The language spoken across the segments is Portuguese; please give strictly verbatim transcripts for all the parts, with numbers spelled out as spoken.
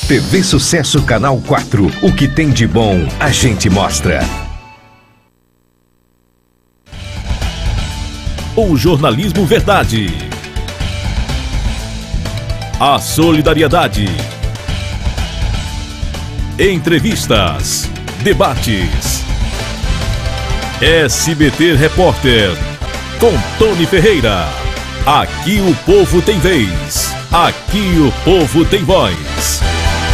T V Sucesso Canal quatro. O que tem de bom, a gente mostra. O jornalismo verdade. A solidariedade. Entrevistas. Debates. S B T Repórter. Com Tony Ferreira. Aqui o povo tem vez. Aqui o povo tem voz.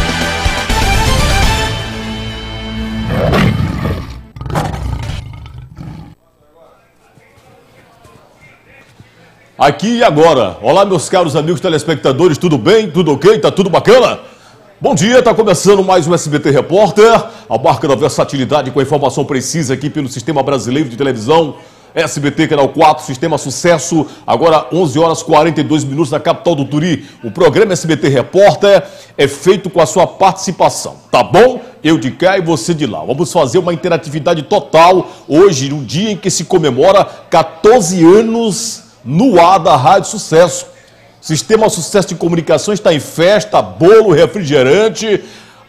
Aqui e agora. Olá, meus caros amigos telespectadores, tudo bem? Tudo ok? Tá tudo bacana? Bom dia, tá começando mais um S B T Repórter, a marca da versatilidade com a informação precisa aqui pelo Sistema Brasileiro de Televisão, S B T Canal quatro, Sistema Sucesso, agora onze horas e quarenta e dois minutos na capital do Turi. O programa S B T Repórter é feito com a sua participação, tá bom? Eu de cá e você de lá. Vamos fazer uma interatividade total hoje, no dia em que se comemora quatorze anos no ar da Rádio Sucesso. Sistema Sucesso de Comunicação está em festa, bolo, refrigerante,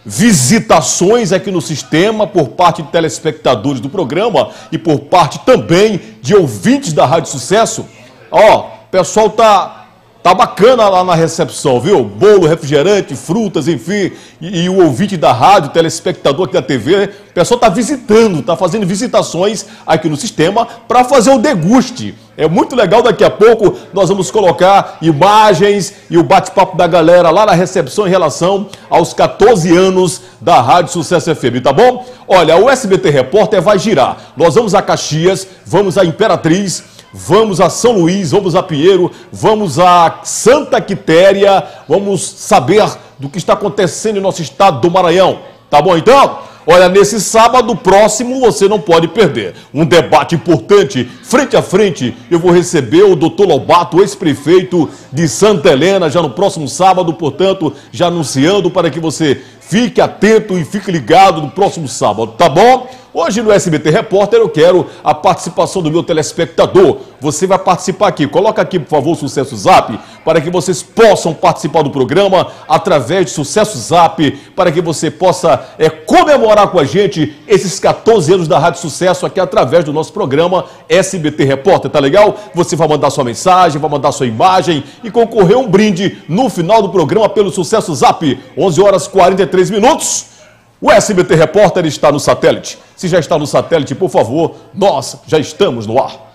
visitações aqui no sistema por parte de telespectadores do programa e por parte também de ouvintes da Rádio Sucesso. Ó, o pessoal tá, tá bacana lá na recepção, viu? Bolo, refrigerante, frutas, enfim. E, e o ouvinte da rádio, telespectador aqui da T V, o pessoal tá visitando, tá fazendo visitações aqui no sistema para fazer o deguste. É muito legal, daqui a pouco nós vamos colocar imagens e o bate-papo da galera lá na recepção em relação aos quatorze anos da Rádio Sucesso F M, tá bom? Olha, o S B T Repórter vai girar. Nós vamos a Caxias, vamos a Imperatriz, vamos a São Luís, vamos a Pinheiro, vamos a Santa Quitéria, vamos saber do que está acontecendo em nosso estado do Maranhão, tá bom então? Olha, nesse sábado próximo você não pode perder um debate importante, frente a frente. Eu vou receber o doutor Lobato, ex-prefeito de Santa Helena, já no próximo sábado, portanto, já anunciando para que você fique atento e fique ligado no próximo sábado, tá bom? Hoje no S B T Repórter eu quero a participação do meu telespectador. Você vai participar aqui. Coloca aqui, por favor, o Sucesso Zap, para que vocês possam participar do programa através de Sucesso Zap, para que você possa é, comemorar com a gente esses quatorze anos da Rádio Sucesso aqui através do nosso programa S B T Repórter, tá legal? Você vai mandar sua mensagem, vai mandar sua imagem e concorrer a um brinde no final do programa pelo Sucesso Zap. onze horas e quarenta e três minutos. O S B T Repórter está no satélite. Se já está no satélite, por favor, nós já estamos no ar.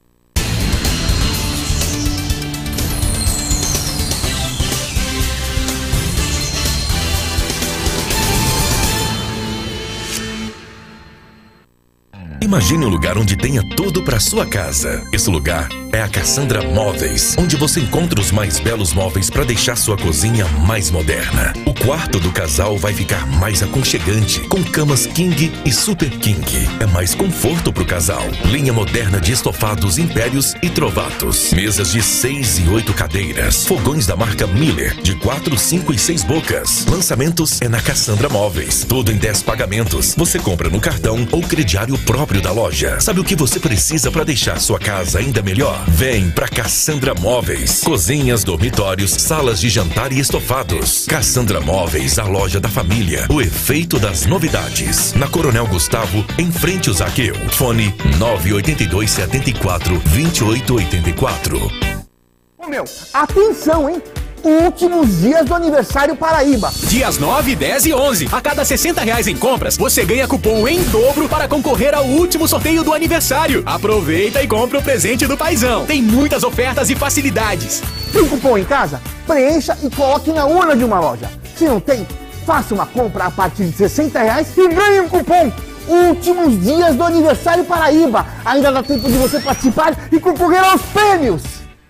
Imagine um lugar onde tenha tudo para sua casa. Esse lugar é a Cassandra Móveis, onde você encontra os mais belos móveis para deixar sua cozinha mais moderna. O quarto do casal vai ficar mais aconchegante, com camas King e Super King. É mais conforto pro casal. Linha moderna de estofados Impérios e Trovatos. Mesas de seis e oito cadeiras. Fogões da marca Miller, de quatro, cinco e seis bocas. Lançamentos é na Cassandra Móveis. Tudo em dez pagamentos. Você compra no cartão ou crediário próprio da loja. Sabe o que você precisa para deixar sua casa ainda melhor? Vem pra Cassandra Móveis. Cozinhas, dormitórios, salas de jantar e estofados. Cassandra Móveis, a loja da família. O efeito das novidades. Na Coronel Gustavo, em frente ao Zaqueu. Fone nove oito dois, sete quatro, dois oito oito quatro. Ô meu, atenção, hein? Últimos dias do aniversário Paraíba. Dias nove, dez e onze. A cada sessenta reais em compras, você ganha cupom em dobro para concorrer ao último sorteio do aniversário. Aproveita e compra o presente do paizão. Tem muitas ofertas e facilidades. Tem cupom em casa? Preencha e coloque na urna de uma loja. Se não tem, faça uma compra a partir de sessenta reais e ganhe um cupom. Últimos dias do aniversário Paraíba. Ainda dá tempo de você participar e concorrer aos prêmios.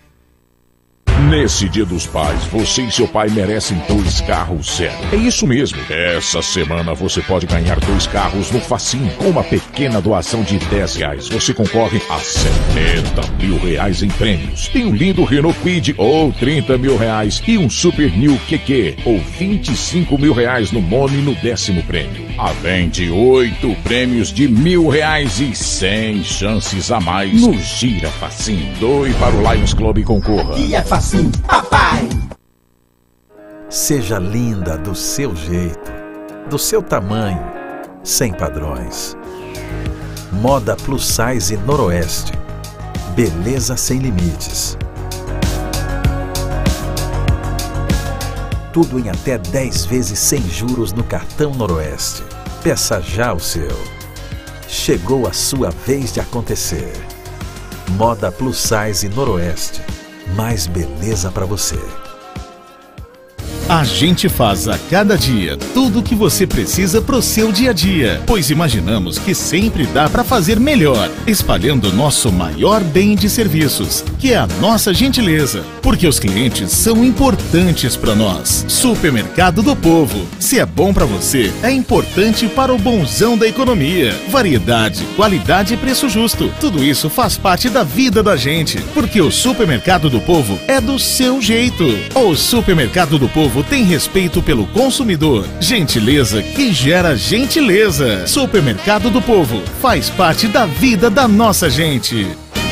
Nesse Dia dos Pais, você e seu pai merecem dois carros zero. É isso mesmo. Essa semana você pode ganhar dois carros no Facinho. Com uma pequena doação de dez reais, você concorre a setenta mil reais em prêmios. Tem um lindo Renault Kwid ou trinta mil reais e um Super New Q Q ou vinte e cinco mil reais no nome no décimo prêmio. Além de oito prêmios de mil reais e cem chances a mais no Gira Facinho. Doe para o Lions Club e concorra. Dia Facinho, papai! Seja linda do seu jeito, do seu tamanho, sem padrões. Moda Plus Size Noroeste. Beleza sem limites. Tudo em até dez vezes sem juros no cartão Noroeste. Peça já o seu. Chegou a sua vez de acontecer. Moda Plus Size Noroeste. Mais beleza para você. A gente faz a cada dia tudo o que você precisa pro seu dia a dia, pois imaginamos que sempre dá para fazer melhor, espalhando nosso maior bem de serviços, que é a nossa gentileza, porque os clientes são importantes para nós. Supermercado do Povo, se é bom para você, é importante para o bonzão da economia. Variedade, qualidade e preço justo, tudo isso faz parte da vida da gente, porque o Supermercado do Povo é do seu jeito. O Supermercado do Povo tem respeito pelo consumidor. Gentileza que gera gentileza. Supermercado do Povo faz parte da vida da nossa gente.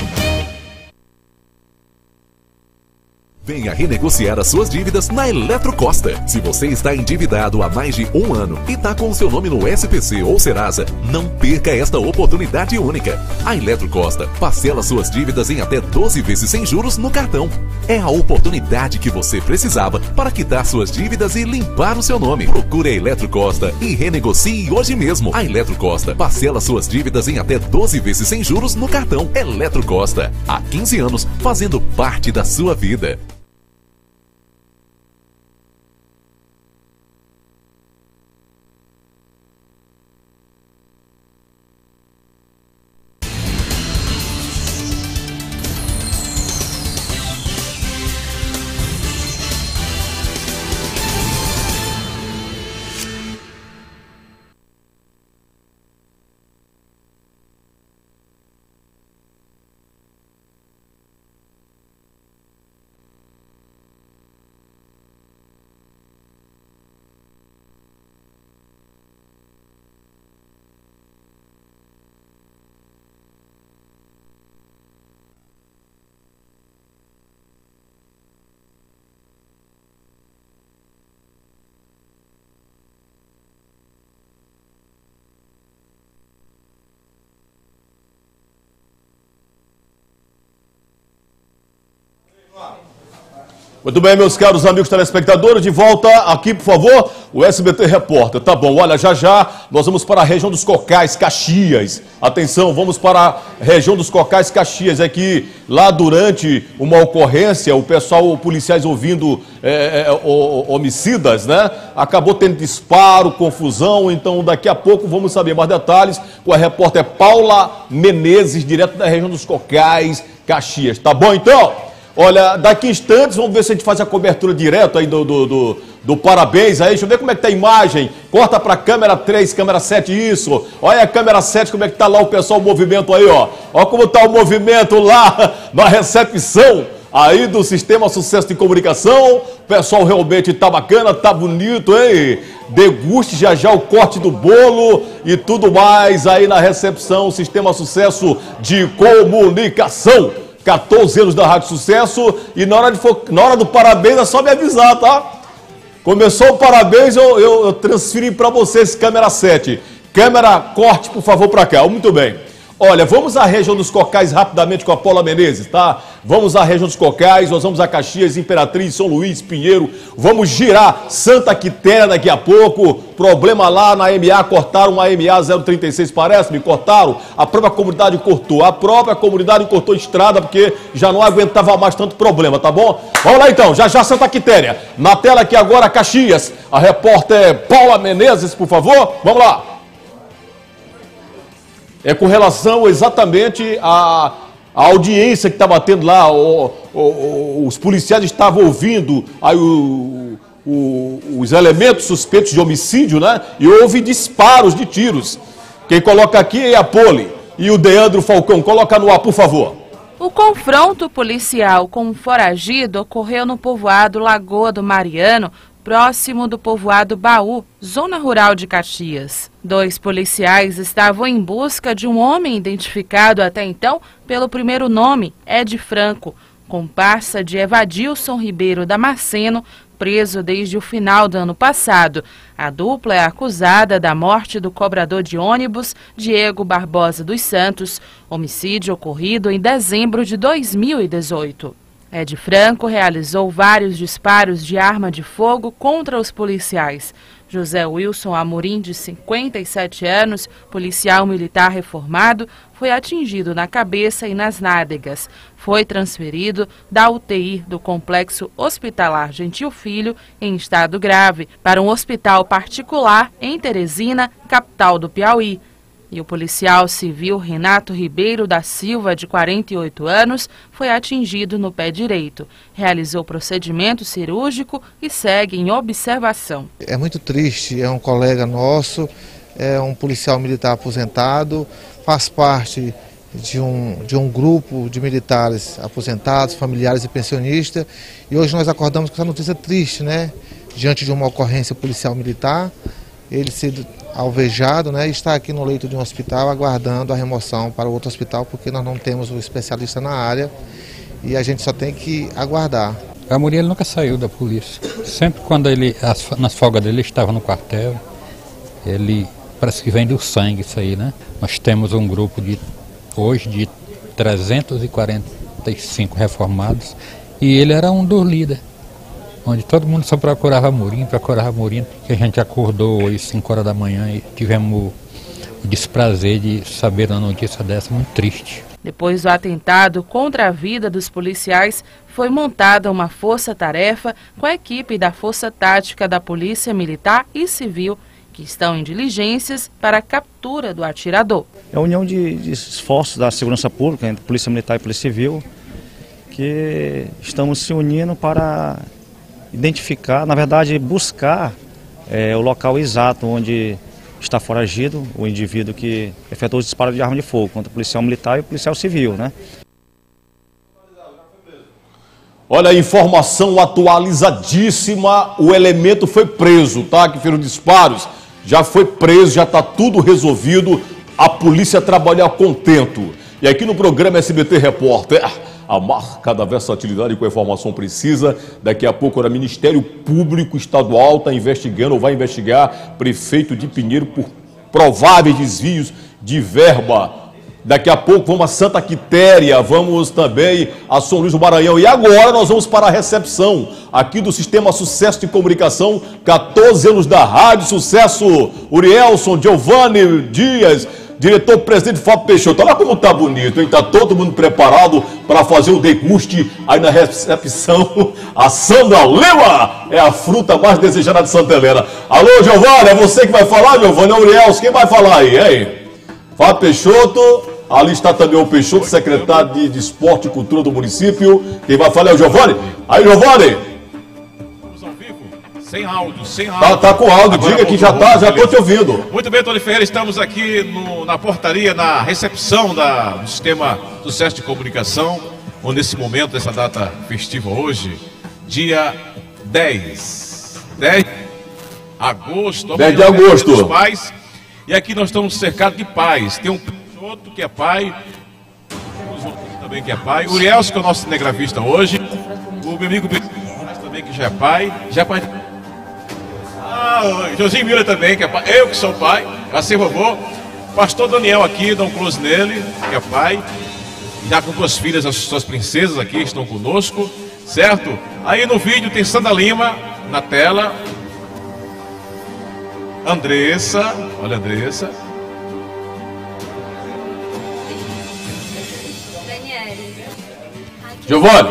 Venha renegociar as suas dívidas na Eletrocosta. Se você está endividado há mais de um ano e está com o seu nome no S P C ou Serasa, não perca esta oportunidade única. A Eletrocosta parcela suas dívidas em até doze vezes sem juros no cartão. É a oportunidade que você precisava para quitar suas dívidas e limpar o seu nome. Procure a Eletrocosta e renegocie hoje mesmo. A Eletrocosta parcela suas dívidas em até doze vezes sem juros no cartão. Eletrocosta, há quinze anos fazendo parte da sua vida. Muito bem, meus caros amigos telespectadores, de volta aqui, por favor, o S B T Repórter. Tá bom, olha, já já nós vamos para a região dos Cocais, Caxias. Atenção, vamos para a região dos Cocais, Caxias. É que lá durante uma ocorrência, o pessoal, policiais ouvindo é, é, homicidas, né? Acabou tendo disparo, confusão. Então, daqui a pouco vamos saber mais detalhes com a repórter Paula Menezes, direto da região dos Cocais, Caxias. Tá bom, então? Olha, daqui a instantes, vamos ver se a gente faz a cobertura direto aí do, do, do, do parabéns aí. Deixa eu ver como é que tá a imagem. Corta para a câmera três, câmera sete, isso. Olha a câmera sete, como é que tá lá o pessoal, o movimento aí, ó. Olha como tá o movimento lá na recepção aí do Sistema Sucesso de Comunicação. O pessoal realmente tá bacana, tá bonito, hein? Deguste já já o corte do bolo e tudo mais aí na recepção, Sistema Sucesso de Comunicação. quatorze anos da Rádio Sucesso e na hora, de for, na hora do parabéns é só me avisar, tá? Começou o parabéns, eu, eu, eu transferi para vocês câmera sete. Câmera, corte, por favor, para cá. Muito bem. Olha, vamos à região dos Cocais rapidamente com a Paula Menezes, tá? Vamos à região dos Cocais, nós vamos a Caxias, Imperatriz, São Luís, Pinheiro. Vamos girar Santa Quitéria daqui a pouco. Problema lá na M A, cortaram a M A zero trinta e seis, parece, me cortaram. A própria comunidade cortou, a própria comunidade cortou estrada porque já não aguentava mais tanto problema, tá bom? Vamos lá então, já já Santa Quitéria. Na tela aqui agora Caxias, a repórter Paula Menezes, por favor, vamos lá. É com relação exatamente à, à audiência que estava tendo lá, o, o, os policiais estavam ouvindo aí o, o, os elementos suspeitos de homicídio, né? E houve disparos de tiros. Quem coloca aqui é a Poli e o Deandro Falcão. Coloca no ar, por favor. O confronto policial com um foragido ocorreu no povoado Lagoa do Mariano, próximo do povoado Baú, zona rural de Caxias. Dois policiais estavam em busca de um homem identificado até então pelo primeiro nome, Ed Franco, comparsa de Evadilson Ribeiro Damasceno, preso desde o final do ano passado. A dupla é acusada da morte do cobrador de ônibus Diego Barbosa dos Santos, homicídio ocorrido em dezembro de dois mil e dezoito. Ed Franco realizou vários disparos de arma de fogo contra os policiais. José Wilson Amorim, de cinquenta e sete anos, policial militar reformado, foi atingido na cabeça e nas nádegas. Foi transferido da U T I do Complexo Hospitalar Gentil Filho, em estado grave, para um hospital particular em Teresina, capital do Piauí. E o policial civil Renato Ribeiro da Silva, de quarenta e oito anos, foi atingido no pé direito. Realizou procedimento cirúrgico e segue em observação. É muito triste, é um colega nosso, é um policial militar aposentado, faz parte de um, de um grupo de militares aposentados, familiares e pensionistas. E hoje nós acordamos com essa notícia triste, né? Diante de uma ocorrência policial militar, ele sendo alvejado, né, está aqui no leito de um hospital aguardando a remoção para outro hospital, porque nós não temos um especialista na área e a gente só tem que aguardar. O Amorim nunca saiu da polícia. Sempre quando ele, as, nas folgas dele, ele estava no quartel. Ele parece que vem do sangue isso aí, né? Nós temos um grupo de hoje de trezentos e quarenta e cinco reformados e ele era um dos líderes, onde todo mundo só procurava Amorim, procurava Amorim, que a gente acordou hoje cinco horas da manhã e tivemos o desprazer de saber uma notícia dessa, muito triste. Depois do atentado contra a vida dos policiais, foi montada uma força-tarefa com a equipe da Força Tática da Polícia Militar e Civil, que estão em diligências para a captura do atirador. É a união de, de esforços da segurança pública entre Polícia Militar e Polícia Civil, que estamos se unindo para identificar, na verdade buscar é, o local exato onde está foragido o indivíduo que efetuou os disparos de arma de fogo contra o policial militar e o policial civil, né? Olha, informação atualizadíssima, o elemento foi preso, tá? Que fez os disparos, já foi preso, já está tudo resolvido, a polícia trabalha contento. E aqui no programa S B T Repórter, a marca da versatilidade com a informação precisa. Daqui a pouco, o Ministério Público Estadual está investigando ou vai investigar prefeito de Pinheiro por prováveis desvios de verba. Daqui a pouco vamos a Santa Quitéria, vamos também a São Luís do Maranhão. E agora nós vamos para a recepção aqui do Sistema Sucesso de Comunicação, quatorze anos da Rádio Sucesso. Urielson Giovanni Dias, diretor-presidente Fábio Peixoto. Olha como tá bonito, hein? Tá todo mundo preparado para fazer o deguste aí na recepção. A Sandra Lima é a fruta mais desejada de Santa Helena. Alô, Giovanni, é você que vai falar, Giovanni? É o Urielson, quem vai falar aí, hein? Fábio Peixoto, ali está também o Peixoto, secretário de, de Esporte e Cultura do município. Quem vai falar é o Giovanni. Aí, Giovanni. Estamos ao vivo, sem áudio, sem áudio. Tá, tá com áudio, agora diga que já tá, já estou te ouvindo. Muito bem, Tony Ferreira, estamos aqui no, na portaria, na recepção da, do Sistema Sucesso de Comunicação, onde nesse momento, essa data festiva hoje, dia dez, dez de agosto, dez de agosto. Dos pais. E aqui nós estamos cercados de pais. Tem um outro que é pai, temos outro também que é pai. O Urielson, que é o nosso cinegrafista hoje. O meu amigo também, que já é pai. Já é pai. Ah, o Josinho Miller também, que é pai. Eu que sou pai, assim vovô. Pastor Daniel aqui, dá um close nele, que é pai. Já com duas filhas, as suas princesas aqui, estão conosco, certo? Aí no vídeo tem Sandra Lima na tela. Andressa, olha a Andressa. Giovanni.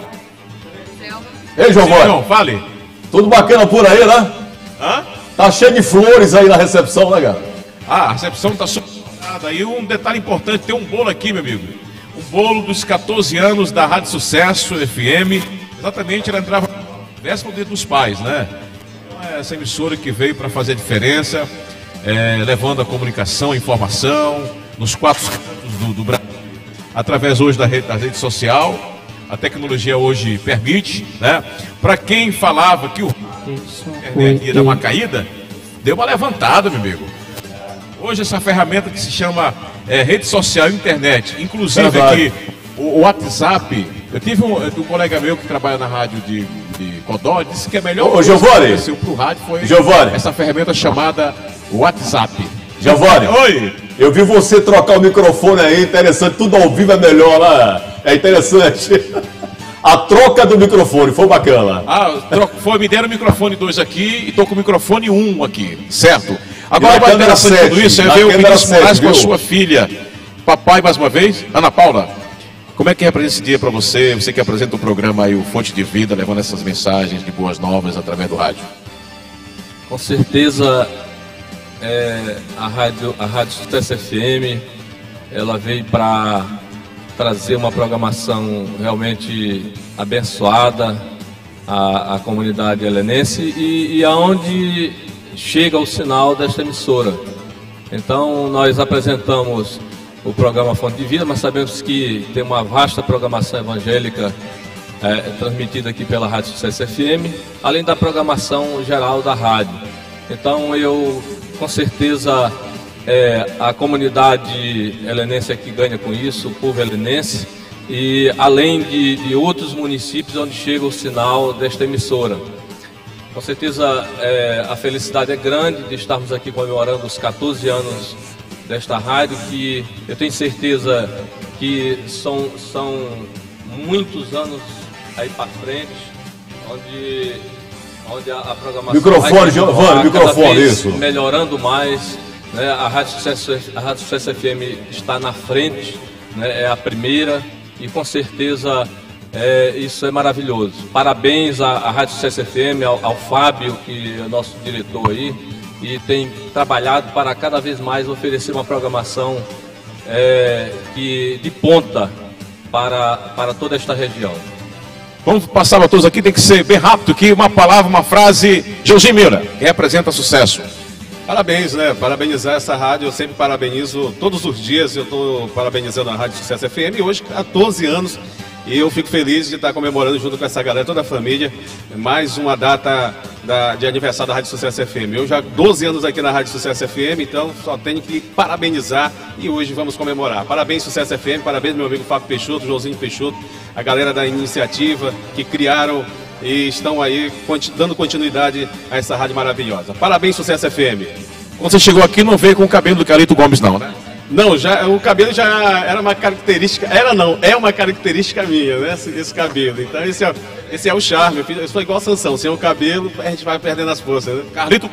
Ei, Giovanni. Sim, fale. Tudo bacana por aí, né? Hã? Tá cheio de flores aí na recepção, né, cara? Ah, a recepção tá super. E um detalhe importante, tem um bolo aqui, meu amigo. Um bolo dos quatorze anos da Rádio Sucesso F M. Exatamente, ela entrava no véspera do Dia dos Pais, né? Essa emissora que veio para fazer a diferença, é, levando a comunicação, a informação, nos quatro cantos do, do Brasil, através hoje da rede, da rede social. A tecnologia hoje permite, né? Para quem falava que o internet ia dar uma caída, deu uma levantada, meu amigo. Hoje essa ferramenta que se chama é, rede social e internet, inclusive aqui o, o WhatsApp. Eu tive um, um colega meu que trabalha na rádio de de Codó, disse que é melhor. Ô, Giovanni, pro rádio foi Giovanni, essa ferramenta chamada WhatsApp. Giovanni, oi. Eu vi você trocar o microfone aí, interessante. Tudo ao vivo é melhor, né? É interessante. A troca do microfone foi bacana. Ah, foi, me deram o microfone dois aqui e tô com o microfone um aqui, certo? Agora, o mais interessante de tudo isso é ver o Vinícius Moraes com a sua filha. Papai, mais uma vez. Ana Paula, como é que representa esse dia para você? Você que apresenta o programa aí, o Fonte de Vida, levando essas mensagens de boas novas através do rádio. Com certeza, é, a rádio, a Rádio Sucesso F M, ela veio para trazer uma programação realmente abençoada à, à comunidade helenense e, e aonde chega o sinal desta emissora. Então nós apresentamos o programa Fonte de Vida, mas sabemos que tem uma vasta programação evangélica é, transmitida aqui pela Rádio Sucesso F M, além da programação geral da rádio. Então eu, com certeza, É, a comunidade helenense é que ganha com isso, o povo helenense, e além de, de outros municípios onde chega o sinal desta emissora. Com certeza é, a felicidade é grande de estarmos aqui comemorando os quatorze anos desta rádio, que eu tenho certeza que são, são muitos anos aí para frente, onde, onde a, a programação microfone, Giovanni, microfone, isso. melhorando mais. Né, a Rádio Sucesso, a Rádio Sucesso F M está na frente, né, é a primeira e com certeza é, isso é maravilhoso. Parabéns à, à Rádio Sucesso F M, ao, ao Fábio, que é nosso diretor aí, e tem trabalhado para cada vez mais oferecer uma programação é, que, de ponta para, para toda esta região. Vamos passar para todos aqui, tem que ser bem rápido aqui, uma palavra, uma frase. Josim Mira, que representa sucesso. Parabéns, né? Parabenizar essa rádio, eu sempre parabenizo, todos os dias eu estou parabenizando a Rádio Sucesso F M, e hoje quatorze anos, e eu fico feliz de estar comemorando junto com essa galera, toda a família, mais uma data da, de aniversário da Rádio Sucesso F M. Eu já doze anos aqui na Rádio Sucesso F M, então só tenho que parabenizar e hoje vamos comemorar. Parabéns Sucesso F M, parabéns meu amigo Fábio Peixoto, Joãozinho Peixoto, a galera da iniciativa que criaram e estão aí dando continuidade a essa rádio maravilhosa. Parabéns, Sucesso F M. Quando você chegou aqui, não veio com o cabelo do Carlito Gomes, não, né? Não, já, o cabelo já era uma característica, era não, é uma característica minha, né, esse, esse cabelo. Então esse é, esse é o charme, eu sou igual a Sansão, sem o cabelo a gente vai perdendo as forças, né? Carlito.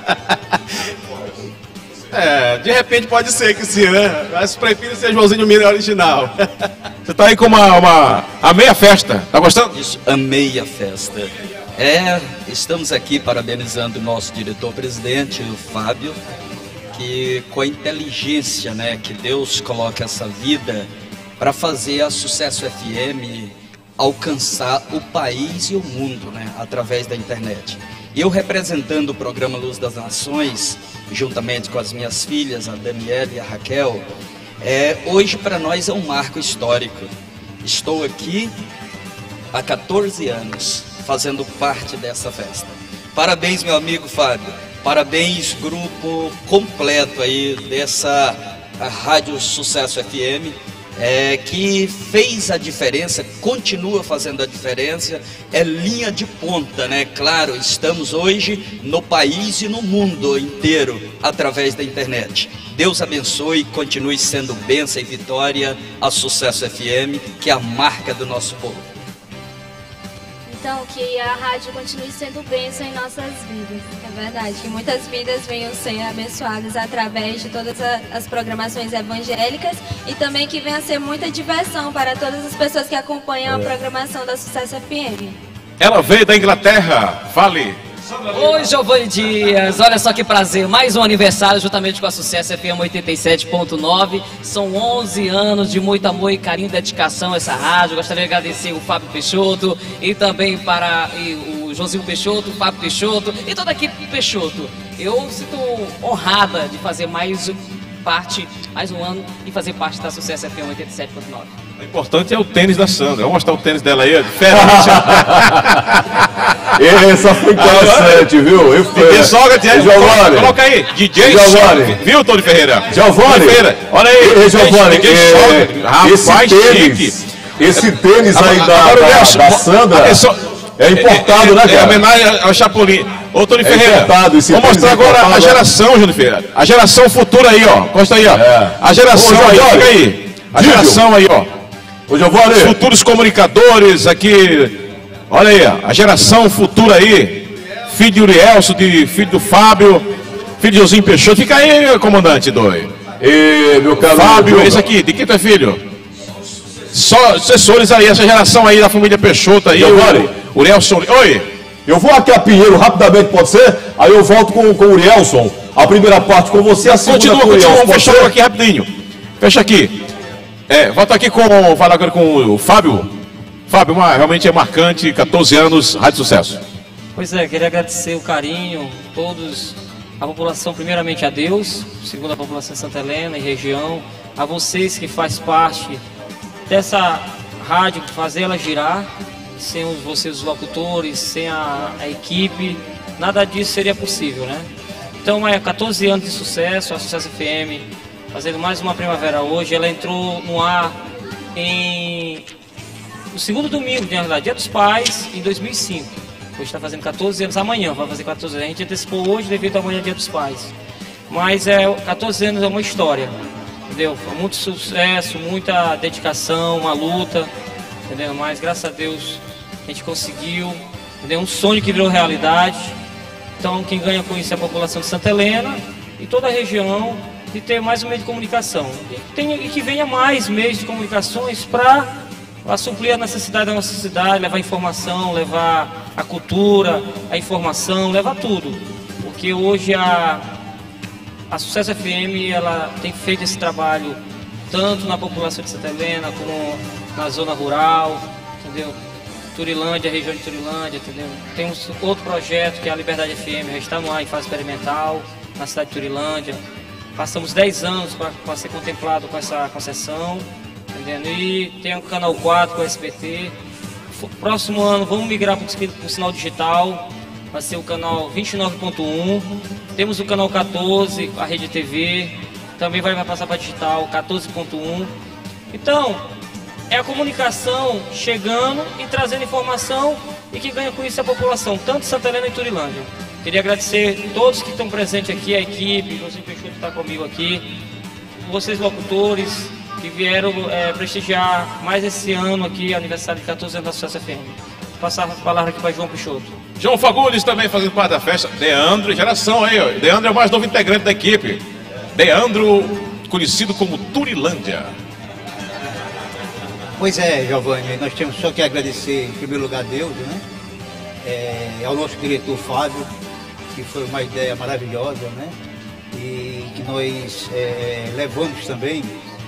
É, de repente pode ser que sim, né? Mas prefiro ser Joãozinho Mira original. Você tá aí com uma, uma a meia festa, tá gostando? Isso, amei a festa. É, estamos aqui parabenizando o nosso diretor-presidente, o Fábio, que com a inteligência, né, que Deus coloca essa vida para fazer a Sucesso F M alcançar o país e o mundo, né, através da internet. Eu representando o programa Luz das Nações, juntamente com as minhas filhas, a Daniela e a Raquel, é, hoje para nós é um marco histórico. Estou aqui há quatorze anos fazendo parte dessa festa. Parabéns, meu amigo Fábio. Parabéns, grupo completo aí dessa Rádio Sucesso F M, é, que fez a diferença, continua fazendo a diferença, é linha de ponta, né? Claro, estamos hoje no país e no mundo inteiro através da internet. Deus abençoe e continue sendo bênção e vitória a Sucesso F M, que é a marca do nosso povo. Então, que a rádio continue sendo bênção em nossas vidas. É verdade, que muitas vidas venham ser abençoadas através de todas as programações evangélicas e também que venha ser muita diversão para todas as pessoas que acompanham a programação da Sucesso F M. Ela veio da Inglaterra, fale. Oi, Giovanni Dias, olha só que prazer, mais um aniversário juntamente com a Sucesso F M oitenta e sete ponto nove, são onze anos de muito amor e carinho e dedicação a essa rádio. Gostaria de agradecer o Fábio Peixoto e também para e o Joãozinho Peixoto, o Fábio Peixoto e toda a equipe Peixoto. Eu sinto honrada de fazer mais parte, mais um ano e fazer parte da Sucesso F M oitenta e sete ponto nove. O importante é o tênis da Sandra. Vamos mostrar o tênis dela aí, é diferente. Essa foi interessante, viu? Eu fui. D J Sogra, Giovanni. Coloca aí, D J Sogra. Viu, Tony Ferreira? Giovanni. Ferreira. Olha aí. Giovanni, D J Sogra. Rapaz, esse tênis, chique. esse tênis aí agora, da, agora, da, Nelson, da Sandra. Atenção, É importado, é, né, é, cara? É homenagem ao Chapolin. Ô, Tony É Ferreira, importado esse vamos mostrar agora importado, a geração, Júnior Ferreira. A geração futura aí, ó. Costa aí, ó. É. A geração Ô, aí, Giovanni, fica aí. A vídeo. geração aí, ó. Ô, Giovanni. Os futuros comunicadores aqui. Olha aí, ó. A geração futura aí. Filho de Urielso, de filho do Fábio, filho de Josinho Peixoto. Fica aí, comandante Doi. E meu caro Fábio, Giovanni. esse aqui, de quem tu é filho? Só sucessores aí, essa geração aí da família Peixoto aí. Giovanni. O Urielson. Oi. Eu vou aqui a Pinheiro rapidamente, pode ser? Aí eu volto com, com o Urielson. A primeira parte com você, a segunda Continua, com o continua, Urielson. fecha pode ser? aqui rapidinho. Fecha aqui. É, volta aqui com, falar agora com o Fábio. Fábio, uma, realmente é marcante, quatorze anos, Rádio Sucesso. Pois é, queria agradecer o carinho, todos, a população, primeiramente a Deus, segundo a população de Santa Helena e região, a vocês que faz parte dessa rádio, fazer ela girar, sem os, vocês os locutores, sem a, a equipe, nada disso seria possível, né? Então é quatorze anos de sucesso, a Sucesso F M, fazendo mais uma primavera hoje, ela entrou no ar em no segundo domingo, na verdade, Dia dos Pais, em dois mil e cinco. Hoje está fazendo quatorze anos, amanhã vai fazer quatorze anos. A gente antecipou hoje devido ao amanhã Dia dos Pais. Mas é, quatorze anos é uma história, entendeu? Foi muito sucesso, muita dedicação, uma luta, entendeu? Mas graças a Deus a gente conseguiu, entendeu? Um sonho que virou realidade. Então quem ganha com isso é a população de Santa Helena e toda a região, de ter mais um meio de comunicação. E, tem, e que venha mais meios de comunicações para a suprir a necessidade da nossa cidade, levar informação, levar a cultura, a informação, levar tudo. Porque hoje a, a Sucesso F M ela tem feito esse trabalho tanto na população de Santa Helena como na zona rural, entendeu? Turilândia, a região de Turilândia, entendeu? Tem um outro projeto que é a Liberdade F M, já está no ar em fase experimental, na cidade de Turilândia. Passamos dez anos para ser contemplado com essa concessão. Entendendo? E tem o canal quatro com o S B T. Próximo ano vamos migrar para o sinal digital. Vai ser o canal vinte e nove ponto um. Temos o canal quatorze, a Rede T V. Também vai passar para digital, quatorze ponto um. Então, é a comunicação chegando e trazendo informação e que ganha com isso a população, tanto Santa Helena e Turilândia. Queria agradecer a todos que estão presentes aqui, a equipe, o Josinho Peixoto está comigo aqui, vocês locutores, que vieram é, prestigiar mais esse ano aqui, aniversário de quatorze anos da Sucesso F M. Vou passar a palavra aqui para João Peixoto. João Fagundes também fazendo parte da festa. Deandro, geração aí, ó. Deandro é o mais novo integrante da equipe. Deandro, conhecido como Turilândia. Pois é, Giovanni, nós temos só que agradecer em primeiro lugar a Deus, né? É, ao nosso diretor Fábio, que foi uma ideia maravilhosa, né? E que nós é, levamos também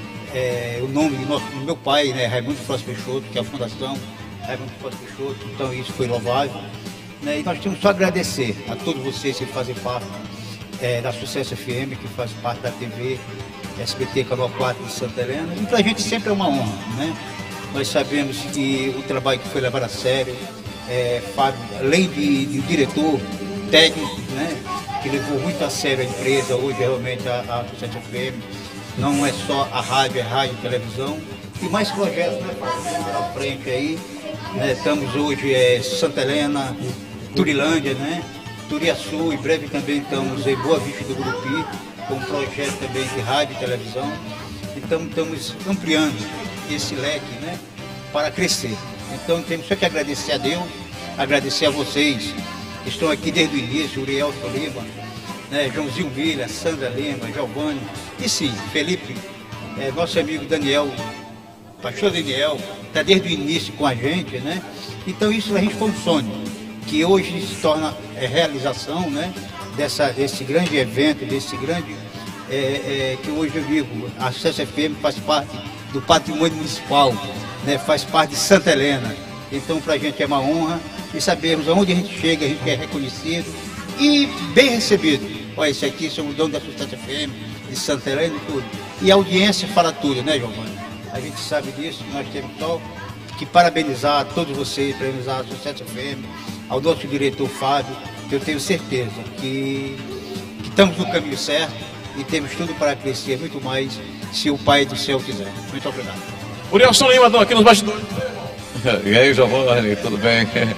É, o nome do, nosso, do meu pai, né, Raimundo Flores Peixoto, que é a fundação Raimundo Flores Peixoto, então isso foi louvável, né, e nós temos só a agradecer a todos vocês que fazem parte é, da Sucesso F M, que fazem parte da T V, S B T, Canal quatro de Santa Helena, e para a gente sempre é uma honra, né? Nós sabemos que o trabalho que foi levado a sério, é, Fábio, além de, de diretor técnico, né, que levou muito a sério a empresa, hoje realmente a, a Sucesso F M, não é só a rádio, é rádio, televisão e mais projetos, né, para frente aí, né, estamos hoje é Santa Helena, Turilândia, né, Turiaçu, em breve também estamos em Boa Vista do Gurupi, com um projeto também de rádio e televisão, então estamos ampliando esse leque, né, para crescer. Então temos só que agradecer a Deus, agradecer a vocês que estão aqui desde o início, Urielson Lima, né, Joãozinho Vila, Sandra Lima, Giovanni, e sim, Felipe, é, nosso amigo Daniel, pastor Daniel, está desde o início com a gente, né? Então isso a gente foi um sonho, que hoje se torna é, realização, né? Dessa, desse grande evento, desse grande, é, é, que hoje eu digo, a Sucesso F M faz parte do patrimônio municipal, né? Faz parte de Santa Helena. Então para a gente é uma honra e sabermos aonde a gente chega, a gente é reconhecido e bem recebido. Olha, esse aqui são o dono da Sucesso F M, de Santa Helena e tudo. E a audiência fala tudo, né, Giovanni? A gente sabe disso, nós temos só que parabenizar a todos vocês, parabenizar a Sucesso F M, ao nosso diretor Fábio, que eu tenho certeza que, que estamos no caminho certo e temos tudo para crescer muito mais, se o Pai do Céu quiser. Muito obrigado. Urielson Lima aqui nos bastidores. E aí, Giovanni, tudo bem?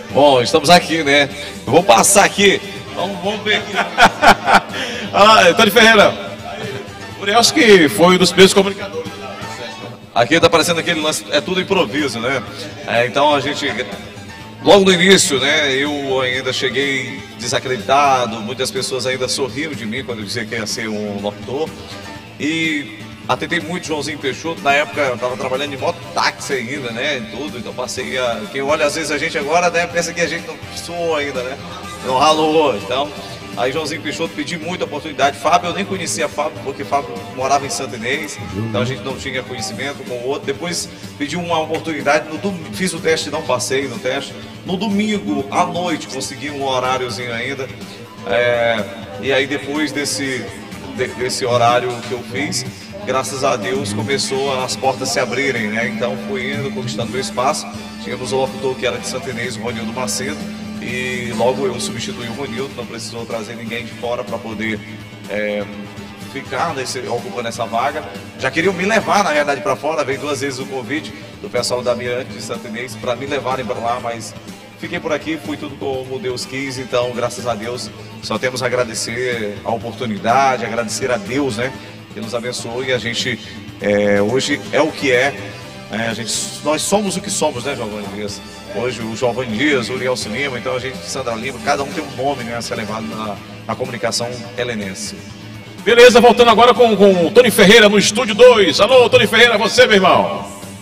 Bom, estamos aqui, né? Eu vou passar aqui. Vamos, vamos ver aqui. Ah, Tony Ferreira. O Urielski foi um dos primeiros comunicadores. Aqui tá aparecendo aquele lance, é tudo improviso, né? É, então a gente, logo no início, né? Eu ainda cheguei desacreditado, muitas pessoas ainda sorriam de mim quando eu dizia que ia ser um locutor. E atendei muito Joãozinho Peixoto, na época eu estava trabalhando de mototáxi ainda, né? E tudo, então passei a... Quem olha às vezes a gente agora, né? Pensa que a gente não suou ainda, né? Não ralou, então... Aí Joãozinho Peixoto pedi muita oportunidade. Fábio, eu nem conhecia Fábio, porque Fábio morava em Santa Inês, então a gente não tinha conhecimento com o outro. Depois pedi uma oportunidade, no dom... fiz o teste, não passei no teste. No domingo, à noite, consegui um horáriozinho ainda. É... E aí depois desse, de... desse horário que eu fiz, graças a Deus começou as portas se abrirem, né? Então fui indo, conquistando meu espaço. Tínhamos o locutor que era de Santa Inês, o Ronildo Macedo. E logo eu substituí o Ronildo, não precisou trazer ninguém de fora para poder é, ficar nesse, ocupando essa vaga. Já queriam me levar, na realidade, para fora. Veio duas vezes o convite do pessoal da Mirante de Santa Inês para me levarem para lá, mas fiquei por aqui, fui tudo como Deus quis. Então, graças a Deus, só temos a agradecer a oportunidade, agradecer a Deus, né, que nos abençoou. E a gente é, hoje é o que é. É, a gente, nós somos o que somos, né, Giovanni Dias? Hoje o Giovanni Dias, o Urielson Lima, então a gente, Sandra Lima, cada um tem um nome, né, a ser levado na, na comunicação helenense. Beleza, voltando agora com, com o Tony Ferreira no Estúdio dois. Alô, Tony Ferreira, você, meu irmão.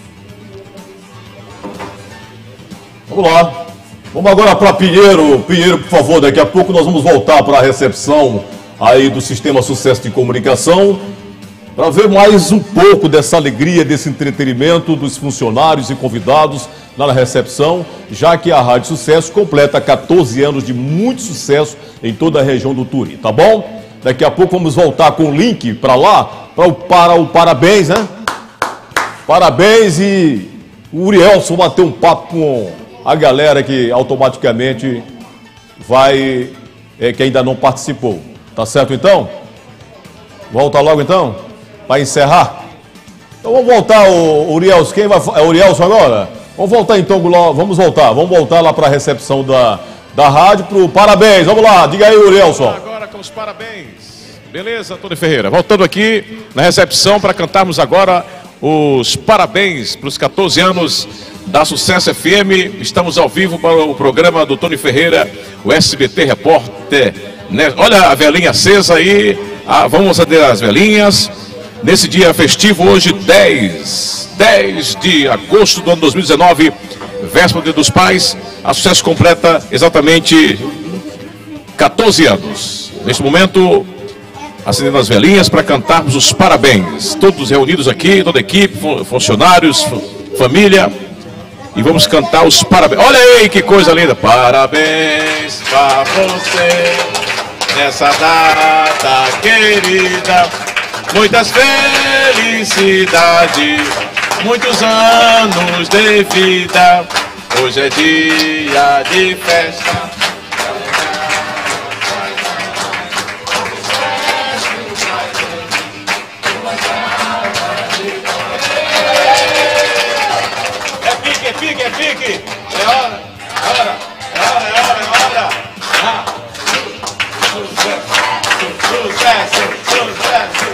Vamos lá. Vamos agora para Pinheiro. Pinheiro, por favor, daqui a pouco nós vamos voltar para a recepção aí do Sistema Sucesso de Comunicação, para ver mais um pouco dessa alegria, desse entretenimento dos funcionários e convidados lá na recepção, já que a Rádio Sucesso completa quatorze anos de muito sucesso em toda a região do Turi, tá bom? Daqui a pouco vamos voltar com o link para lá, para o, para o parabéns, né? Parabéns, e o Urielson bater um papo com a galera que automaticamente vai, é, que ainda não participou. Tá certo então? Volta logo então? Para encerrar? Então vamos voltar, o Urielson. Quem vai? É o Urielson agora? Vamos voltar então, vamos voltar. Vamos voltar lá para a recepção da, da rádio, para o parabéns. Vamos lá, diga aí, Urielson. Agora com os parabéns. Beleza, Tony Ferreira? Voltando aqui na recepção para cantarmos agora os parabéns para os quatorze anos da Sucesso F M. Estamos ao vivo para o programa do Tony Ferreira, o S B T Repórter. Né? Olha a velhinha acesa aí. Ah, vamos acender as velhinhas. Nesse dia festivo, hoje, dez de agosto do ano dois mil e dezenove, véspera do Dia dos Pais, a Sucesso completa exatamente quatorze anos. Neste momento, acendendo as velhinhas para cantarmos os parabéns. Todos reunidos aqui, toda a equipe, funcionários, família, e vamos cantar os parabéns. Olha aí que coisa linda! Parabéns para você nessa data querida. Muitas felicidades, muitos anos de vida. Hoje é dia de festa. É pique, é pique, é pique. É hora, é hora, é hora, é hora, é hora. Ah. Sucesso, sucesso.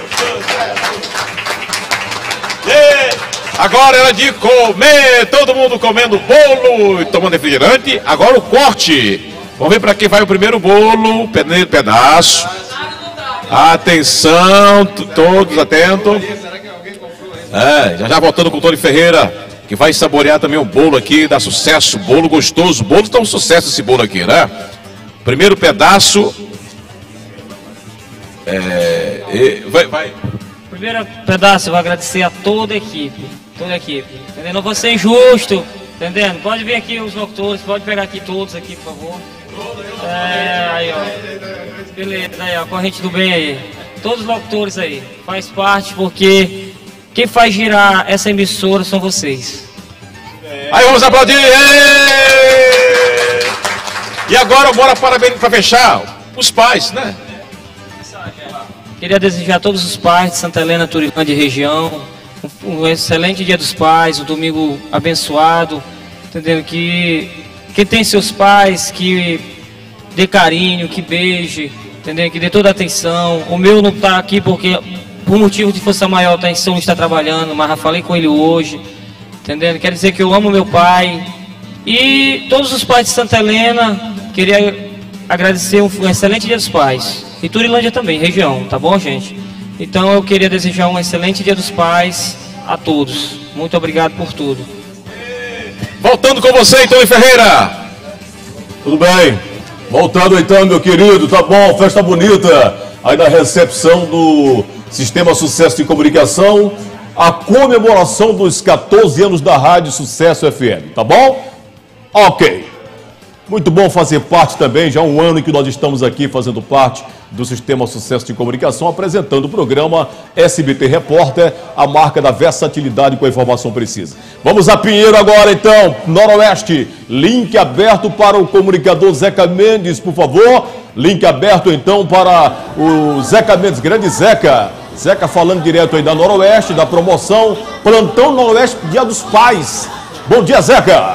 Agora era de comer, todo mundo comendo bolo e tomando refrigerante. Agora o corte. Vamos ver para quem vai o primeiro bolo, primeiro pedaço. Atenção, todos atentos. É, já já voltando com o Tony Ferreira, que vai saborear também o bolo aqui da Sucesso. Bolo gostoso, bolo tá um sucesso esse bolo aqui, né? Primeiro pedaço. É, e, vai, vai. Primeiro pedaço, eu vou agradecer a toda a equipe, toda a equipe, entendeu? Não vou ser injusto, entendendo? Pode vir aqui os locutores, pode pegar aqui todos aqui, por favor. É, aí ó, beleza, aí ó, corrente do bem aí. Todos os locutores aí, faz parte, porque quem faz girar essa emissora são vocês. Aí vamos aplaudir! E agora bora parabéns para fechar, os pais, né? Queria desejar a todos os pais de Santa Helena, Turilândia e região um excelente Dia dos Pais, um domingo abençoado, entendendo que que tem seus pais, que dê carinho, que beije, entendeu? Que dê toda a atenção. O meu não está aqui porque, por motivo de força maior, está em São Luís, está trabalhando, mas já falei com ele hoje, entendeu? Quer dizer que eu amo meu pai. E todos os pais de Santa Helena, queria agradecer um, um excelente Dia dos Pais. E Turilândia também, região, tá bom, gente? Então eu queria desejar um excelente Dia dos Pais a todos. Muito obrigado por tudo. Voltando com você, Tony Ferreira. Tudo bem. Voltando então, meu querido, tá bom, festa bonita. Aí na recepção do Sistema Sucesso de Comunicação, a comemoração dos quatorze anos da Rádio Sucesso F M, tá bom? Ok. Muito bom fazer parte também, já há um ano em que nós estamos aqui fazendo parte do Sistema Sucesso de Comunicação, apresentando o programa S B T Repórter, a marca da versatilidade com a informação precisa. Vamos a Pinheiro agora então, Noroeste, link aberto para o comunicador Zeca Mendes, por favor. Link aberto então para o Zeca Mendes, grande Zeca. Zeca falando direto aí da Noroeste, da promoção, Plantão Noroeste, Dia dos Pais. Bom dia, Zeca.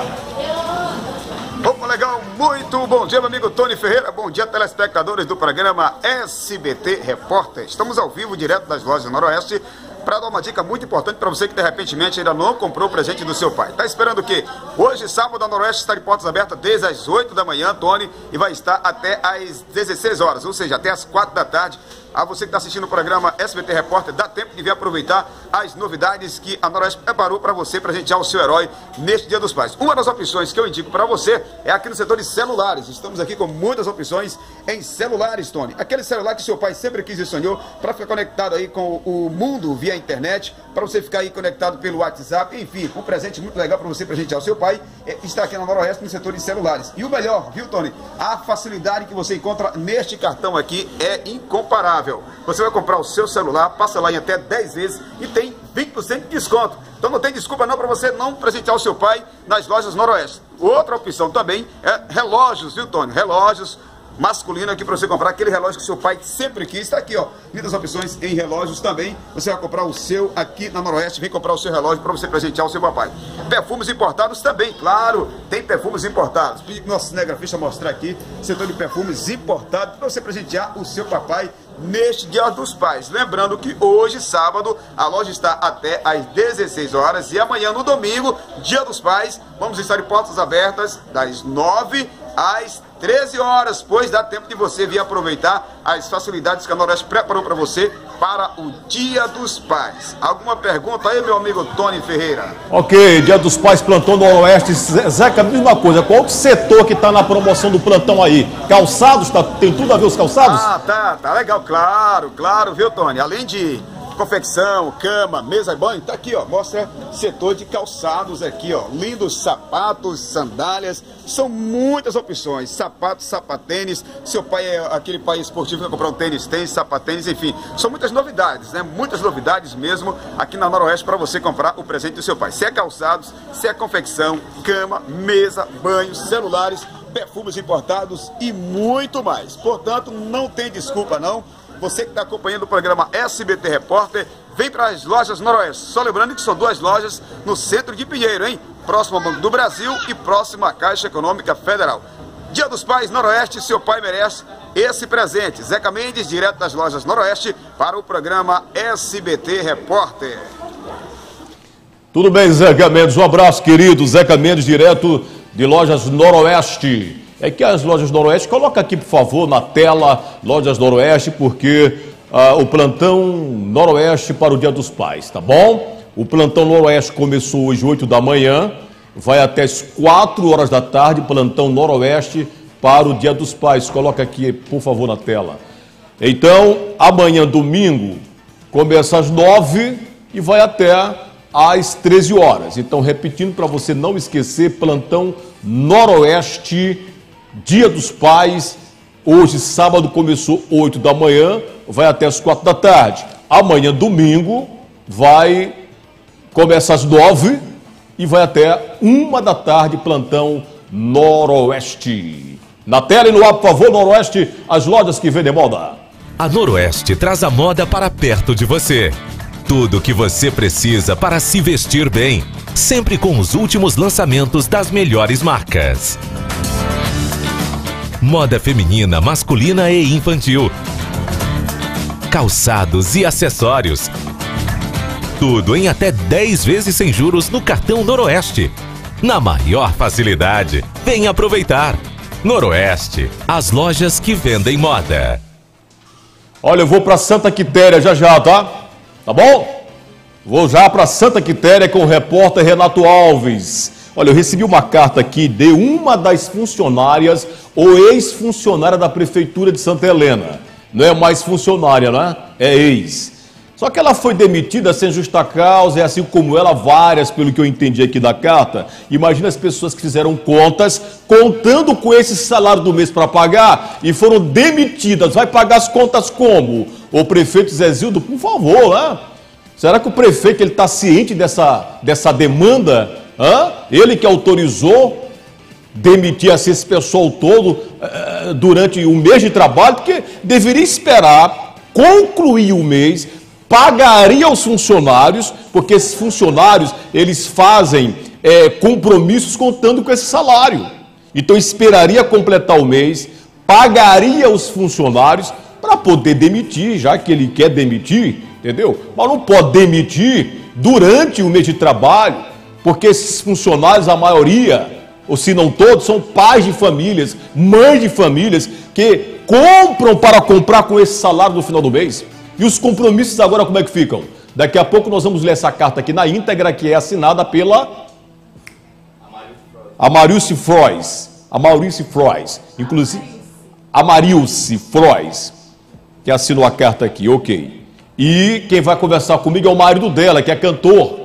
Opa, legal, muito bom dia, meu amigo Tony Ferreira. Bom dia, telespectadores do programa S B T Repórter. Estamos ao vivo, direto das lojas Noroeste, para dar uma dica muito importante para você que de repente ainda não comprou o presente do seu pai. Tá esperando o quê? Hoje, sábado, a Noroeste está de portas abertas desde as oito da manhã, Tony, e vai estar até às dezesseis horas, ou seja, até às quatro da tarde. A você que está assistindo o programa S B T Repórter, dá tempo de vir aproveitar as novidades que a Noroeste preparou para você, presentear o seu herói neste Dia dos Pais. Uma das opções que eu indico para você é aqui no setor de celulares. Estamos aqui com muitas opções em celulares, Tony. Aquele celular que seu pai sempre quis e sonhou para ficar conectado aí com o mundo via internet, para você ficar aí conectado pelo WhatsApp, enfim, um presente muito legal para você presentear o seu pai, é, está aqui na Noroeste no setor de celulares. E o melhor, viu, Tony? A facilidade que você encontra neste cartão aqui é incomparável. Você vai comprar o seu celular, passa lá em até dez vezes e tem vinte por cento de desconto. Então não tem desculpa não para você não presentear o seu pai nas lojas Noroeste. Outra opção também é relógios, viu, Tony? Relógios masculino aqui para você comprar aquele relógio que seu pai sempre quis. Está aqui, ó, muitas opções em relógios também. Você vai comprar o seu aqui na Noroeste, vem comprar o seu relógio para você presentear o seu papai. Perfumes importados também, claro, tem perfumes importados. Pedi que nosso cinegrafista mostrar aqui, setor de perfumes importados para você presentear o seu papai neste Dia dos Pais. Lembrando que hoje, sábado, a loja está até às dezesseis horas e amanhã, no domingo, Dia dos Pais, vamos estar de portas abertas das nove às treze horas, pois dá tempo de você vir aproveitar as facilidades que a Noroeste preparou para você para o Dia dos Pais. Alguma pergunta aí, meu amigo Tony Ferreira? Ok, Dia dos Pais, Plantão Noroeste. Zeca, me diz uma coisa, qual o setor que está na promoção do plantão aí? Calçados, tá, tem tudo a ver os calçados? Ah, tá, tá legal, claro, claro, viu, Tony? Além de confecção, cama, mesa e banho, tá aqui, ó, mostra setor de calçados aqui, ó, lindos sapatos, sandálias, são muitas opções, sapatos, sapatênis, seu pai é aquele pai esportivo que vai comprar um tênis, tênis, sapatênis, enfim, são muitas novidades, né, muitas novidades mesmo aqui na Noroeste para você comprar o presente do seu pai, se é calçados, se é confecção, cama, mesa, banho, celulares, perfumes importados e muito mais, portanto, não tem desculpa não. Você que está acompanhando o programa S B T Repórter, vem para as lojas Noroeste. Só lembrando que são duas lojas no centro de Pinheiro, hein? Próximo ao Banco do Brasil e próximo à Caixa Econômica Federal. Dia dos Pais Noroeste, seu pai merece esse presente. Zeca Mendes, direto das lojas Noroeste, para o programa S B T Repórter. Tudo bem, Zeca Mendes. Um abraço, querido. Zeca Mendes, direto de lojas Noroeste. É que as lojas Noroeste, coloca aqui, por favor, na tela, lojas Noroeste, porque ah, o plantão Noroeste para o Dia dos Pais, tá bom? O plantão Noroeste começou hoje, oito da manhã, vai até as quatro horas da tarde, plantão Noroeste para o Dia dos Pais. Coloca aqui, por favor, na tela. Então, amanhã, domingo, começa às nove e vai até às treze horas. Então, repetindo para você não esquecer, plantão Noroeste, Dia dos Pais, hoje sábado começou oito da manhã, vai até as quatro da tarde. Amanhã, domingo, vai começar às nove e vai até uma da tarde, plantão Noroeste. Na tela e no ar, por favor, Noroeste, as lojas que vendem moda. A Noroeste traz a moda para perto de você. Tudo o que você precisa para se vestir bem. sempre com os últimos lançamentos das melhores marcas. Moda feminina, masculina e infantil. Calçados e acessórios. Tudo em até dez vezes sem juros no cartão Noroeste. Na maior facilidade. Vem aproveitar. Noroeste, as lojas que vendem moda. Olha, eu vou para Santa Quitéria já já, tá? Tá bom? Vou já para Santa Quitéria com o repórter Renato Alves. Olha, eu recebi uma carta aqui de uma das funcionárias ou ex-funcionária da Prefeitura de Santa Helena. Não é mais funcionária, né? É ex. Só que ela foi demitida sem justa causa, e assim como ela, várias, pelo que eu entendi aqui da carta. Imagina as pessoas que fizeram contas, contando com esse salário do mês para pagar, e foram demitidas. Vai pagar as contas como? O prefeito Zezildo, por favor, né? Será que o prefeito está ciente dessa, dessa demanda? Hã? Ele que autorizou demitir assim, esse pessoal todo uh, durante o mês de trabalho, porque deveria esperar concluir o mês, pagaria os funcionários, porque esses funcionários, eles fazem é, compromissos contando com esse salário. Então esperaria completar o mês, pagaria os funcionários para poder demitir, já que ele quer demitir, entendeu? Mas não pode demitir durante o mês de trabalho, porque esses funcionários, a maioria, ou se não todos, são pais de famílias, mães de famílias, que compram para comprar com esse salário no final do mês. E os compromissos agora como é que ficam? Daqui a pouco nós vamos ler essa carta aqui na íntegra, que é assinada pela Amarilce Frois. Amarilce Frois. Inclusive, Amarilce Frois, que assinou a carta aqui, ok. E quem vai conversar comigo é o marido dela, que é cantor,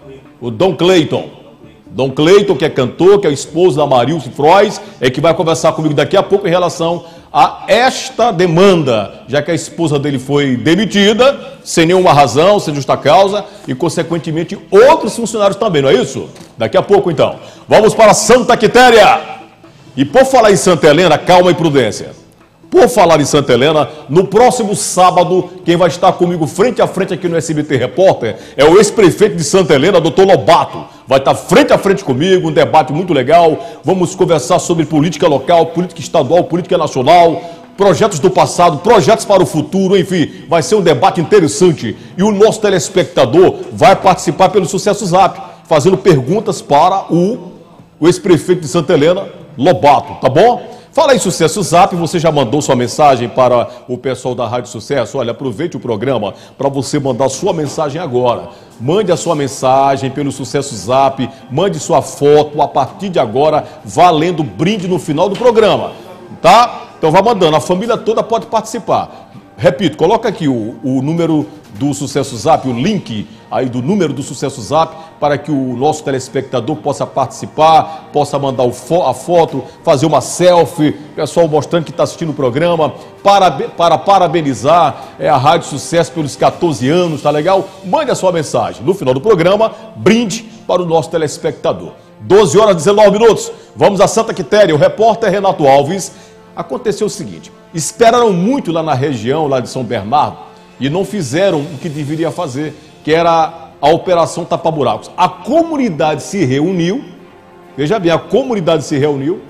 o Dom Cleiton. Dom Cleiton, que é cantor, que é o esposo da Amarilce Frois, é que vai conversar comigo daqui a pouco em relação a esta demanda, já que a esposa dele foi demitida, sem nenhuma razão, sem justa causa, e consequentemente outros funcionários também, não é isso? Daqui a pouco então. Vamos para Santa Quitéria. E por falar em Santa Helena, calma e prudência. Por falar em Santa Helena, no próximo sábado, quem vai estar comigo frente a frente aqui no S B T Repórter é o ex-prefeito de Santa Helena, doutor Lobato. Vai estar frente a frente comigo, um debate muito legal. Vamos conversar sobre política local, política estadual, política nacional, projetos do passado, projetos para o futuro, enfim. Vai ser um debate interessante. E o nosso telespectador vai participar pelo Sucesso Zap, fazendo perguntas para o, o ex-prefeito de Santa Helena, Lobato, tá bom? Fala aí, Sucesso Zap, você já mandou sua mensagem para o pessoal da Rádio Sucesso? Olha, aproveite o programa para você mandar sua mensagem agora. Mande a sua mensagem pelo Sucesso Zap, mande sua foto, a partir de agora, valendo brinde no final do programa, tá? Então vá mandando, a família toda pode participar. Repito, coloca aqui o, o número do Sucesso Zap, o link aí do número do Sucesso Zap, para que o nosso telespectador possa participar, possa mandar o fo a foto, fazer uma selfie, pessoal mostrando que está assistindo o programa, para, para parabenizar é, a Rádio Sucesso pelos quatorze anos, tá legal? Mande a sua mensagem. No final do programa, brinde para o nosso telespectador. doze horas e dezenove minutos, vamos a Santa Quitéria, o repórter Renato Alves. Aconteceu o seguinte, esperaram muito lá na região, lá de São Bernardo, e não fizeram o que deveria fazer, que era a Operação Tapa Buracos. A comunidade se reuniu, veja bem, a comunidade se reuniu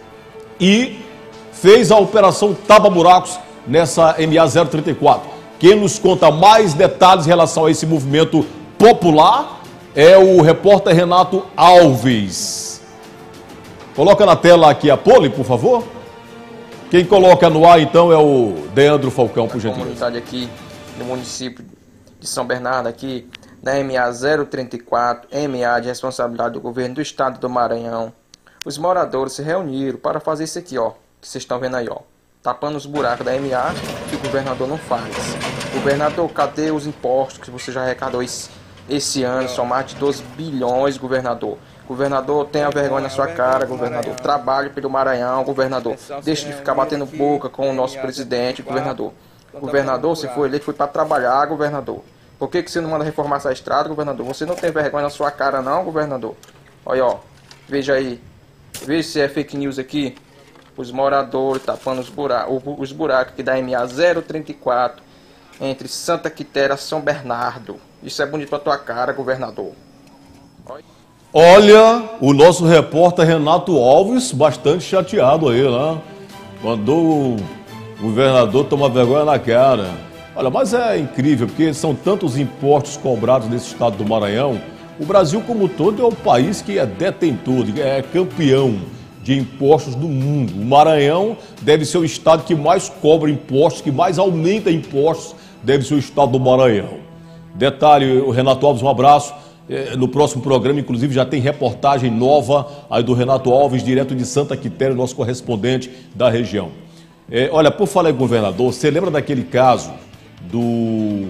e fez a Operação Tapa Buracos nessa M A zero trinta e quatro. Quem nos conta mais detalhes em relação a esse movimento popular é o repórter Renato Alves. Coloca na tela aqui a pole, por favor. Quem coloca no ar, então, é o Deandro Falcão, por gentileza. A comunidade aqui no município de São Bernardo, aqui na M A zero trinta e quatro, M A de responsabilidade do governo do estado do Maranhão. Os moradores se reuniram para fazer isso aqui, ó, que vocês estão vendo aí, ó, tapando os buracos da M A que o governador não faz. Governador, cadê os impostos que você já arrecadou esse, esse ano? São mais de doze bilhões, governador. Governador, tenha vergonha na sua cara, governador. Trabalhe pelo Maranhão, governador. Deixe de ficar batendo boca com o nosso presidente, governador. Governador, se for eleito, foi para trabalhar, governador. Por que, que você não manda reformar essa estrada, governador? Você não tem vergonha na sua cara, não, governador? Olha, ó. Veja aí. Veja se é fake news aqui. Os moradores tapando os buracos, os buracos aqui da M A zero trinta e quatro, entre Santa Quitéria e São Bernardo. Isso é bonito pra tua cara, governador. Olha. Olha, o nosso repórter Renato Alves bastante chateado aí, né? Mandou o governador tomar vergonha na cara. Olha, mas é incrível, porque são tantos impostos cobrados nesse estado do Maranhão. O Brasil como todo é o país que é detentor, é campeão de impostos do mundo. O Maranhão deve ser o estado que mais cobra impostos, que mais aumenta impostos, deve ser o estado do Maranhão. Detalhe, o Renato Alves, um abraço. No próximo programa, inclusive, já tem reportagem nova aí do Renato Alves, direto de Santa Quitéria, nosso correspondente da região. É, olha, por falar em governador, você lembra daquele caso do,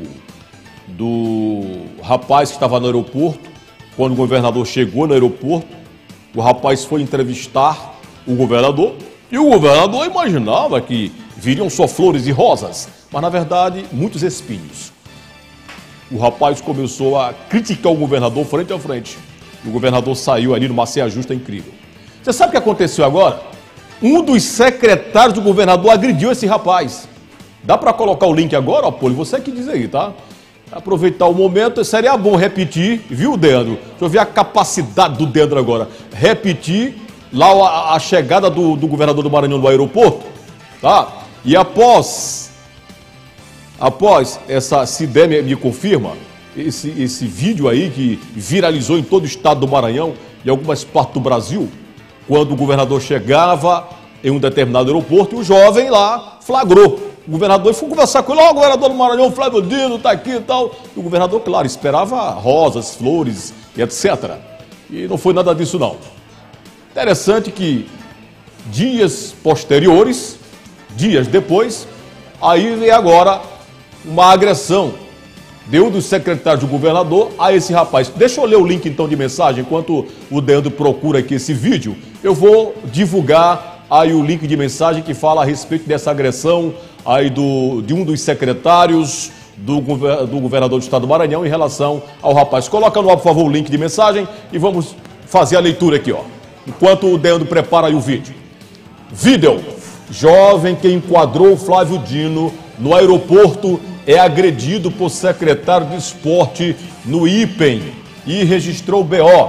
do rapaz que estava no aeroporto, quando o governador chegou no aeroporto, o rapaz foi entrevistar o governador e o governador imaginava que viriam só flores e rosas, mas na verdade muitos espinhos. O rapaz começou a criticar o governador frente a frente. E o governador saiu ali numa saia justa incrível. Você sabe o que aconteceu agora? Um dos secretários do governador agrediu esse rapaz. Dá para colocar o link agora, ó, Poli? Você que diz aí, tá? Aproveitar o momento, seria bom repetir, viu, Deandro? Deixa eu ver a capacidade do Deandro agora. Repetir lá a, a chegada do, do governador do Maranhão no aeroporto, tá? E após... Após essa, se der, me, me confirma, esse, esse vídeo aí que viralizou em todo o estado do Maranhão e algumas partes do Brasil, quando o governador chegava em um determinado aeroporto e o jovem lá flagrou. O governador foi conversar com ele, ó, oh, governador do Maranhão, Flávio Dino, tá aqui e tal. E o governador, claro, esperava rosas, flores e etcétera. E não foi nada disso não. Interessante que dias posteriores, dias depois, aí vem agora uma agressão de um dos secretários do governador a esse rapaz. Deixa eu ler o link então de mensagem, enquanto o Deandro procura aqui esse vídeo, eu vou divulgar aí o link de mensagem que fala a respeito dessa agressão aí do, de um dos secretários do, do governador do estado do Maranhão em relação ao rapaz. Coloca no ar, por favor, o link de mensagem e vamos fazer a leitura aqui, ó. Enquanto o Deandro prepara aí o vídeo. Vídeo. Jovem que enquadrou Flávio Dino no aeroporto é agredido por secretário de esporte no I P E M e registrou B O.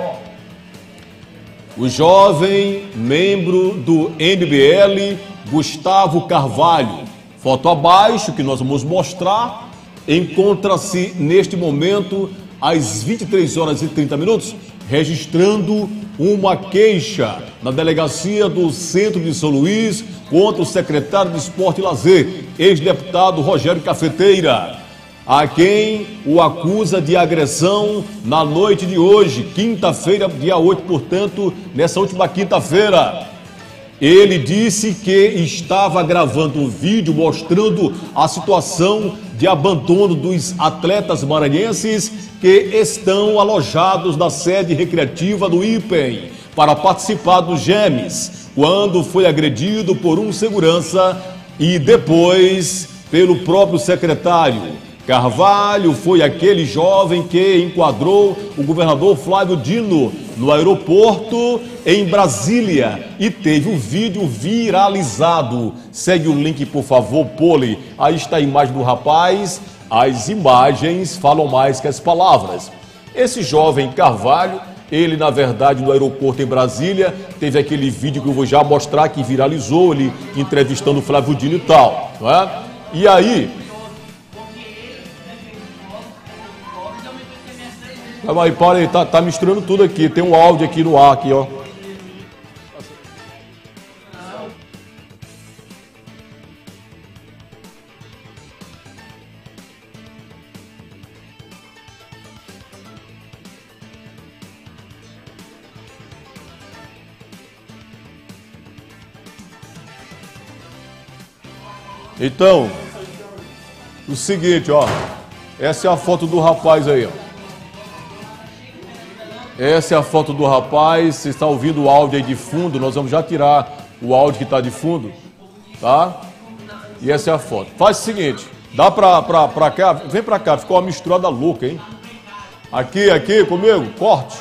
O jovem membro do M B L, Gustavo Carvalho, foto abaixo que nós vamos mostrar, encontra-se neste momento às vinte e três horas e trinta minutos, registrando uma queixa na delegacia do Centro de São Luís contra o secretário de Esporte e Lazer, ex-deputado Rogério Cafeteira, a quem o acusa de agressão na noite de hoje, quinta-feira, dia oito, portanto, nessa última quinta-feira. Ele disse que estava gravando um vídeo mostrando a situação de abandono dos atletas maranhenses que estão alojados na sede recreativa do I P E M para participar dos GEMES, quando foi agredido por um segurança e depois pelo próprio secretário. Carvalho foi aquele jovem que enquadrou o governador Flávio Dino no aeroporto em Brasília e teve o vídeo viralizado. Segue o link, por favor, Poli. Aí está a imagem do rapaz. As imagens falam mais que as palavras. Esse jovem Carvalho, ele na verdade no aeroporto em Brasília, teve aquele vídeo que eu vou já mostrar que viralizou, ele entrevistando o Flávio Dino e tal, não é? E aí... Aí, para aí, tá, tá misturando tudo aqui. Tem um áudio aqui no ar, aqui, ó. Então, o seguinte, ó. Essa é a foto do rapaz aí, ó. Essa é a foto do rapaz, você está ouvindo o áudio aí de fundo, nós vamos já tirar o áudio que está de fundo, tá? E essa é a foto. Faz o seguinte, dá pra, pra, pra cá, vem pra cá, ficou uma misturada louca, hein? Aqui, aqui, comigo, corte.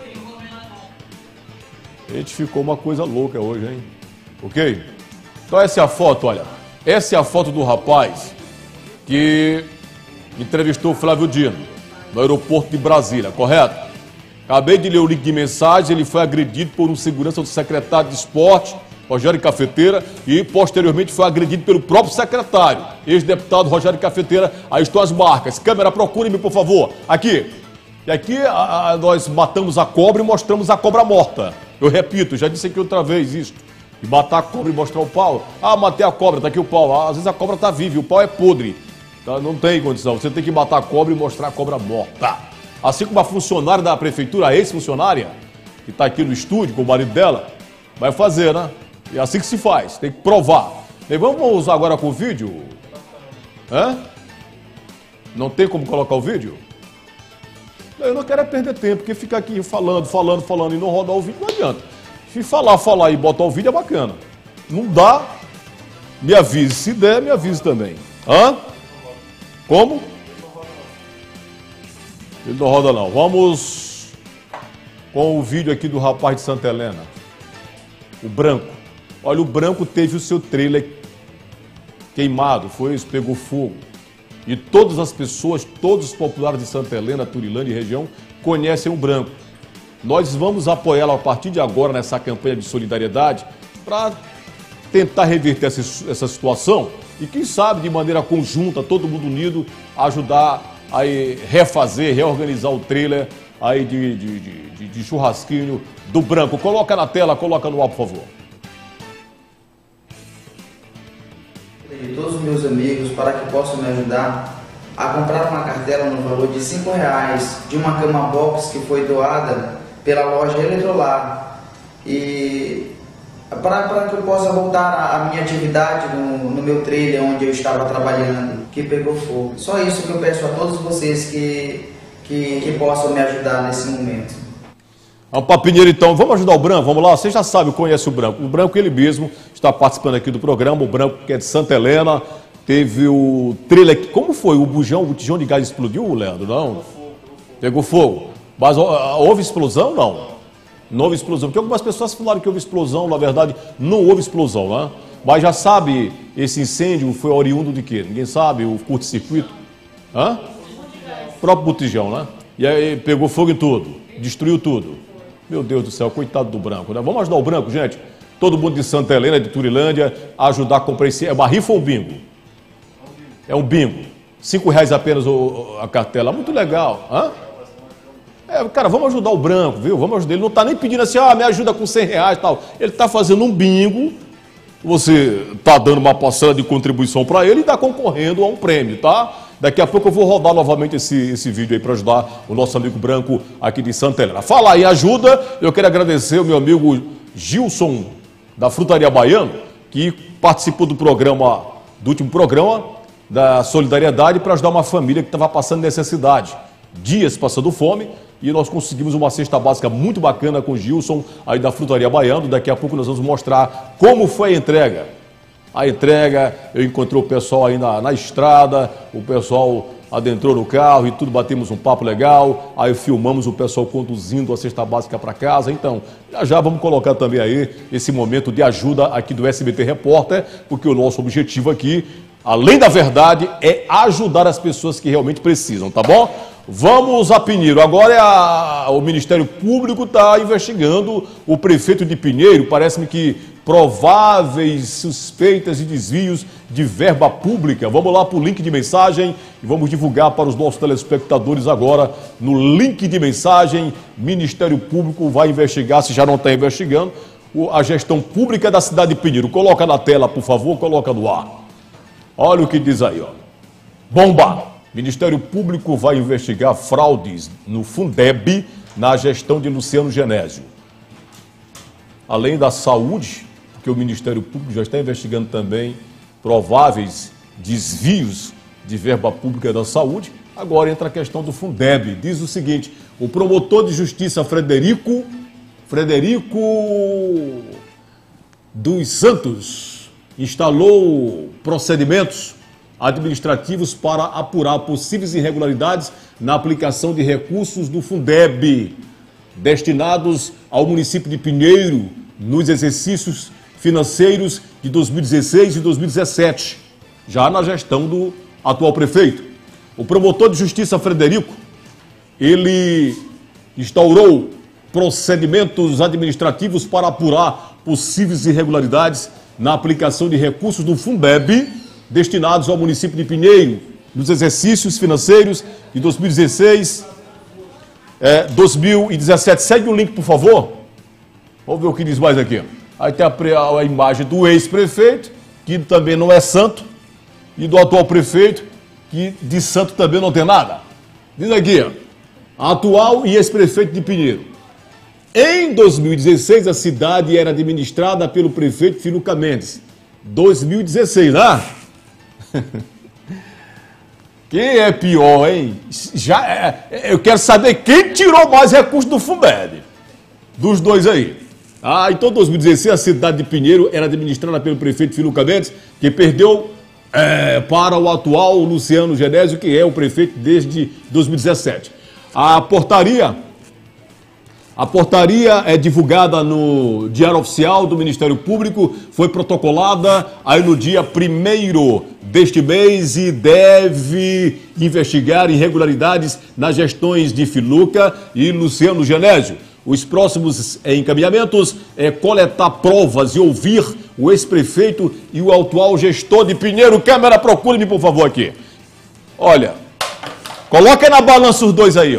A gente ficou uma coisa louca hoje, hein? Ok? Então essa é a foto, olha. Essa é a foto do rapaz que entrevistou o Flávio Dino no aeroporto de Brasília, correto? Acabei de ler o link de mensagem, ele foi agredido por um segurança do secretário de esporte, Rogério Cafeteira, e posteriormente foi agredido pelo próprio secretário, ex-deputado Rogério Cafeteira. Aí estão as marcas. Câmera, procure-me, por favor. Aqui. E aqui a, a, nós matamos a cobra e mostramos a cobra morta. Eu repito, já disse aqui outra vez isso. E matar a cobra e mostrar o pau. Ah, matei a cobra, tá aqui o pau. Ah, às vezes a cobra tá viva e o pau é podre. Tá? Não tem condição. Você tem que matar a cobra e mostrar a cobra morta. Assim como a funcionária da prefeitura, a ex-funcionária, que está aqui no estúdio com o marido dela, vai fazer, né? É assim que se faz, tem que provar. E vamos usar agora com o vídeo? Hã? Não tem como colocar o vídeo? Eu não quero é perder tempo, porque ficar aqui falando, falando, falando e não rodar o vídeo não adianta. Se falar, falar e botar o vídeo é bacana. Não dá, me avise. Se der, me avise também. Hã? Como? Ele não roda não. Vamos com o vídeo aqui do rapaz de Santa Helena. O branco. Olha, o branco teve o seu trailer queimado, foi isso, pegou fogo. E todas as pessoas, todos os populares de Santa Helena, Turilândia e região, conhecem o branco. Nós vamos apoiá-lo a partir de agora nessa campanha de solidariedade para tentar reverter essa, essa situação e, quem sabe, de maneira conjunta, todo mundo unido, ajudar a refazer, reorganizar o trailer aí de, de, de, de, de churrasquinho do branco. Coloca na tela, coloca no ar, por favor. De todos os meus amigos para que possam me ajudar a comprar uma cartela no valor de cinco reais de uma cama box que foi doada pela loja Eletrolar e para, para que eu possa voltar à minha atividade no, no meu trailer onde eu estava trabalhando, que pegou fogo. Só isso que eu peço a todos vocês que, que, que possam me ajudar nesse momento. A Papinheiro, então, vamos ajudar o Branco, vamos lá, você já sabe, conhece o Branco. O Branco, ele mesmo, está participando aqui do programa, o Branco que é de Santa Helena, teve o trailer, como foi? O bujão, o botijão de gás explodiu, Leandro? Não? Pegou fogo. Mas houve explosão? Não. Não houve explosão, porque algumas pessoas falaram que houve explosão, na verdade, não houve explosão, né? Mas já sabe, esse incêndio foi oriundo de quê? Ninguém sabe, o curto-circuito? Hã? O próprio botijão, né? E aí pegou fogo em tudo, destruiu tudo. Meu Deus do céu, coitado do Branco, né? Vamos ajudar o Branco, gente. Todo mundo de Santa Helena, de Turilândia, a ajudar a comprar esse... É uma rifa ou um bingo? É um bingo. Cinco reais apenas a cartela. Muito legal. Hã? É, cara, vamos ajudar o Branco, viu? Vamos ajudar. Ele não está nem pedindo assim, ah, me ajuda com cem reais e tal. Ele está fazendo um bingo. Você está dando uma parcela de contribuição para ele e está concorrendo a um prêmio, tá? Daqui a pouco eu vou rodar novamente esse, esse vídeo aí para ajudar o nosso amigo Branco aqui de Santa Helena. Fala aí, ajuda. Eu quero agradecer o meu amigo Gilson, da Frutaria Baiano, que participou do programa, do último programa da Solidariedade para ajudar uma família que estava passando necessidade. Dias passando fome e nós conseguimos uma cesta básica muito bacana com o Gilson aí da Frutaria Baiano. Daqui a pouco nós vamos mostrar como foi a entrega. A entrega, eu encontrei o pessoal aí na, na estrada, o pessoal adentrou no carro e tudo, batemos um papo legal, aí filmamos o pessoal conduzindo a cesta básica para casa. Então, já já vamos colocar também aí esse momento de ajuda aqui do S B T Repórter, porque o nosso objetivo aqui, além da verdade, é ajudar as pessoas que realmente precisam, tá bom? Vamos a Pinheiro. Agora é a, o Ministério Público está investigando o prefeito de Pinheiro. Parece-me que prováveis suspeitas de desvios de verba pública. Vamos lá para o link de mensagem e vamos divulgar para os nossos telespectadores agora no link de mensagem. Ministério Público vai investigar, se já não está investigando, a gestão pública da cidade de Pinheiro. Coloca na tela, por favor, coloca no ar. Olha o que diz aí, ó. Bomba! Ministério Público vai investigar fraudes no Fundeb na gestão de Luciano Genésio. Além da saúde, porque o Ministério Público já está investigando também prováveis desvios de verba pública da saúde, agora entra a questão do Fundeb. Diz o seguinte, o promotor de justiça Frederico, Frederico dos Santos instalou procedimentos administrativos para apurar possíveis irregularidades na aplicação de recursos do Fundeb, destinados ao município de Pinheiro, nos exercícios financeiros de dois mil e dezesseis e dois mil e dezessete, já na gestão do atual prefeito. O promotor de justiça Frederico, ele instaurou procedimentos administrativos para apurar possíveis irregularidades na aplicação de recursos do Fundeb destinados ao município de Pinheiro nos exercícios financeiros de dois mil e dezesseis, é, dois mil e dezessete. Segue o link, por favor. Vamos ver o que diz mais aqui. Aí tem a, a imagem do ex-prefeito, que também não é santo, e do atual prefeito, que de santo também não tem nada. Diz aqui, ó, atual e ex-prefeito de Pinheiro. Em dois mil e dezesseis, a cidade era administrada pelo prefeito Filuca Mendes. dois mil e dezesseis, ah? Quem é pior, hein? Já, é, eu quero saber quem tirou mais recursos do Fundeb. Dos dois aí. Ah, então em dois mil e dezesseis a cidade de Pinheiro era administrada pelo prefeito Filuca Mendes, que perdeu é, para o atual Luciano Genésio, que é o prefeito desde dois mil e dezessete. A portaria, a portaria é divulgada no Diário Oficial do Ministério Público, foi protocolada aí no dia primeiro deste mês e deve investigar irregularidades nas gestões de Filuca e Luciano Genésio. Os próximos encaminhamentos é coletar provas e ouvir o ex-prefeito e o atual gestor de Pinheiro. Câmera, procure-me, por favor, aqui. Olha, coloca na balança os dois aí, ó.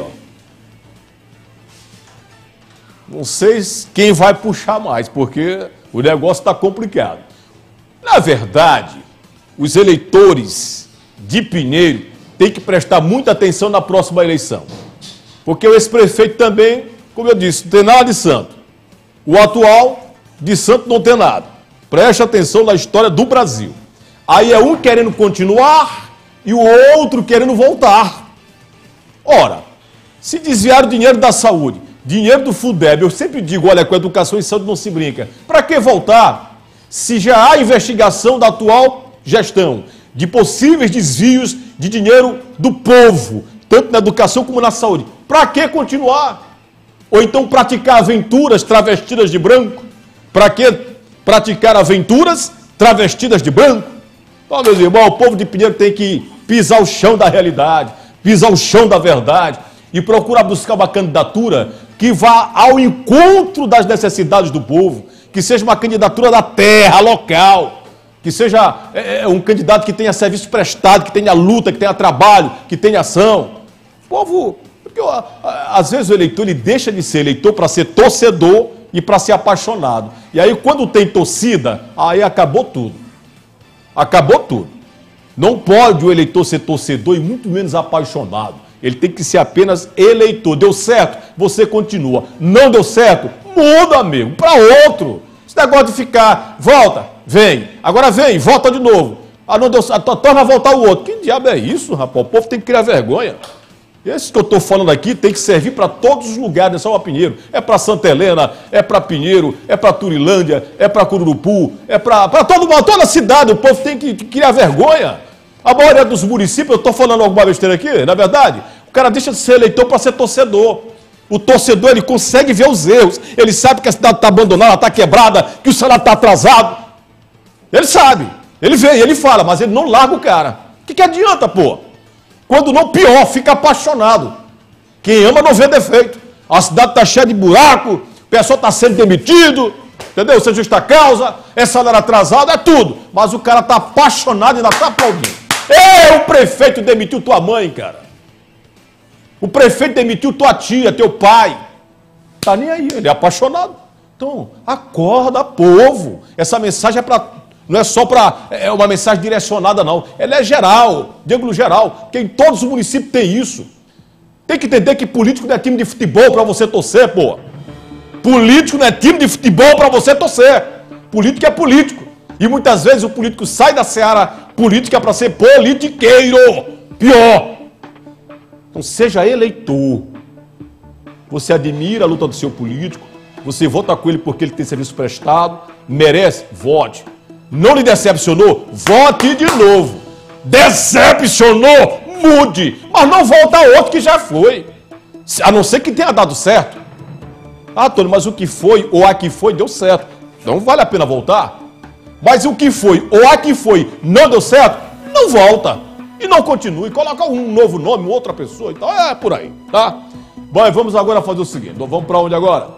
Não sei quem vai puxar mais, porque o negócio está complicado. Na verdade, os eleitores de Pinheiro têm que prestar muita atenção na próxima eleição. Porque o ex-prefeito também, como eu disse, não tem nada de santo. O atual, de santo, não tem nada. Preste atenção na história do Brasil. Aí é um querendo continuar e o outro querendo voltar. Ora, se desviaram dinheiro da saúde, dinheiro do Fundeb, eu sempre digo, olha, com educação e saúde não se brinca. Para que voltar? Se já há investigação da atual gestão de possíveis desvios de dinheiro do povo, tanto na educação como na saúde. Para que continuar? Ou então praticar aventuras travestidas de branco? Para que praticar aventuras travestidas de branco? Então, meus irmãos, o povo de Pinheiro tem que pisar o chão da realidade, pisar o chão da verdade e procurar buscar uma candidatura que vá ao encontro das necessidades do povo, que seja uma candidatura da terra, local, que seja é, um candidato que tenha serviço prestado, que tenha luta, que tenha trabalho, que tenha ação. O povo... Porque, ó, às vezes o eleitor ele deixa de ser eleitor para ser torcedor e para ser apaixonado. E aí quando tem torcida, aí acabou tudo. Acabou tudo. Não pode o eleitor ser torcedor e muito menos apaixonado. Ele tem que ser apenas eleitor. Deu certo? Você continua. Não deu certo? Muda, amigo, para outro. Esse negócio de ficar, volta, vem. Agora vem, volta de novo. Ah, não deu certo, torna a voltar o outro. Que diabo é isso, rapaz? O povo tem que criar vergonha. Esse que eu estou falando aqui tem que servir para todos os lugares, não é só para Pinheiro. É para Santa Helena, é para Pinheiro, é para Turilândia, é para Cururupu, é para toda a cidade. O povo tem que, que criar vergonha. A maioria dos municípios, eu estou falando alguma besteira aqui, na verdade, o cara deixa de ser eleitor para ser torcedor. O torcedor, ele consegue ver os erros. Ele sabe que a cidade está abandonada, está quebrada, que o salário está atrasado. Ele sabe. Ele vê, ele fala, mas ele não larga o cara. O que, que adianta, pô? Quando não, pior, fica apaixonado. Quem ama não vê defeito. A cidade está cheia de buraco, o pessoal está sendo demitido, entendeu? Sem justa causa, é salário atrasado, é tudo. Mas o cara está apaixonado e ainda está aplaudindo. Ei, o prefeito demitiu tua mãe, cara. O prefeito demitiu tua tia, teu pai. Tá nem aí, ele é apaixonado. Então, acorda, povo. Essa mensagem é para... Não é só para... É uma mensagem direcionada, não. Ela é geral, de ângulo geral. Porque em todos os municípios tem isso. Tem que entender que político não é time de futebol para você torcer, pô. Político não é time de futebol para você torcer. Político é político. E muitas vezes o político sai da seara política para ser politiqueiro. Pior. Então seja eleitor. Você admira a luta do seu político. Você vota com ele porque ele tem serviço prestado. Merece? Vote. Não lhe decepcionou? Vote de novo. Decepcionou? Mude. Mas não volta a outro que já foi. A não ser que tenha dado certo. Ah, Tony, mas o que foi ou a que foi deu certo. Então vale a pena voltar. Mas o que foi ou a que foi não deu certo, não volta. E não continue. Coloca um novo nome, outra pessoa e tal. É por aí, tá? Bom, vamos agora fazer o seguinte, vamos para onde agora?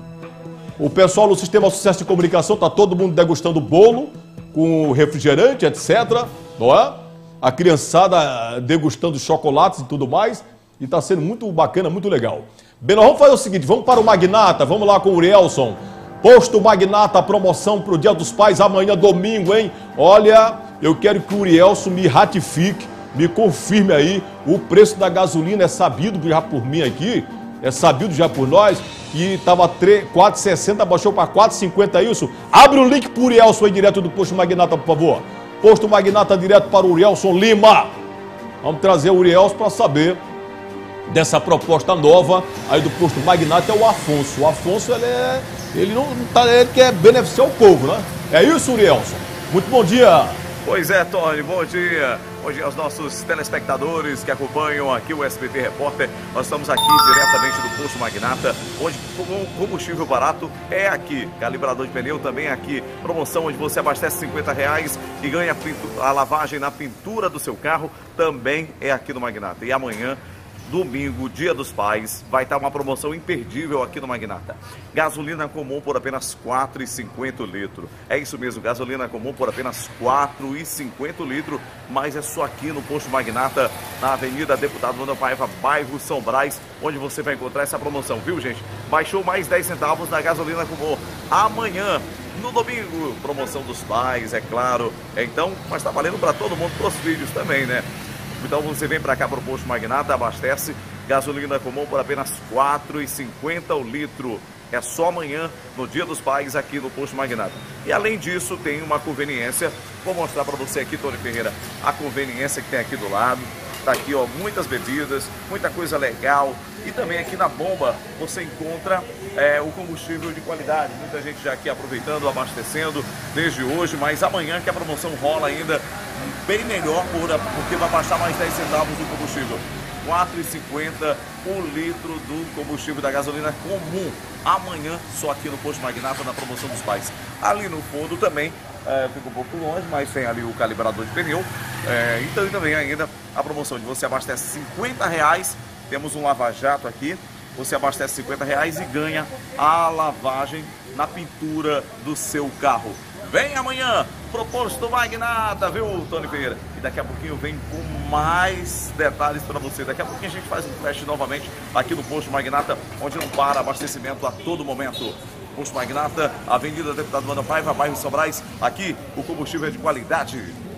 O pessoal do Sistema Sucesso de Comunicação, tá todo mundo degustando bolo, com refrigerante, etcétera, não é? A criançada degustando chocolates e tudo mais, e tá sendo muito bacana, muito legal. Bem, nós vamos fazer o seguinte, vamos para o Magnata, vamos lá com o Urielson. Posto Magnata, promoção para o Dia dos Pais, amanhã domingo, hein? Olha, eu quero que o Urielson me ratifique, me confirme aí, o preço da gasolina é sabido já por mim aqui, é sabido já por nós, que estava quatro reais e sessenta, baixou para quatro reais e cinquenta, isso. Abre o link para o Urielson aí, direto do Posto Magnata, por favor. Posto Magnata, direto para o Urielson Lima. Vamos trazer o Urielson para saber dessa proposta nova aí do Posto Magnata, é o Afonso. O Afonso, ele, é, ele não tá, ele quer beneficiar o povo, né? É isso, Urielson. Muito bom dia. Pois é, Tony, bom dia. Bom dia aos nossos telespectadores que acompanham aqui o S B T Repórter. Nós estamos aqui diretamente do Posto Magnata, onde o combustível barato é aqui. Calibrador de pneu também é aqui. Promoção onde você abastece cinquenta reais e ganha a lavagem na pintura do seu carro, também é aqui no Magnata. E amanhã, domingo, Dia dos Pais, vai estar uma promoção imperdível aqui no Magnata. Gasolina comum por apenas quatro reais e cinquenta litros. É isso mesmo, gasolina comum por apenas quatro reais e cinquenta litros, mas é só aqui no Posto Magnata, na Avenida Deputado Wanda Paiva, bairro São Brás, onde você vai encontrar essa promoção, viu, gente? Baixou mais dez centavos na gasolina comum. Amanhã, no domingo, promoção dos pais, é claro. Então, mas tá valendo para todo mundo, pros filhos também, né? Então você vem para cá para o Posto Magnata, abastece gasolina comum por apenas quatro reais e cinquenta o litro. É só amanhã, no Dia dos Pais, aqui no Posto Magnata. E além disso, tem uma conveniência. Vou mostrar para você aqui, Tony Ferreira, a conveniência que tem aqui do lado. Tá aqui, ó, muitas bebidas, muita coisa legal. E também aqui na bomba você encontra é, o combustível de qualidade. Muita gente já aqui aproveitando, abastecendo desde hoje, mas amanhã que a promoção rola ainda bem melhor, porque vai baixar mais dez centavos o combustível. quatro reais e cinquenta o litro do combustível da gasolina comum. Amanhã, só aqui no Posto Magnata, na promoção dos pais. Ali no fundo também, é, fica um pouco longe, mas tem ali o calibrador de pneu. É, então, e também ainda a promoção de você abastece cinquenta reais. Temos um lava-jato aqui. Você abastece cinquenta reais e ganha a lavagem na pintura do seu carro. Vem amanhã, proposto Magnata, viu, Tony Ferreira? E daqui a pouquinho vem com mais detalhes para você. Daqui a pouquinho a gente faz um teste novamente aqui no Posto Magnata, onde não para abastecimento a todo momento. Posto Magnata, Avenida Deputado Wanda Paiva, bairro São Brás. Aqui o combustível é de qualidade.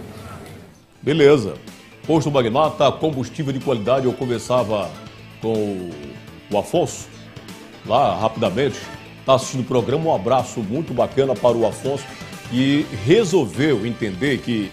Beleza. Posto Magnata, combustível de qualidade. Eu conversava com o Afonso, lá rapidamente. Está assistindo o programa. Um abraço muito bacana para o Afonso, que resolveu entender que,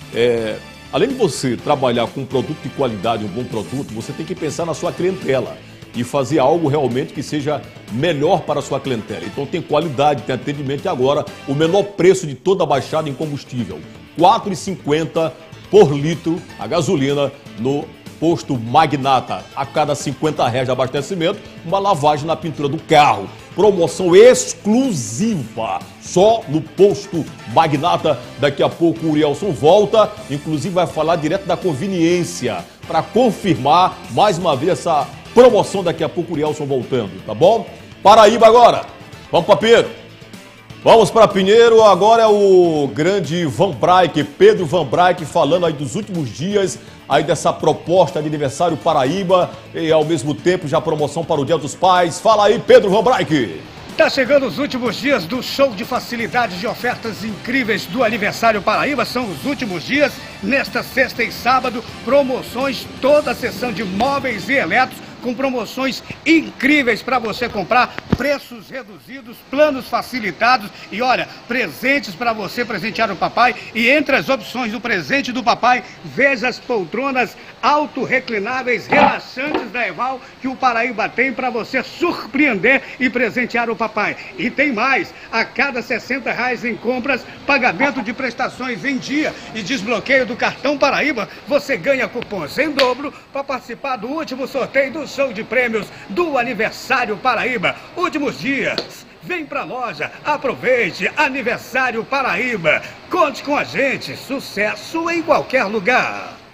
é, além de você trabalhar com um produto de qualidade, um bom produto, você tem que pensar na sua clientela e fazer algo realmente que seja melhor para a sua clientela. Então tem qualidade, tem atendimento e agora o menor preço de toda a baixada em combustível. quatro reais e cinquenta por litro a gasolina no Posto Magnata. A cada cinquenta reais de abastecimento, uma lavagem na pintura do carro. Promoção exclusiva, só no Posto Magnata. Daqui a pouco o Urielson volta, inclusive vai falar direto da conveniência, para confirmar mais uma vez essa promoção. Daqui a pouco o Urielson voltando, tá bom? Paraíba agora, vamos para Pinheiro. Vamos para Pinheiro, agora é o grande Van Braik, Pedro Van Braik, falando aí dos últimos dias, aí dessa proposta de aniversário Paraíba e ao mesmo tempo já promoção para o Dia dos Pais. Fala aí, Pedro Van Braik. Tá chegando os últimos dias do show de facilidades de ofertas incríveis do aniversário Paraíba. São os últimos dias, nesta sexta e sábado, promoções, toda a seção de móveis e eletros, com promoções incríveis para você comprar, preços reduzidos, planos facilitados e olha, presentes para você presentear o papai. E entre as opções do presente do papai, veja as poltronas autorreclináveis relaxantes da Eval que o Paraíba tem para você surpreender e presentear o papai. E tem mais, a cada sessenta reais em compras, pagamento de prestações em dia e desbloqueio do cartão Paraíba, você ganha cupons em dobro para participar do último sorteio do show de prêmios do aniversário Paraíba. Últimos dias. Vem pra loja, aproveite, aniversário Paraíba. Conte com a gente, sucesso em qualquer lugar.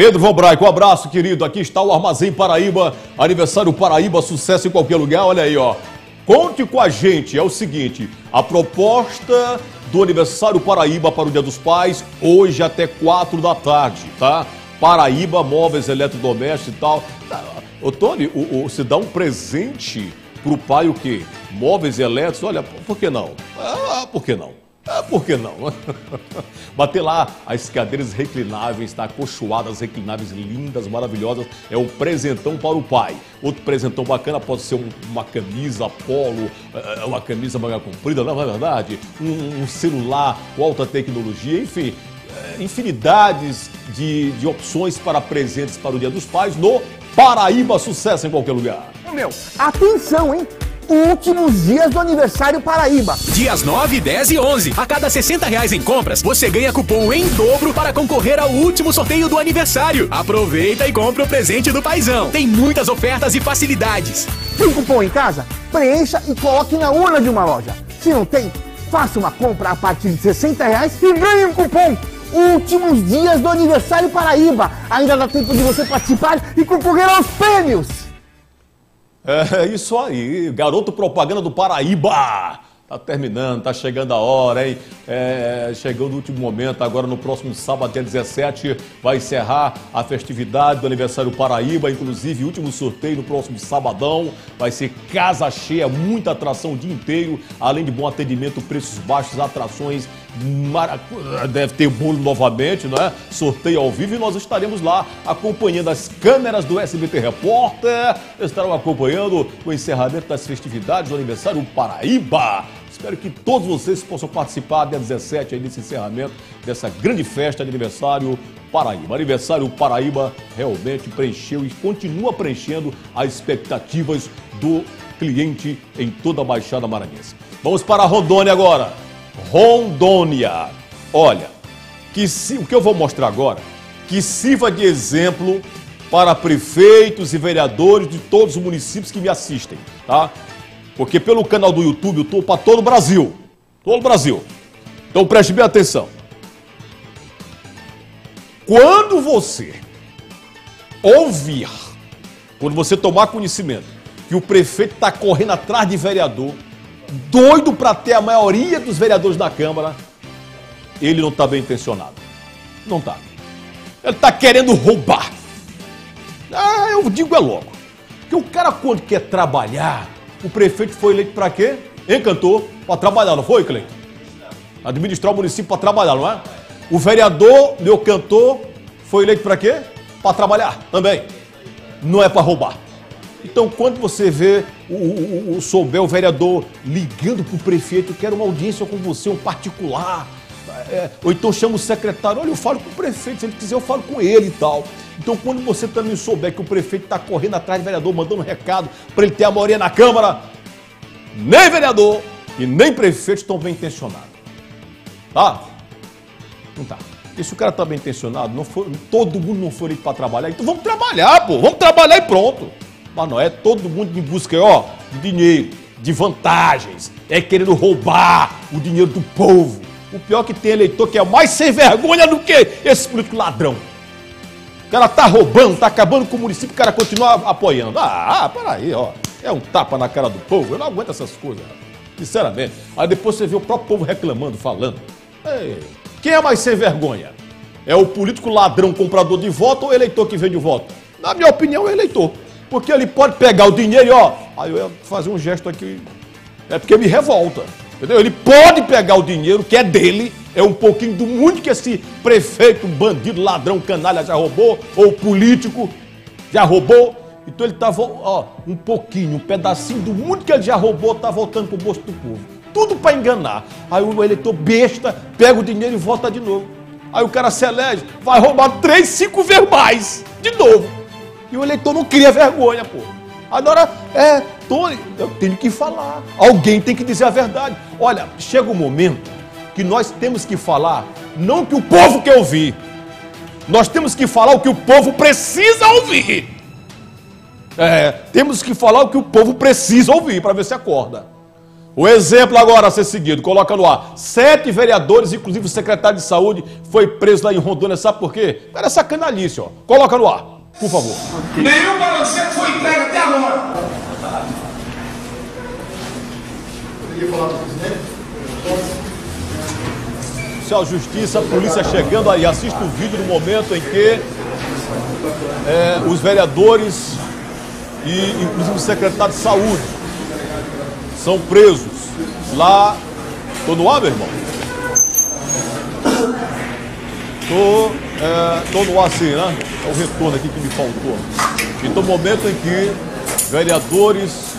Pedro Van Braico, um abraço, querido. Aqui está o Armazém Paraíba, aniversário Paraíba, sucesso em qualquer lugar. Olha aí, ó. Conte com a gente. É o seguinte, a proposta do aniversário Paraíba para o Dia dos Pais, hoje até quatro da tarde, tá? Paraíba, móveis eletrodomésticos e tal. Ô, Tony, o, o, você dá um presente pro pai o quê? Móveis elétricos? Olha, por que não? Ah, por que não? Ah, por que não? Bater lá as cadeiras reclináveis, tá? Acolchoadas, reclináveis, lindas, maravilhosas. É um presentão para o pai. Outro presentão bacana pode ser um, uma camisa polo, uma camisa manga comprida, não é verdade? Um, um celular com alta tecnologia, enfim. Infinidades de, de opções para presentes para o Dia dos Pais no Paraíba, sucesso em qualquer lugar. Meu, atenção, hein? Últimos dias do aniversário Paraíba. Dias nove, dez e onze. A cada sessenta reais em compras, você ganha cupom em dobro para concorrer ao último sorteio do aniversário. Aproveita e compra o presente do paizão. Tem muitas ofertas e facilidades. Tem cupom em casa? Preencha e coloque na urna de uma loja. Se não tem, faça uma compra a partir de sessenta reais e ganhe um cupom. Últimos dias do aniversário Paraíba. Ainda dá tempo de você participar e concorrer aos prêmios. É isso aí, garoto propaganda do Paraíba. Tá terminando, tá chegando a hora, hein? É, chegou no último momento, agora no próximo sábado, dia dezessete, vai encerrar a festividade do aniversário Paraíba, inclusive último sorteio no próximo sabadão. Vai ser casa cheia, muita atração o dia inteiro, além de bom atendimento, preços baixos, atrações, mara... deve ter bolo novamente, né? Sorteio ao vivo e nós estaremos lá acompanhando as câmeras do S B T Repórter, estarão acompanhando o encerramento das festividades do aniversário Paraíba. Espero que todos vocês possam participar dia dezessete aí nesse encerramento dessa grande festa de aniversário Paraíba. Aniversário Paraíba realmente preencheu e continua preenchendo as expectativas do cliente em toda a Baixada Maranhense. Vamos para Rondônia agora. Rondônia. Olha, que se, o que eu vou mostrar agora, que sirva de exemplo para prefeitos e vereadores de todos os municípios que me assistem, tá? Porque pelo canal do YouTube eu estou para todo o Brasil. Todo o Brasil. Então preste bem atenção. Quando você ouvir, quando você tomar conhecimento que o prefeito está correndo atrás de vereador, doido para ter a maioria dos vereadores na Câmara, ele não está bem intencionado. Não está. Ele está querendo roubar. Ah, eu digo é logo. Que o cara quando quer trabalhar, o prefeito foi eleito para quê? Encantou para trabalhar, não foi, Cleiton? Administrar o município para trabalhar, não é? O vereador, meu cantor, foi eleito para quê? Para trabalhar também. Não é para roubar. Então, quando você vê o, o, o souber, o vereador ligando para o prefeito, quero uma audiência com você, um particular, é, ou então chama o secretário, olha, eu falo com o prefeito, se ele quiser eu falo com ele e tal. Então, quando você também souber que o prefeito está correndo atrás do vereador, mandando um recado para ele ter a maioria na Câmara, nem vereador e nem prefeito estão bem intencionados. Tá? Não tá. E se o cara está bem intencionado, não for, todo mundo não foi eleito para trabalhar, então vamos trabalhar, pô, vamos trabalhar e pronto. Mas não é todo mundo em busca, ó, de dinheiro, de vantagens, é querendo roubar o dinheiro do povo. O pior que tem eleitor que é mais sem vergonha do que esse político ladrão. O cara tá roubando, tá acabando com o município, o cara continua apoiando. Ah, peraí, ó, é um tapa na cara do povo, eu não aguento essas coisas, sinceramente. Aí depois você vê o próprio povo reclamando, falando. Ei, quem é mais sem vergonha? É o político ladrão comprador de voto ou o eleitor que vende o voto? Na minha opinião, é o eleitor. Porque ele pode pegar o dinheiro e, ó, aí eu ia fazer um gesto aqui, é porque me revolta, entendeu? Ele pode pegar o dinheiro que é dele, é um pouquinho do muito que esse prefeito, bandido, ladrão, canalha já roubou, ou político já roubou, então ele tá, ó, um pouquinho, um pedacinho do muito que ele já roubou tá voltando pro bolso do povo. Tudo para enganar. Aí o eleitor besta pega o dinheiro e volta de novo. Aí o cara se elege, vai roubar três, cinco vezes mais, de novo. E o eleitor não cria vergonha, pô. Agora, é, Tony, eu tenho que falar. Alguém tem que dizer a verdade. Olha, chega um momento que nós temos que falar, não o que o povo quer ouvir. Nós temos que falar o que o povo precisa ouvir. É, temos que falar o que o povo precisa ouvir para ver se acorda. O exemplo agora a ser seguido, coloca no ar. Sete vereadores, inclusive o secretário de saúde, foi preso lá em Rondônia. Sabe por quê? Era essa canalice, ó. Coloca no ar, por favor. Okay. Nenhum balanceiro foi entregue até agora. Poderia falar para o presidente? Oficial de Justiça, a polícia chegando aí. Assista o vídeo no momento em que é, os vereadores e inclusive o secretário de saúde são presos lá. Tô no ar, meu irmão? Tô, é, tô no ar sim, né? É o retorno aqui que me faltou. Então, momento em que vereadores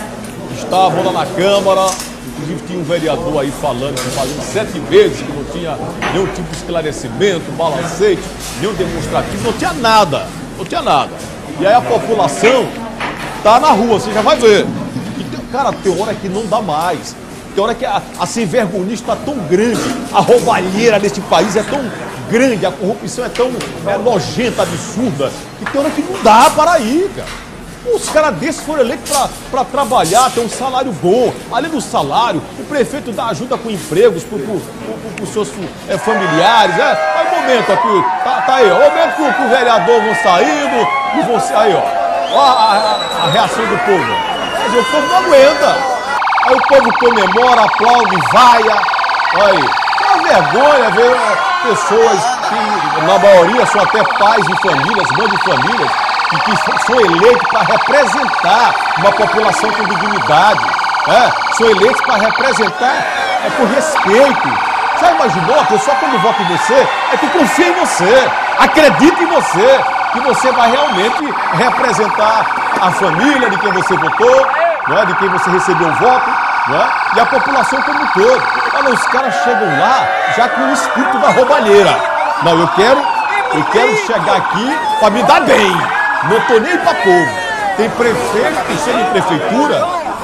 estavam lá na Câmara, inclusive tinha um vereador aí falando que fazia sete meses que não tinha nenhum tipo de esclarecimento, balancete, nenhum demonstrativo, não tinha nada, não tinha nada. E aí a população tá na rua, você já vai ver. Cara, tem hora que não dá mais. Tem hora que a, a sem-vergonhice está tão grande, a roubalheira neste país é tão grande, a corrupção é tão é, nojenta, absurda, que tem hora que não dá para ir, cara. Os caras desses foram eleitos para trabalhar, ter um salário bom. Além do salário, o prefeito dá ajuda com empregos para os seus é, familiares. É, é o momento aqui, tá, tá aí, ó, o momento que, que o vereador vão saindo e vão sair, ó. Ó a, a, a reação do povo. O povo não aguenta. Aí o povo comemora, aplaude, vaia. Olha aí. É uma vergonha ver pessoas que, na maioria, são até pais de famílias, mães de famílias, que, que são eleitos para representar uma população com dignidade. É? São eleitos para representar é, por respeito. Já imaginou? A pessoa, quando vota em você, é que confia em você, acredita em você, que você vai realmente representar a família de quem você votou, não é? De quem você recebeu o voto, não é? E a população como um todo. Olha, os caras chegam lá já com o espírito da roubalheira. Não, eu quero, eu quero chegar aqui para me dar bem. Não estou nem para povo. Tem prefeito que chega em prefeitura,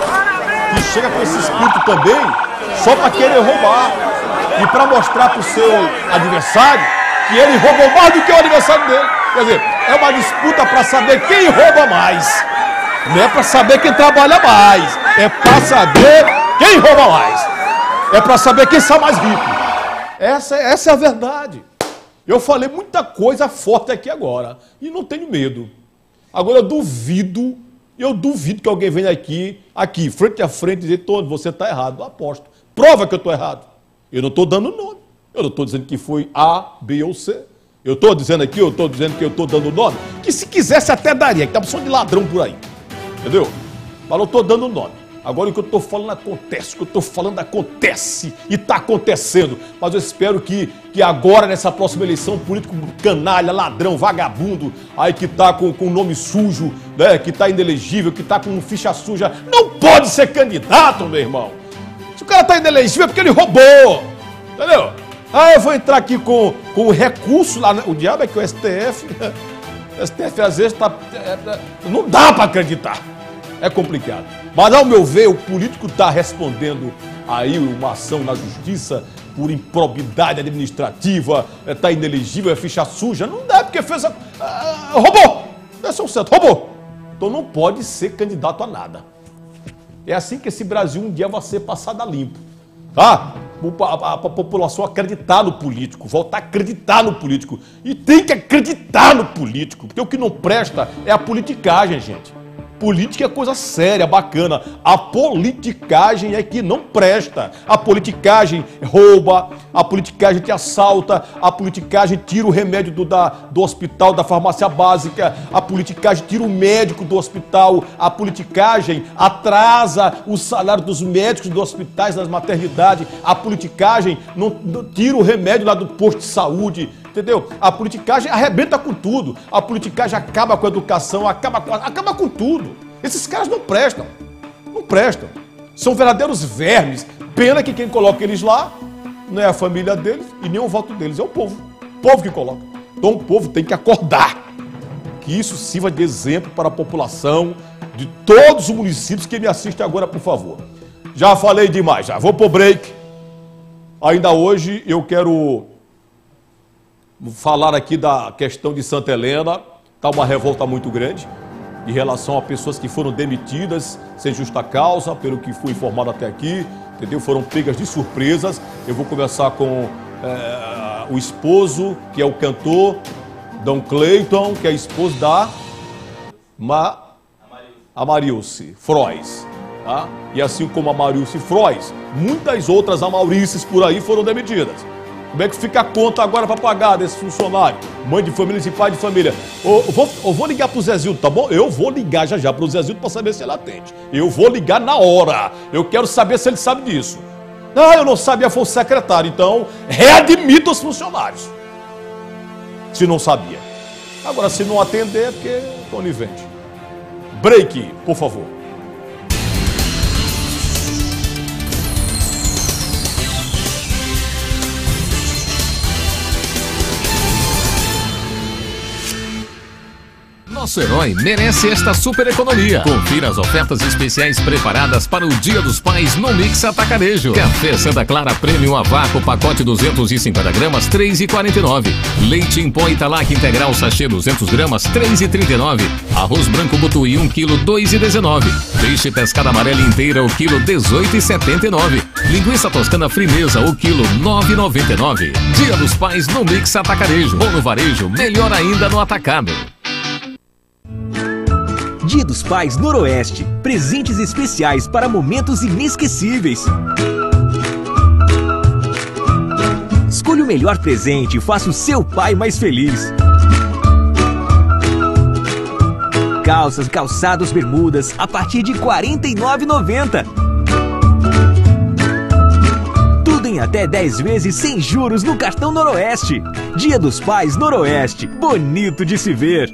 que chega com esse espírito também, só para querer roubar. E para mostrar para o seu adversário que ele roubou mais do que o adversário dele. Quer dizer, é uma disputa para saber quem rouba mais. Não é para saber quem trabalha mais. É para saber quem rouba mais. É para saber quem sai mais rico. Essa, essa é a verdade. Eu falei muita coisa forte aqui agora. E não tenho medo. Agora eu duvido, eu duvido que alguém venha aqui, aqui, frente a frente, e dizer, Tony, você está errado. Eu aposto. Prova que eu estou errado. Eu não estou dando nome. Eu não estou dizendo que foi A, B ou C. Eu estou dizendo aqui, eu estou dizendo que eu estou dando nome, que se quisesse até daria, que está precisando de ladrão por aí. Entendeu? Mas eu estou dando nome. Agora o que eu estou falando acontece, o que eu estou falando acontece e está acontecendo. Mas eu espero que, que agora, nessa próxima eleição, político canalha, ladrão, vagabundo, aí que está com o nome sujo, né, que está inelegível, que está com ficha suja, não pode ser candidato, meu irmão. Se o cara está inelegível é porque ele roubou. Entendeu? Ah, eu vou entrar aqui com, com o recurso lá. O diabo é que o S T F. O S T F às vezes tá. É, não dá para acreditar. É complicado. Mas ao meu ver, o político está respondendo aí uma ação na justiça por improbidade administrativa, está inelegível, é ficha suja. Não dá, porque fez. A, a, roubou! Esse é o certo, roubou! Então não pode ser candidato a nada. É assim que esse Brasil um dia vai ser passado a limpo. Tá? A, a, a população acreditar no político, voltar a acreditar no político. E tem que acreditar no político, porque o que não presta é a politicagem, gente. Política é coisa séria, bacana. A politicagem é que não presta. A politicagem rouba, a politicagem te assalta, a politicagem tira o remédio do, da, do hospital, da farmácia básica, a politicagem tira o médico do hospital, a politicagem atrasa o salário dos médicos dos hospitais, das maternidades, a politicagem não, não tira o remédio lá do posto de saúde. Entendeu? A politicagem arrebenta com tudo. A politicagem acaba com a educação, acaba com, acaba com tudo. Esses caras não prestam. Não prestam. São verdadeiros vermes. Pena que quem coloca eles lá não é a família deles e nem o voto deles. É o povo. O povo que coloca. Então o povo tem que acordar. Que isso sirva de exemplo para a população de todos os municípios que me assistem agora, por favor. Já falei demais, já. Vou pro break. Ainda hoje eu quero falar aqui da questão de Santa Helena. Está uma revolta muito grande. em relação a pessoas que foram demitidas sem justa causa, pelo que fui informado até aqui, entendeu? Foram pegas de surpresas. Eu vou conversar com é, o esposo, que é o cantor, Dom Cleiton, que é esposo da Ma... Amarilce Frois. Tá? E assim como a Amarilce Frois, muitas outras Amaurices por aí foram demitidas. Como é que fica a conta agora para pagar desse funcionário? Mãe de família e pai de família. Eu vou, eu vou ligar pro Zezildo, tá bom? Eu vou ligar já já pro Zezildo para saber se ele atende. Eu vou ligar na hora. Eu quero saber se ele sabe disso. Ah, eu não sabia, foi o secretário. Então, readmita os funcionários. Se não sabia. Agora, se não atender, é porque é conivente. Break, por favor. Nosso herói merece esta super economia. Confira as ofertas especiais preparadas para o Dia dos Pais no Mix Atacarejo. Café Santa Clara Premium a vácuo, pacote duzentos e cinquenta gramas, três reais e quarenta e nove centavos. Leite em pó Italac integral sachê duzentos gramas, três reais e trinta e nove centavos. Arroz branco Butuí um quilo, dois reais e dezenove centavos. Peixe pescada amarela inteira o quilo, dezoito reais e setenta e nove centavos. Linguiça toscana frimeza o quilo, nove reais e noventa e nove centavos. Dia dos Pais no Mix Atacarejo. Ou no varejo, melhor ainda no atacado. Dia dos Pais Noroeste. Presentes especiais para momentos inesquecíveis. Escolha o melhor presente e faça o seu pai mais feliz. Calças, calçados, bermudas a partir de quarenta e nove reais e noventa centavos. Tudo em até dez vezes sem juros no cartão Noroeste. Dia dos Pais Noroeste. Bonito de se ver.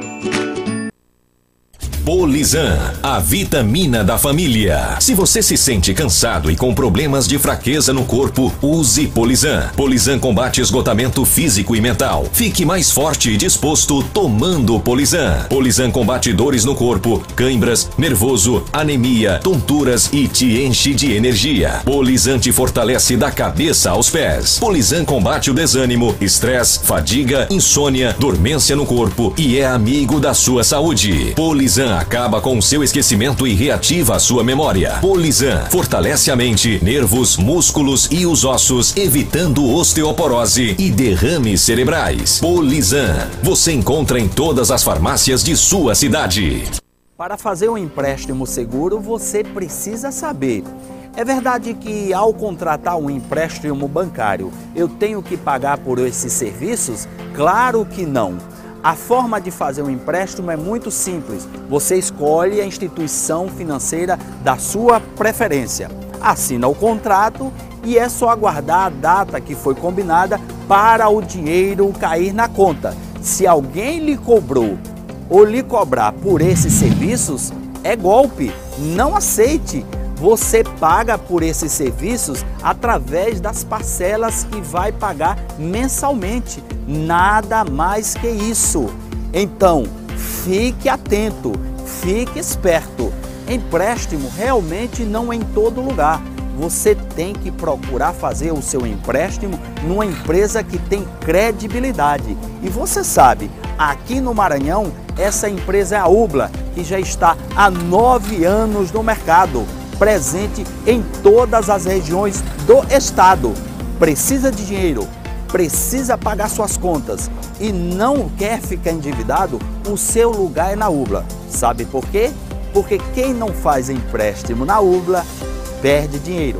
Polizan, a vitamina da família. Se você se sente cansado e com problemas de fraqueza no corpo, use Polizan. Polizan combate esgotamento físico e mental. Fique mais forte e disposto tomando Polizan. Polizan combate dores no corpo, cãibras, nervoso, anemia, tonturas e te enche de energia. Polizan te fortalece da cabeça aos pés. Polizan combate o desânimo, estresse, fadiga, insônia, dormência no corpo e é amigo da sua saúde. Polizan acaba com o seu esquecimento e reativa a sua memória. Polizan fortalece a mente, nervos, músculos e os ossos, evitando osteoporose e derrames cerebrais. Polizan, você encontra em todas as farmácias de sua cidade. Para fazer um empréstimo seguro, você precisa saber. É verdade que ao contratar um empréstimo bancário, eu tenho que pagar por esses serviços? Claro que não. A forma de fazer um empréstimo é muito simples. Você escolhe a instituição financeira da sua preferência, assina o contrato e é só aguardar a data que foi combinada para o dinheiro cair na conta. Se alguém lhe cobrou ou lhe cobrar por esses serviços, é golpe. Não aceite. Você paga por esses serviços através das parcelas que vai pagar mensalmente. Nada mais que isso. Então, fique atento, fique esperto. Empréstimo realmente não é em todo lugar. Você tem que procurar fazer o seu empréstimo numa empresa que tem credibilidade. E você sabe, aqui no Maranhão, essa empresa é a Ubla, que já está há nove anos no mercado, presente em todas as regiões do estado. Precisa de dinheiro, precisa pagar suas contas e não quer ficar endividado? O seu lugar é na Ubla. Sabe por quê? Porque quem não faz empréstimo na Ubla perde dinheiro.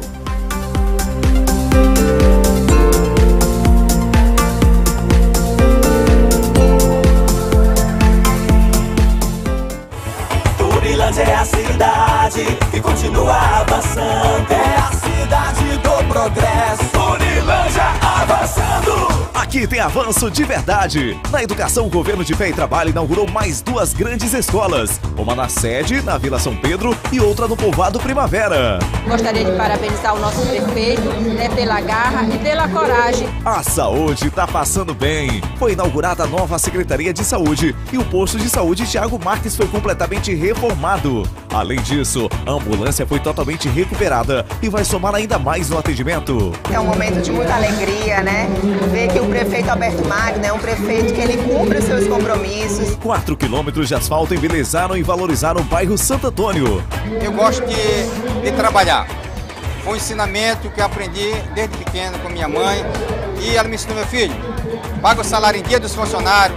Turilândia é a cidade que continua avançando. É a cidade do progresso. Turilândia avançando. Aqui tem avanço de verdade. Na educação, o Governo de Fé e Trabalho inaugurou mais duas grandes escolas. Uma na sede, na Vila São Pedro, e outra no Povoado Primavera. Gostaria de parabenizar o nosso prefeito, né, pela garra e pela coragem. A saúde está passando bem. Foi inaugurada a nova Secretaria de Saúde e o posto de saúde Tiago Marques foi completamente reformado. Além disso, a ambulância foi totalmente recuperada e vai somar ainda mais no atendimento. É um momento de muita alegria, né? Ver que o prefeito Alberto Magno é um prefeito que ele cumpre os seus compromissos. Quatro quilômetros de asfalto embelezaram e valorizaram o bairro Santo Antônio. Eu gosto de, de trabalhar. Foi um ensinamento que eu aprendi desde pequeno com minha mãe. E ela me ensinou, meu filho, paga o salário em dia dos funcionários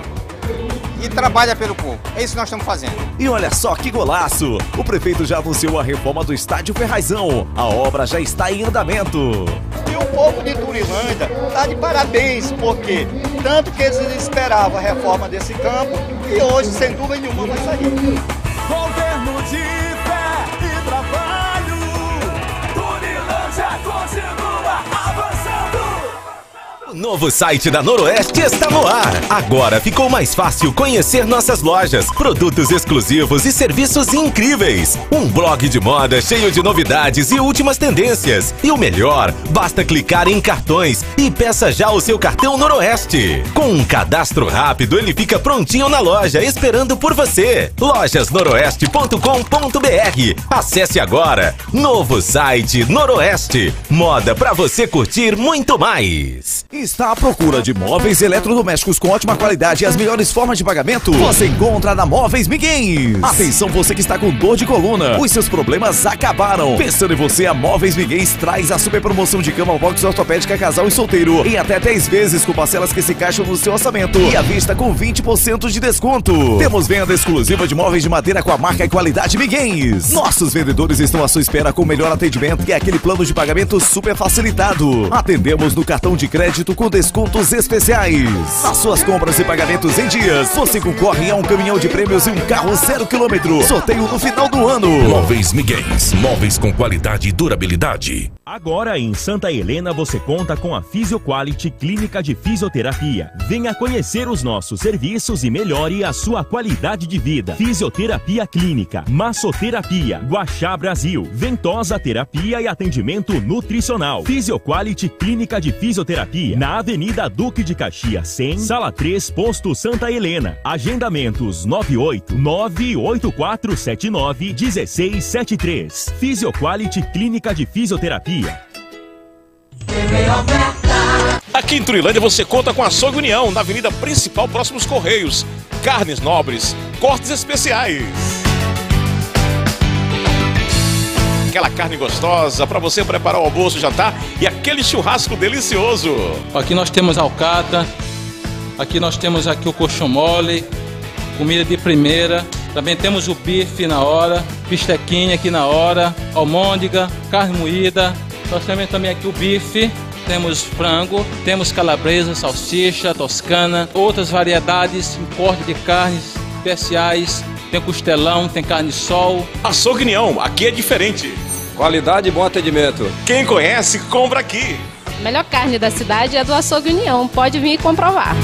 e trabalha pelo povo. É isso que nós estamos fazendo. E olha só que golaço! O prefeito já anunciou a reforma do estádio Ferrazão. A obra já está em andamento. E o povo de Turilândia está de parabéns, porque tanto que eles esperavam a reforma desse campo e hoje, sem dúvida nenhuma, vai sair. Governo de fé e trabalho, Turilândia continua avançando. O novo site da Noroeste está no ar. Agora ficou mais fácil conhecer nossas lojas, produtos exclusivos e serviços incríveis. Um blog de moda cheio de novidades e últimas tendências. E o melhor, basta clicar em cartões e peça já o seu cartão Noroeste. Com um cadastro rápido, ele fica prontinho na loja, esperando por você. lojas noroeste ponto com ponto br. Acesse agora. Novo site Noroeste. Moda para você curtir muito mais. Está à procura de móveis eletrodomésticos com ótima qualidade e as melhores formas de pagamento? Você encontra na Móveis Miguens. Atenção, você que está com dor de coluna. Os seus problemas acabaram. Pensando em você, a Móveis Miguens traz a super promoção de cama box ortopédica casal e solteiro em até dez vezes com parcelas que se encaixam no seu orçamento e à vista com vinte por cento de desconto. Temos venda exclusiva de móveis de madeira com a marca e qualidade Miguens. Nossos vendedores estão à sua espera com o melhor atendimento e aquele plano de pagamento super facilitado. Atendemos no cartão de crédito com descontos especiais. As suas compras e pagamentos em dias, você concorre a um caminhão de prêmios e um carro zero quilômetro. Sorteio no final do ano. Móveis Miguens, móveis com qualidade e durabilidade. Agora em Santa Helena você conta com a Fisioquality Clínica de Fisioterapia. Venha conhecer os nossos serviços e melhore a sua qualidade de vida. Fisioterapia clínica, massoterapia, Guaxá Brasil, ventosa terapia e atendimento nutricional. Fisioquality Clínica de Fisioterapia na Avenida Duque de Caxias cem, Sala três, Posto Santa Helena. Agendamentos nove oito nove oito quatro sete nove um seis sete três. Fisioquality Clínica de Fisioterapia. Aqui em Turilândia você conta com a Açougue União, na avenida principal, próximos Correios. Carnes nobres, cortes especiais. Aquela carne gostosa para você preparar o almoço, o jantar e aquele churrasco delicioso. Aqui nós temos alcatra, aqui nós temos aqui o coxão mole, comida de primeira. Também temos o bife na hora, bistequinha aqui na hora, almôndega, carne moída. Nós temos também aqui o bife, temos frango, temos calabresa, salsicha, toscana, outras variedades, em corte de carnes especiais. Tem costelão, tem carne sol. Açougue União, aqui é diferente. Qualidade e bom atendimento. Quem conhece, compra aqui. A melhor carne da cidade é do Açougue União, pode vir e comprovar.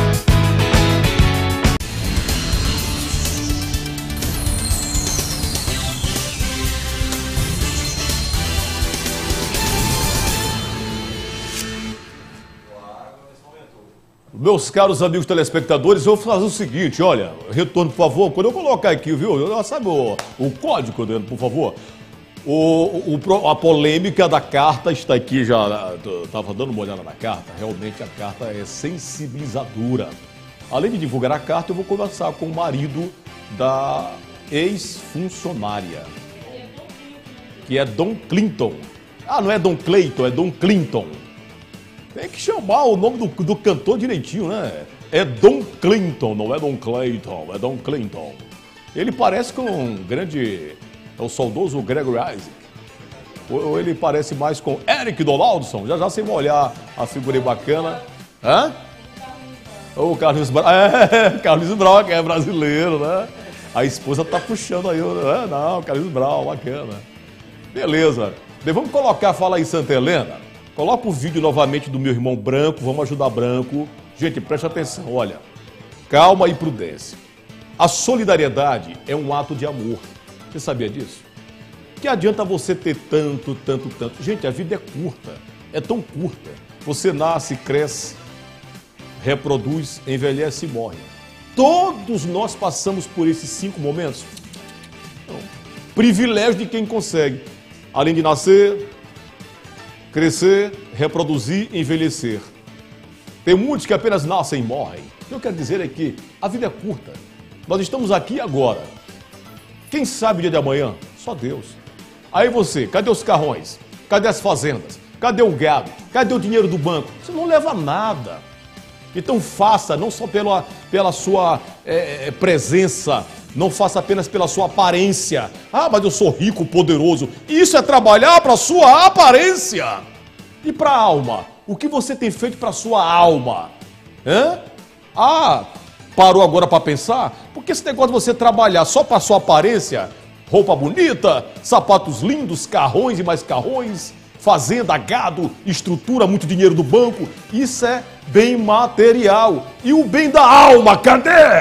Meus caros amigos telespectadores, eu vou fazer o seguinte, olha, retorno, por favor, quando eu colocar aqui, viu, já sabe o, o código dele, por favor. O, o, a polêmica da carta está aqui, já estava dando uma olhada na carta, realmente a carta é sensibilizadora. Além de divulgar a carta, eu vou conversar com o marido da ex-funcionária, que é Dom Clinton. Ah, não é Dom Clayton, é Dom Clinton. Tem que chamar o nome do, do cantor direitinho, né? É Dom Clinton, não é Dom Clayton, é Dom Clinton. Ele parece com um grande... É o saudoso Gregory Isaac. Ou ele parece mais com Eric Donaldson. Já já você vai olhar a figura bacana. Hã? O Carlos Brau. É, Carlos Brau, que é brasileiro, né? A esposa tá puxando aí. É, não, Carlos Brau, bacana. Beleza. Vamos colocar, fala aí, Santa Helena. Coloca o vídeo novamente do meu irmão Branco, vamos ajudar Branco. Gente, preste atenção, olha. Calma e prudência. A solidariedade é um ato de amor. Você sabia disso? Que adianta você ter tanto, tanto, tanto? Gente, a vida é curta, é tão curta. Você nasce, cresce, reproduz, envelhece e morre. Todos nós passamos por esses cinco momentos. Então, privilégio de quem consegue. Além de nascer... crescer, reproduzir, envelhecer. Tem muitos que apenas nascem e morrem. O que eu quero dizer é que a vida é curta. Nós estamos aqui agora. Quem sabe o dia de amanhã? Só Deus. Aí você, cadê os carrões? Cadê as fazendas? Cadê o gado? Cadê o dinheiro do banco? Você não leva nada. Então faça, não só pela, pela sua é, presença, não faça apenas pela sua aparência. Ah, mas eu sou rico, poderoso. Isso é trabalhar para a sua aparência. E para a alma? O que você tem feito para a sua alma? Hã? Ah, parou agora para pensar? Porque esse negócio de você trabalhar só para a sua aparência, roupa bonita, sapatos lindos, carrões e mais carrões, fazenda, gado, estrutura, muito dinheiro do banco, isso é bem material. E o bem da alma, cadê?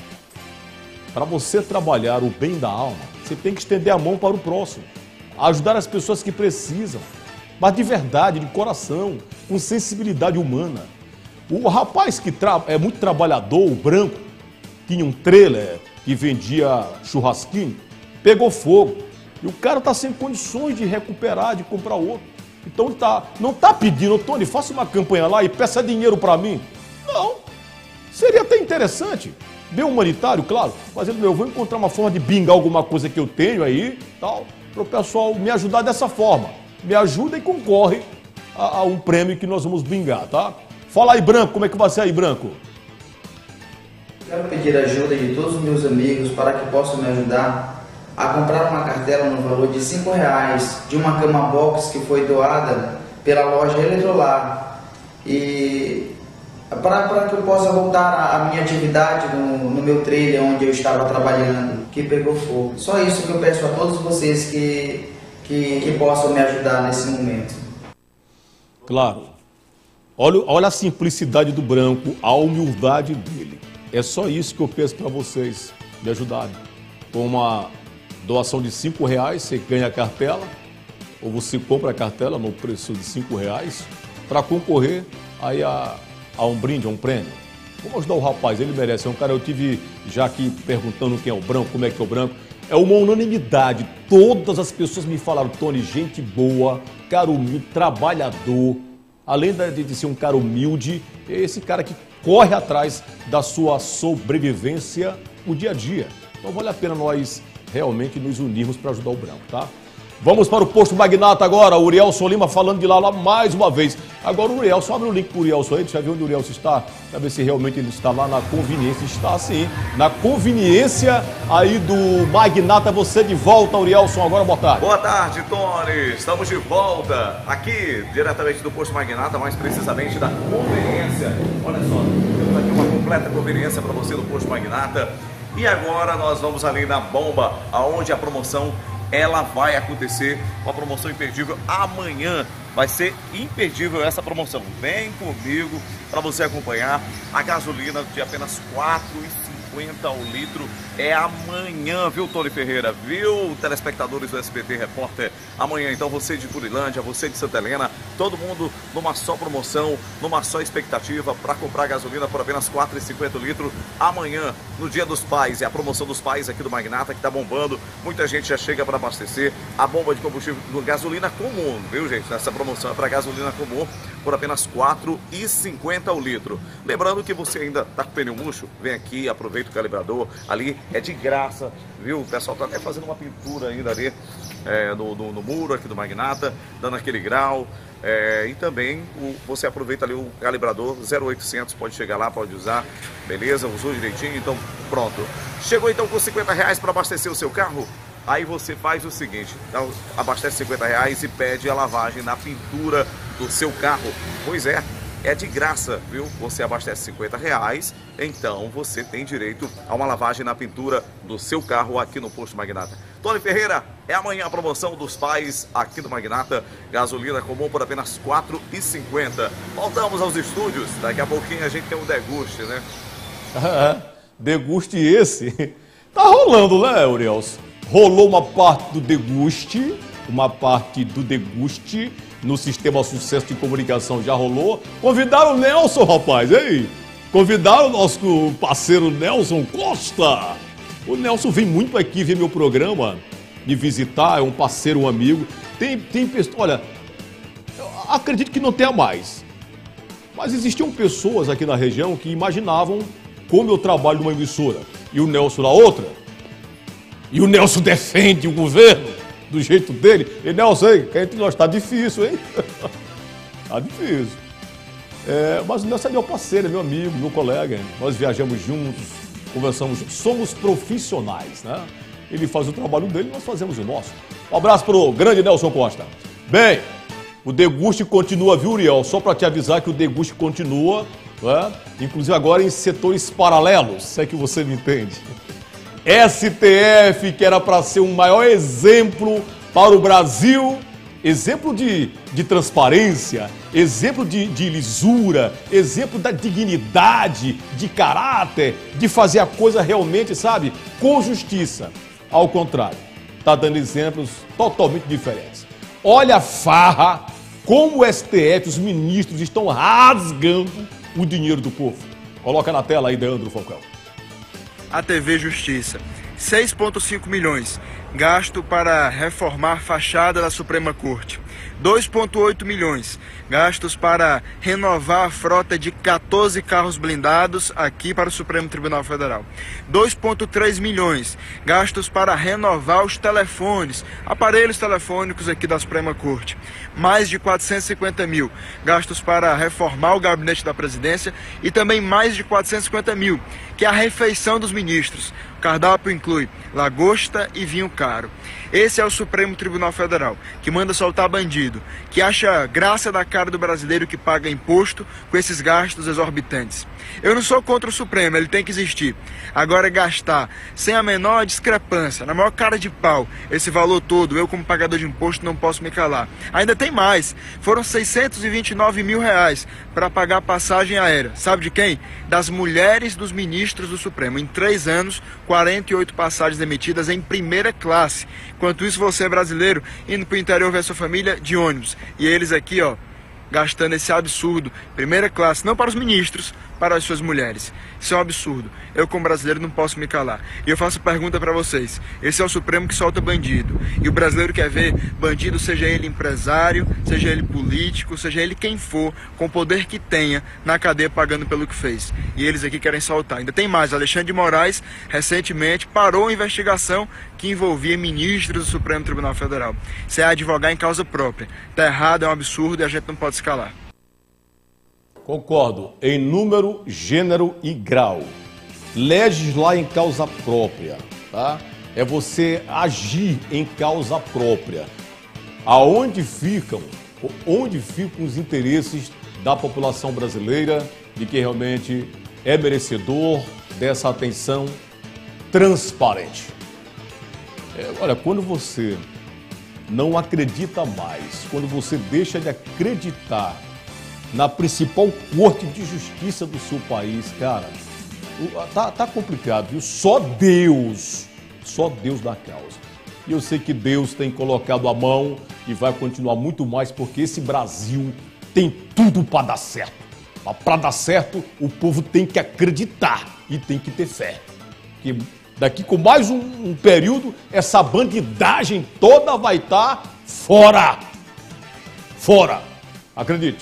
Para você trabalhar o bem da alma, você tem que estender a mão para o próximo, ajudar as pessoas que precisam, mas de verdade, de coração, com sensibilidade humana. O rapaz que tra... é muito trabalhador, o branco, tinha um trailer que vendia churrasquinho, pegou fogo. E o cara está sem condições de recuperar, de comprar outro. Então tá, não está pedindo, Tony, faça uma campanha lá e peça dinheiro para mim. Não. Seria até interessante. Bem humanitário, claro. Mas eu vou encontrar uma forma de bingar alguma coisa que eu tenho aí, tal, para o pessoal me ajudar dessa forma. Me ajuda e concorre a, a um prêmio que nós vamos bingar, tá? Fala aí, Branco, como é que vai ser aí, Branco? Quero pedir ajuda de todos os meus amigos para que possam me ajudar a comprar uma cartela no valor de cinco reais de uma cama box que foi doada pela loja Eletrolar. E para, para que eu possa voltar à minha atividade no, no meu trailer onde eu estava trabalhando, que pegou fogo. Só isso que eu peço a todos vocês que, que, que possam me ajudar nesse momento. Claro. Olha, olha a simplicidade do Branco, a humildade dele. É só isso que eu peço para vocês me ajudarem. Com uma doação de cinco reais, você ganha a cartela, ou você compra a cartela no preço de cinco reais, para concorrer aí a, a um brinde, a um prêmio. Vamos ajudar o rapaz, ele merece. É um cara, eu tive já aqui perguntando quem é o Branco, como é que é o Branco. É uma unanimidade. Todas as pessoas me falaram, Tony, gente boa, cara humilde, trabalhador. Além de ser um cara humilde, é esse cara que corre atrás da sua sobrevivência o dia a dia. Então vale a pena nós realmente nos unirmos para ajudar o Branco, tá? Vamos para o Posto Magnata agora, o Urielson Lima falando de lá, lá mais uma vez. Agora o Urielson, abre o link para o Urielson aí, deixa eu ver onde o Urielson está, para ver se realmente ele está lá na conveniência. Está sim, na conveniência aí do Magnata. Você de volta, Urielson, agora boa tarde. Boa tarde, Tony, estamos de volta aqui, diretamente do Posto Magnata, mais precisamente da conveniência. Olha só, temos aqui uma completa conveniência para você no Posto Magnata. E agora nós vamos ali na bomba, aonde a promoção ela vai acontecer, uma promoção imperdível. Amanhã vai ser imperdível essa promoção. Vem comigo para você acompanhar. A gasolina de apenas quatro reais e cinquenta centavos ao litro é amanhã, viu, Tony Ferreira? Viu, telespectadores do S B T Repórter? Amanhã, então, você de Turilândia, você de Santa Helena, todo mundo numa só promoção, numa só expectativa para comprar gasolina por apenas quatro reais e cinquenta centavos ao litro. Amanhã, no Dia dos Pais, é a promoção dos pais aqui do Magnata que tá bombando. Muita gente já chega para abastecer a bomba de combustível, gasolina comum, viu, gente? Essa promoção é para gasolina comum por apenas quatro reais e cinquenta centavos ao litro. Lembrando que você ainda tá com pneu murcho, vem aqui, aproveita o calibrador, ali é de graça, viu? O pessoal tá até fazendo uma pintura ainda ali é, no, no, no muro aqui do Magnata, dando aquele grau. É, e também o, você aproveita ali o calibrador zero oitocentos, pode chegar lá, pode usar, beleza? Usou direitinho, então pronto. Chegou então com cinquenta reais para abastecer o seu carro? Aí você faz o seguinte, então, abastece cinquenta reais e pede a lavagem na pintura do seu carro. Pois é, é de graça, viu? Você abastece cinquenta reais, então você tem direito a uma lavagem na pintura do seu carro aqui no Posto Magnata. Tony Ferreira, é amanhã a promoção dos pais aqui do Magnata. Gasolina comum por apenas quatro reais e cinquenta centavos. Voltamos aos estúdios, daqui a pouquinho a gente tem um deguste, né? Deguste esse? Tá rolando, né, Urielson? Rolou uma parte do deguste, uma parte do deguste no Sistema Sucesso de Comunicação já rolou. Convidaram o Nelson, rapaz, hein? Convidaram o nosso parceiro Nelson Costa. O Nelson vem muito aqui ver meu programa, me visitar, é um parceiro, um amigo. Tem, tem pessoas, olha, eu acredito que não tenha mais. Mas existiam pessoas aqui na região que imaginavam como eu trabalho numa emissora e o Nelson na outra. E o Nelson defende o governo do jeito dele. E Nelson, aí, que entre nós tá difícil, hein? Tá difícil. É, mas o Nelson é meu parceiro, é meu amigo, meu colega. Nós viajamos juntos, conversamos juntos. Somos profissionais, né? Ele faz o trabalho dele, nós fazemos o nosso. Um abraço pro grande Nelson Costa. Bem, o deguste continua, viu, Uriel? Só para te avisar que o deguste continua, né? Inclusive agora em setores paralelos, se é que você me entende. S T F, que era para ser um maior exemplo para o Brasil, exemplo de, de transparência, exemplo de, de lisura, exemplo da dignidade, de caráter, de fazer a coisa realmente, sabe, com justiça. Ao contrário, está dando exemplos totalmente diferentes. Olha a farra, como o S T F, os ministros estão rasgando o dinheiro do povo. Coloca na tela aí, Deandro Falcão. A T V Justiça, seis vírgula cinco milhões, gasto para reformar fachada da Suprema Corte. dois vírgula oito milhões, gastos para renovar a frota de quatorze carros blindados aqui para o Supremo Tribunal Federal. dois vírgula três milhões, gastos para renovar os telefones, aparelhos telefônicos aqui da Suprema Corte. Mais de quatrocentos e cinquenta mil, gastos para reformar o gabinete da presidência e também mais de quatrocentos e cinquenta mil, que é a refeição dos ministros. O cardápio inclui lagosta e vinho caro. Esse é o Supremo Tribunal Federal, que manda soltar bandido, que acha graça da cara do brasileiro que paga imposto com esses gastos exorbitantes. Eu não sou contra o Supremo, ele tem que existir. Agora gastar sem a menor discrepância, na maior cara de pau, esse valor todo, eu como pagador de imposto não posso me calar. Ainda tem mais, foram seiscentos e vinte e nove mil reais para pagar passagem aérea. Sabe de quem? Das mulheres dos ministros do Supremo. Em três anos, quarenta e oito passagens emitidas em primeira classe. Enquanto isso, você é brasileiro, indo para o interior ver sua família de ônibus. E eles aqui, ó, gastando esse absurdo, primeira classe, não para os ministros, para as suas mulheres. Isso é um absurdo. Eu, como brasileiro, não posso me calar. E eu faço pergunta para vocês. Esse é o Supremo que solta bandido. E o brasileiro quer ver bandido, seja ele empresário, seja ele político, seja ele quem for, com o poder que tenha, na cadeia pagando pelo que fez. E eles aqui querem soltar. Ainda tem mais. Alexandre de Moraes, recentemente, parou a investigação que envolvia ministros do Supremo Tribunal Federal. Isso é advogar em causa própria. Tá errado, é um absurdo e a gente não pode se calar. Concordo, em número, gênero e grau. Legislar em causa própria, tá? É você agir em causa própria. Aonde ficam, onde ficam os interesses da população brasileira, de que realmente é merecedor dessa atenção transparente. É, olha, quando você não acredita mais, quando você deixa de acreditar na principal corte de justiça do seu país, cara, tá, tá complicado, viu? Só Deus, só Deus dá causa. E eu sei que Deus tem colocado a mão e vai continuar muito mais, porque esse Brasil tem tudo para dar certo. Para dar certo, o povo tem que acreditar e tem que ter fé. Que daqui com mais um, um período, essa bandidagem toda vai estar fora. Fora. Acredite.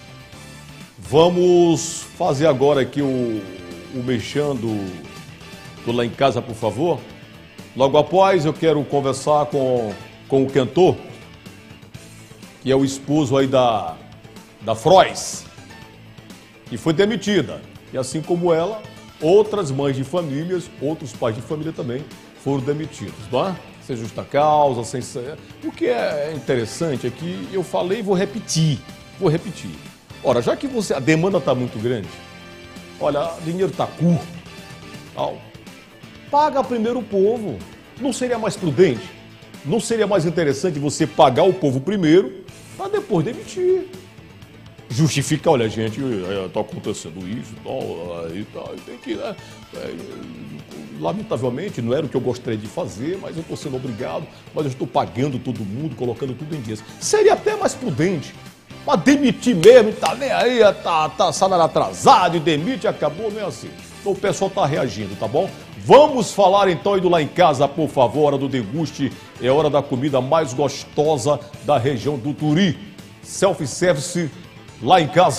Vamos fazer agora aqui o, o mexão do, do Lá em Casa, por favor. Logo após, eu quero conversar com, com o cantor, que é o esposo aí da, da Frois, que foi demitida. E assim como ela, outras mães de famílias, outros pais de família também foram demitidos, não é? Sem justa causa, sem... O que é interessante é que eu falei e vou repetir, vou repetir. Ora, já que você, a demanda está muito grande, olha, o dinheiro está curto, tal, paga primeiro o povo. Não seria mais prudente? Não seria mais interessante você pagar o povo primeiro para depois demitir? Justificar, olha, gente, está acontecendo isso, tal, aí, tal, tem que, né? É, lamentavelmente, não era o que eu gostaria de fazer, mas eu estou sendo obrigado, mas eu estou pagando todo mundo, colocando tudo em dias. Seria até mais prudente. Mas demitir mesmo, tá nem aí, tá, tá salário atrasado e demite, acabou, não é assim. Então o pessoal tá reagindo, tá bom? Vamos falar então aí do Lá em Casa, por favor, hora do deguste, é hora da comida mais gostosa da região do Turi. Self-service Lá em Casa.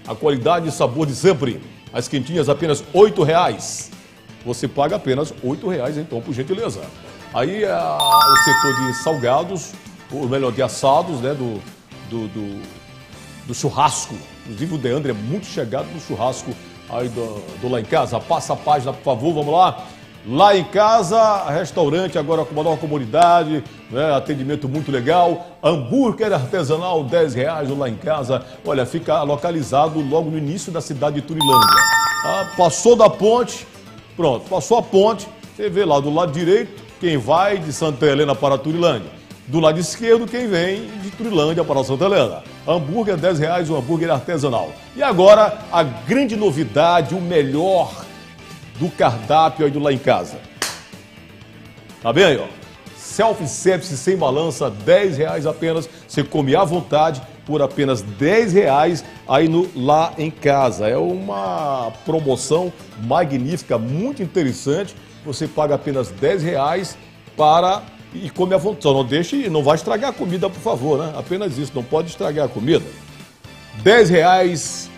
A qualidade e sabor de sempre. As quentinhas apenas oito reais. Você paga apenas oito reais, então, por gentileza. Aí a, o setor de salgados, ou melhor, de assados, né, do, do, do, do churrasco. Inclusive o Deandre é muito chegado no churrasco aí do, do Lá em Casa. Passa a página, por favor, vamos lá. Lá em Casa, restaurante agora com uma nova comunidade, né, atendimento muito legal. Hambúrguer artesanal, dez reais Lá em Casa. Olha, fica localizado logo no início da cidade de Turilândia. Ah, passou da ponte, pronto, passou a ponte, você vê lá do lado direito quem vai de Santa Helena para Turilândia. Do lado esquerdo, quem vem de Turilândia para Santa Helena. Hambúrguer, dez reais, o hambúrguer artesanal. E agora, a grande novidade, o melhor do cardápio aí do Lá em Casa. Tá bem aí, ó? Self-service sem balança, dez reais apenas. Você come à vontade por apenas dez reais aí no Lá em Casa. É uma promoção magnífica, muito interessante. Você paga apenas dez reais para... e come à vontade. Só não deixe, não vai estragar a comida, por favor, né? Apenas isso, não pode estragar a comida. dez reais,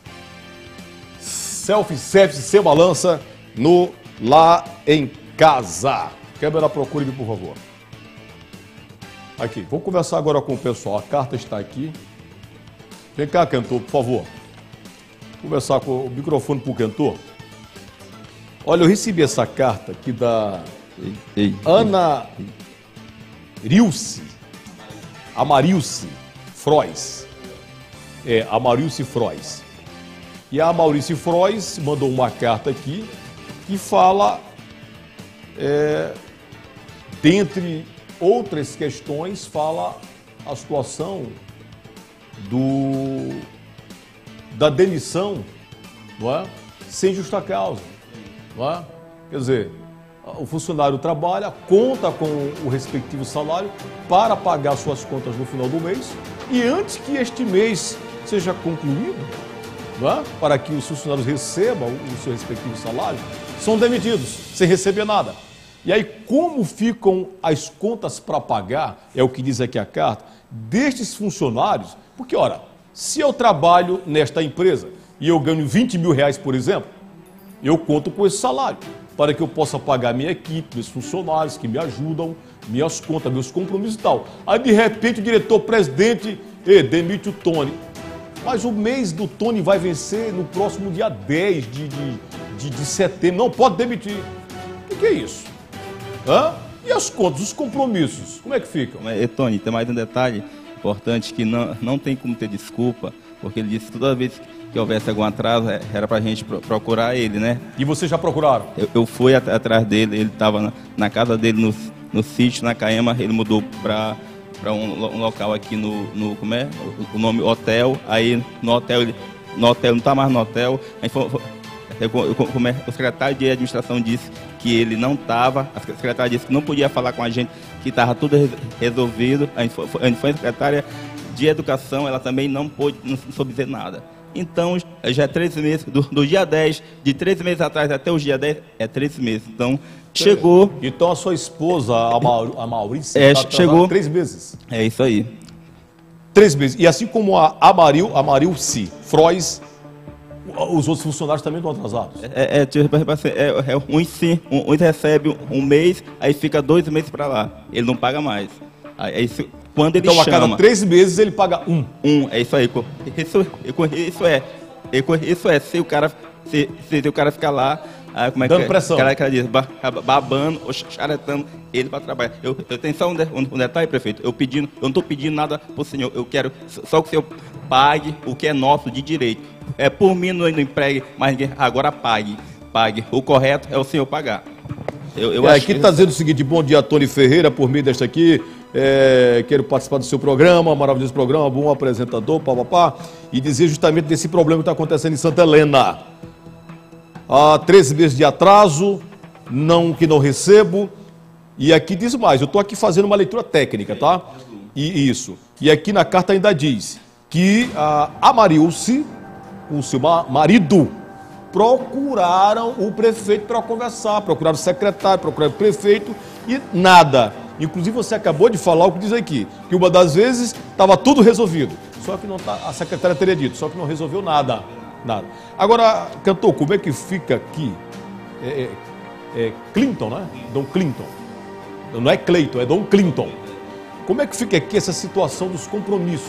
self-service sem balança no Lá em Casa. Câmera, procure-me, por favor. Aqui, vou conversar agora com o pessoal. A carta está aqui. Vem cá, cantor, por favor. Conversar com o microfone para o cantor. Olha, eu recebi essa carta aqui da ei, ei, Ana... Ei, ei. Rilce, Amarilce Frois, é, Amarilce Frois. E a Amarilce Frois mandou uma carta aqui que fala, é, dentre outras questões, fala a situação do, da demissão, não é? Sem justa causa, não é? Quer dizer, o funcionário trabalha, conta com o respectivo salário para pagar suas contas no final do mês e antes que este mês seja concluído, não é? Para que os funcionários recebam o seu respectivo salário, são demitidos sem receber nada. E aí, como ficam as contas para pagar, é o que diz aqui a carta, destes funcionários? Porque, ora, se eu trabalho nesta empresa e eu ganho vinte mil reais, por exemplo, eu conto com esse salário, para que eu possa pagar minha equipe, meus funcionários que me ajudam, minhas contas, meus compromissos e tal. Aí, de repente, o diretor-presidente eh, demite o Tony. Mas o mês do Tony vai vencer no próximo dia dez de, de, de, de setembro. Não pode demitir. O que, que é isso? Hã? E as contas, os compromissos, como é que ficam? E, Tony, tem mais um detalhe importante que não, não tem como ter desculpa, porque ele disse que toda vez que houvesse algum atraso, era pra gente procurar ele, né? E vocês já procuraram? Eu, eu fui at atrás dele, ele estava na, na casa dele, no, no sítio, na Caema, ele mudou para para um, um local aqui no, no, como é? O, o nome hotel, aí no hotel, ele, no hotel, não está mais no hotel, aí foi, foi, eu, como é? O secretário de administração disse que ele não estava, a secretária disse que não podia falar com a gente, que estava tudo resolvido, a gente foi, a gente foi a secretária de educação, ela também não pôde, não soube dizer nada. Então, já é treze meses, do, do dia dez, de treze meses atrás até o dia dez, é treze meses. Então, chegou... Então, a sua esposa, a, Maur, a Maurícia, é, tá chegou três meses. É isso aí. Três meses. E assim como a Amaril, Amarilce Frois, os outros funcionários também estão atrasados? É, é, tipo, é, é uns sim, uns recebem um mês, aí fica dois meses para lá. Ele não paga mais. Aí, aí quando ele então, chama, a cada três meses ele paga um. Um, é isso aí. Isso, isso é. Isso é. Se o cara, se, se o cara ficar lá, aí, como é dando que, pressão. O cara, cara diz, babando ou charetando ele para trabalhar. Eu, eu tenho só um, de, um detalhe, prefeito. Eu, pedindo, eu não estou pedindo nada para o senhor. Eu quero só que o senhor pague o que é nosso de direito. É por mim não, não empregue, mas ninguém agora pague. Pague. O correto é o senhor pagar. Eu, eu é, acho aqui que... está dizendo o seguinte: bom dia, Tony Ferreira, por mim desta aqui. É, quero participar do seu programa, maravilhoso programa, bom apresentador, papapá, e dizer justamente desse problema que está acontecendo em Santa Helena. Há treze meses de atraso, não, que não recebo, e aqui diz mais, eu estou aqui fazendo uma leitura técnica, tá? E isso. E aqui na carta ainda diz que a Amarilce, o seu marido, procuraram o prefeito para conversar, procuraram o secretário, procuraram o prefeito e nada. Inclusive você acabou de falar o que diz aqui, que uma das vezes estava tudo resolvido, só que não tá, a secretária teria dito, só que não resolveu nada, nada. Agora, cantor, como é que fica aqui? É, é, é Clinton, né? Dom Clinton. Não é Cleiton, é Dom Clinton. Como é que fica aqui essa situação dos compromissos?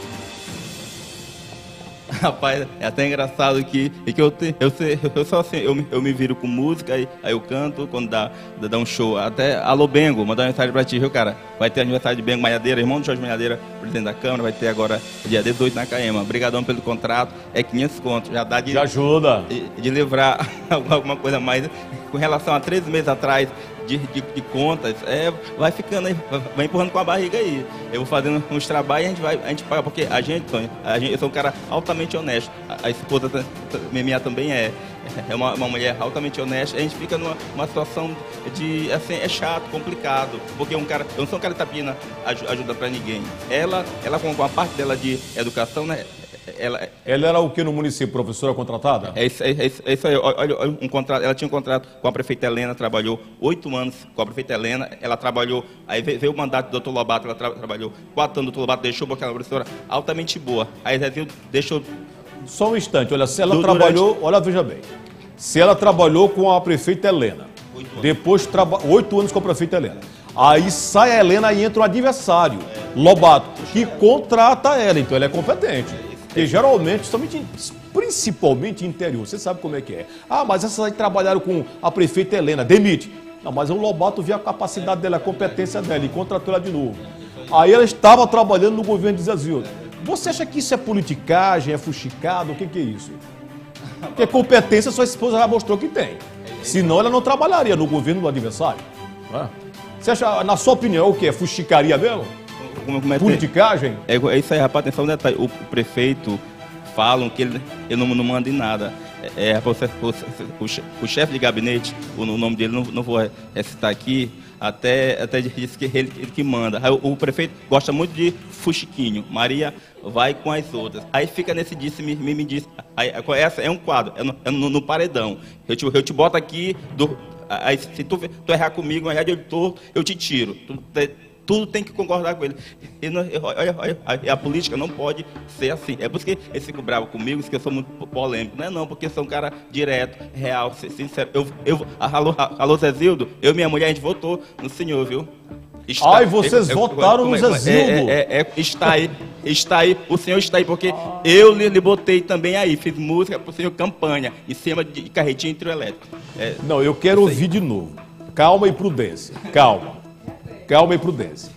Rapaz, é até engraçado que, que eu, te, eu, sei, eu só assim, eu, eu me viro com música, aí, aí eu canto quando dá, dá um show. Até, alô Bengo, mandar uma mensagem pra ti, viu, cara? Vai ter aniversário de Bengo Malhadeira, irmão do Jorge Malhadeira, presidente da Câmara, vai ter agora dia dezoito na Caema. Obrigadão pelo contrato, é quinhentos contos, já dá de... Já ajuda. De, de livrar alguma coisa mais. Com relação a três meses atrás, De, de, de contas, é, vai ficando aí, vai empurrando com a barriga aí. Eu vou fazendo uns trabalhos e a gente vai, a gente paga, porque a gente, Tony, a gente, eu sou um cara altamente honesto. A, a esposa minha também é, é uma, uma mulher altamente honesta. A gente fica numa uma situação de, assim, é chato, complicado, porque um cara, eu não sou um cara de tapina, ajuda pra ninguém. Ela, ela com a parte dela de educação, né? Ela, ela era o que no município, professora contratada? É isso, é isso, é isso aí. Olha, olha, um contrato, ela tinha um contrato com a prefeita Helena, trabalhou oito anos com a prefeita Helena, ela trabalhou, aí veio o mandato do doutor Lobato, ela tra, trabalhou quatro anos, o doutor Lobato deixou, porque ela é uma professora altamente boa. Aí Zezinho deixou... Só um instante, olha, se ela durante... trabalhou, olha, veja bem, se ela trabalhou com a prefeita Helena, depois, traba... oito anos com a prefeita Helena, aí sai a Helena e entra o adversário, é. Lobato, que contrata ela, então ela é competente. Porque geralmente, somente, principalmente interior, você sabe como é que é. Ah, mas essas aí trabalharam com a prefeita Helena, demite. Não, mas o Lobato via a capacidade dela, a competência dela e contratou ela de novo. Aí ela estava trabalhando no governo de Zezildo. Você acha que isso é politicagem, é fuxicado, o que, que é isso? Porque competência sua esposa já mostrou que tem. Senão ela não trabalharia no governo do adversário. Né? Você acha, na sua opinião, o que é? Fuxicaria mesmo? Como é politicagem? É, é isso aí, rapaz, atenção no detalhe. O prefeito falam que ele, ele não, não manda em nada. É, é, o, o, o chefe de gabinete, o, o nome dele não, não vou recitar aqui, até, até disse que ele, ele que manda. Aí, o, o prefeito gosta muito de fuxiquinho. Maria vai com as outras. Aí fica nesse disse, me, me, me disse. Aí, essa é um quadro, é no, é no, no paredão. Eu te, eu te boto aqui, do, aí se tu, tu errar comigo, mas eu, tô, eu te tiro. Tu, Tudo tem que concordar com ele. E não, olha, olha, a, a política não pode ser assim. É por isso que eles ficam bravos comigo, porque eu sou muito polêmico. Não é não, porque eu sou um cara direto, real, sincero. Eu, eu, alô, alô, Zezildo, eu e minha mulher, a gente votou no senhor, viu? Está, Ai, vocês eu, votaram eu, eu, no Zezildo? É, é, é, está aí, está aí, o senhor está aí, porque ah. eu lhe, lhe botei também aí, fiz música para o senhor, campanha, em cima de carretinha hidroelétrica. É, não, eu quero ouvir de novo. Calma e prudência, calma. Calma e prudência.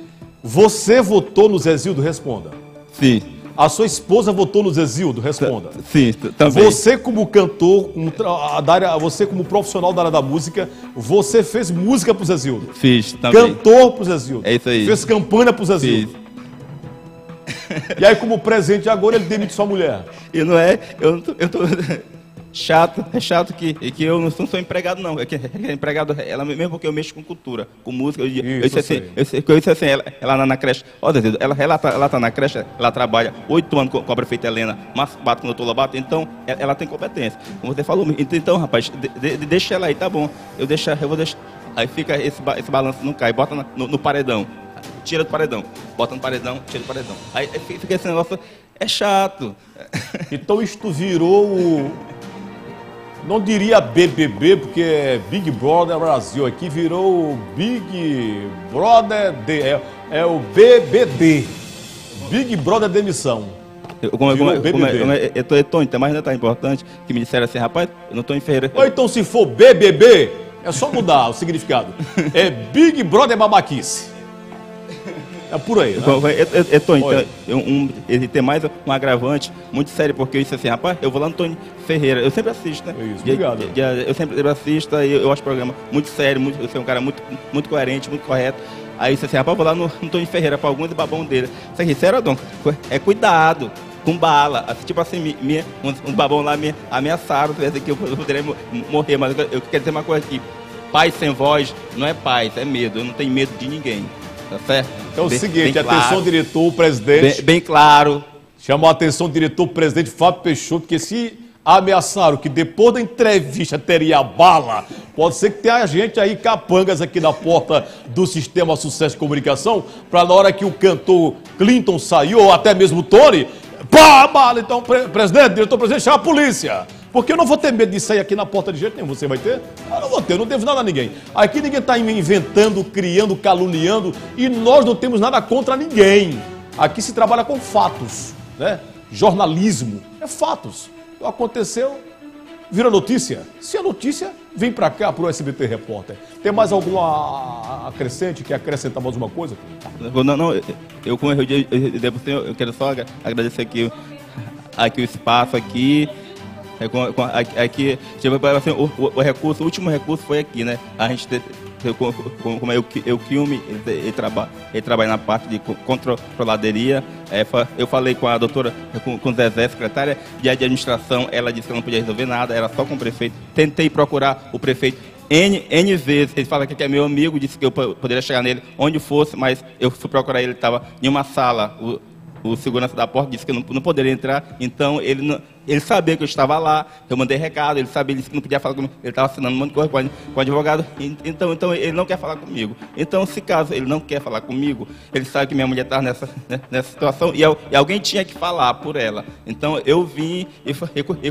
Você votou no Zezildo? Responda. Sim. A sua esposa votou no Zezildo? Responda. Sim, também. Você como cantor, um, da área, você como profissional da área da música, você fez música pro Zezildo? Fiz, também. Cantor pro Zezildo? É isso aí. Fez campanha pro Zezildo? Fiz. E aí como presente agora ele demite sua mulher? E não é, eu não tô... Eu tô... Chato, é chato que, que eu não sou empregado, não. É que é empregado, ela mesmo porque eu mexo com cultura, com música. Eu, Isso, eu disse assim, eu, eu disse assim, ela, ela na creche, ó, Zezildo, ela, ela, tá, ela tá na creche, ela trabalha oito anos com, com a prefeita Helena, mas bate com o doutor Lobato, então ela, ela tem competência. Como você falou, então, rapaz, de, de, deixa ela aí, tá bom. Eu, deixa, eu vou deixar. Aí fica esse, esse balanço, não cai, bota na, no, no paredão. Tira do paredão, bota no paredão, tira do paredão. Aí fica esse negócio, é chato. Então isto virou o... Não diria B B B, porque é Big Brother Brasil. Aqui virou o Big Brother... D, é, é o B B D. Big Brother Demissão. Eu, como, como, B B B. Como, como, eu, tô, eu tô, então, mas ainda tá importante que me disseram assim, rapaz, eu não tô em Ferreira. Ou então se for B B B, é só mudar o significado. É Big Brother Babaquice. É por aí, né? Eu, eu, eu tô, então, eu, um, ele tem mais um agravante muito sério, porque eu disse assim, rapaz, eu vou lá no Tony Ferreira, eu sempre assisto, né? Isso, obrigado. De, de, eu sempre assisto, e eu, eu acho o programa muito sério, muito, eu sou um cara muito, muito coerente, muito correto. Aí eu disse assim, rapaz, eu vou lá no, no Tony Ferreira, para alguns babão dele. Isso aqui, sério, Adão, é cuidado, com bala. Assim, tipo assim, minha, uns, uns babão lá me ameaçaram, que eu poderia morrer, mas eu, eu quero dizer uma coisa aqui, paz sem voz não é paz, é medo, eu não tenho medo de ninguém. Tá certo? Então é o bem, seguinte, bem atenção claro, diretor, presidente. Bem, bem claro. Chamou a atenção diretor, presidente Fábio Peixoto, porque se ameaçaram que depois da entrevista teria bala. Pode ser que tenha gente aí, capangas aqui na porta do Sistema Sucesso de Comunicação, para na hora que o cantor Clinton saiu, ou até mesmo o Tony, pá, bala. Então, pre presidente, diretor-presidente, chama a polícia. Porque eu não vou ter medo de sair aqui na porta de jeito nenhum. Você vai ter? Eu não vou ter, eu não devo nada a ninguém. Aqui ninguém está inventando, criando, caluniando, e nós não temos nada contra ninguém. Aqui se trabalha com fatos, né? Jornalismo é fatos. Então, aconteceu, vira notícia. Se é notícia, vem para cá, para o S B T Repórter. Tem mais alguma acrescente, quer acrescentar mais uma coisa? Não, não, eu como eu, eu, eu quero só agradecer aqui, aqui o espaço aqui. É, com, com, aqui, tipo, assim, o, o, o recurso, o último recurso foi aqui, né? A gente, como, como eu, eu filme, ele, ele, traba, ele trabalha na parte de controladoria. É, eu falei com a doutora, com, com o Zezé, secretária de administração, ela disse que não podia resolver nada, era só com o prefeito. Tentei procurar o prefeito N, N vezes, ele fala que é meu amigo, disse que eu poderia chegar nele onde fosse, mas eu fui procurar ele, ele estava em uma sala. O, O segurança da porta disse que eu não, não poderia entrar, então ele, não, ele sabia que eu estava lá, eu mandei recado, ele sabia, ele disse que não podia falar comigo, ele estava assinando um monte de coisa com, com o advogado, então, então ele não quer falar comigo. Então, se caso ele não quer falar comigo, ele sabe que minha mulher está nessa, nessa situação e, eu, e alguém tinha que falar por ela. Então eu vim e foi,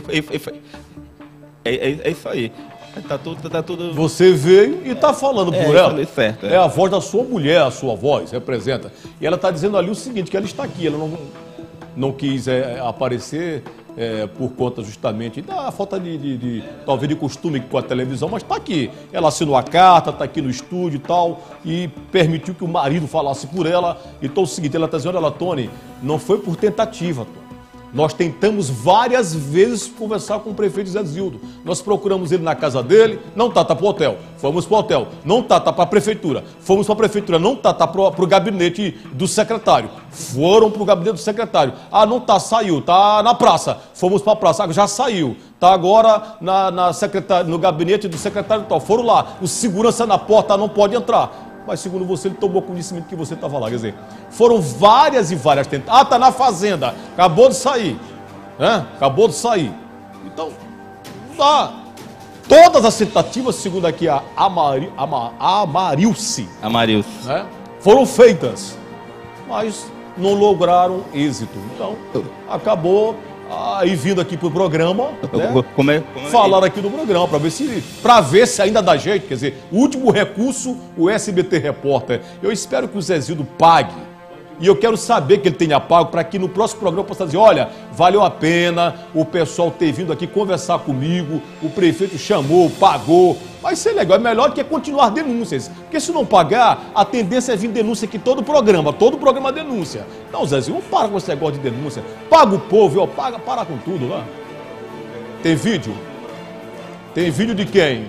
é, é, é isso aí. Tá tudo, tá tudo... Você veio e está falando é, por ela. Certo, é. é a voz da sua mulher, a sua voz, representa. E ela está dizendo ali o seguinte, que ela está aqui, ela não, não quis é, aparecer é, por conta justamente da falta de, de, de, talvez de costume com a televisão, mas está aqui. Ela assinou a carta, está aqui no estúdio e tal, e permitiu que o marido falasse por ela. Então é o seguinte, ela está dizendo, olha, Tony, não foi por tentativa, Tony. Nós tentamos várias vezes conversar com o prefeito Zé Zildo. Nós procuramos ele na casa dele, não tá, tá para o hotel. Fomos para o hotel, não tá, tá para a prefeitura. Fomos para a prefeitura, não tá, tá para o gabinete do secretário. Foram para o gabinete do secretário. Ah, não tá, saiu, tá na praça. Fomos para a praça, já saiu. Tá agora na, na secretária, no gabinete do secretário tal. Foram lá, o segurança na porta não pode entrar. Mas segundo você, ele tomou conhecimento que você estava lá. Quer dizer, foram várias e várias tentativas. Ah, tá na fazenda, acabou de sair. Né? Acabou de sair. Então, tá. Todas as tentativas, segundo aqui a Amari, Ama, Amarilce, Amarilce. Né? Foram feitas, mas não lograram êxito. Então, acabou... Aí vindo aqui pro programa, né? como é, como é? Falar aqui no programa, para ver se para ver se ainda dá jeito. Quer dizer, o último recurso, o S B T Repórter. Eu espero que o Zé Zildo pague. E eu quero saber que ele tenha pago para que no próximo programa eu possa dizer, olha, valeu a pena o pessoal ter vindo aqui conversar comigo, o prefeito chamou, pagou. Vai ser legal, é melhor do que continuar denúncias. Porque se não pagar, a tendência é vir denúncia aqui todo programa, todo programa denúncia. Então, Zezinho, não para com esse negócio de denúncia. Paga o povo, ó, paga, para com tudo lá. Tem vídeo? Tem vídeo de quem?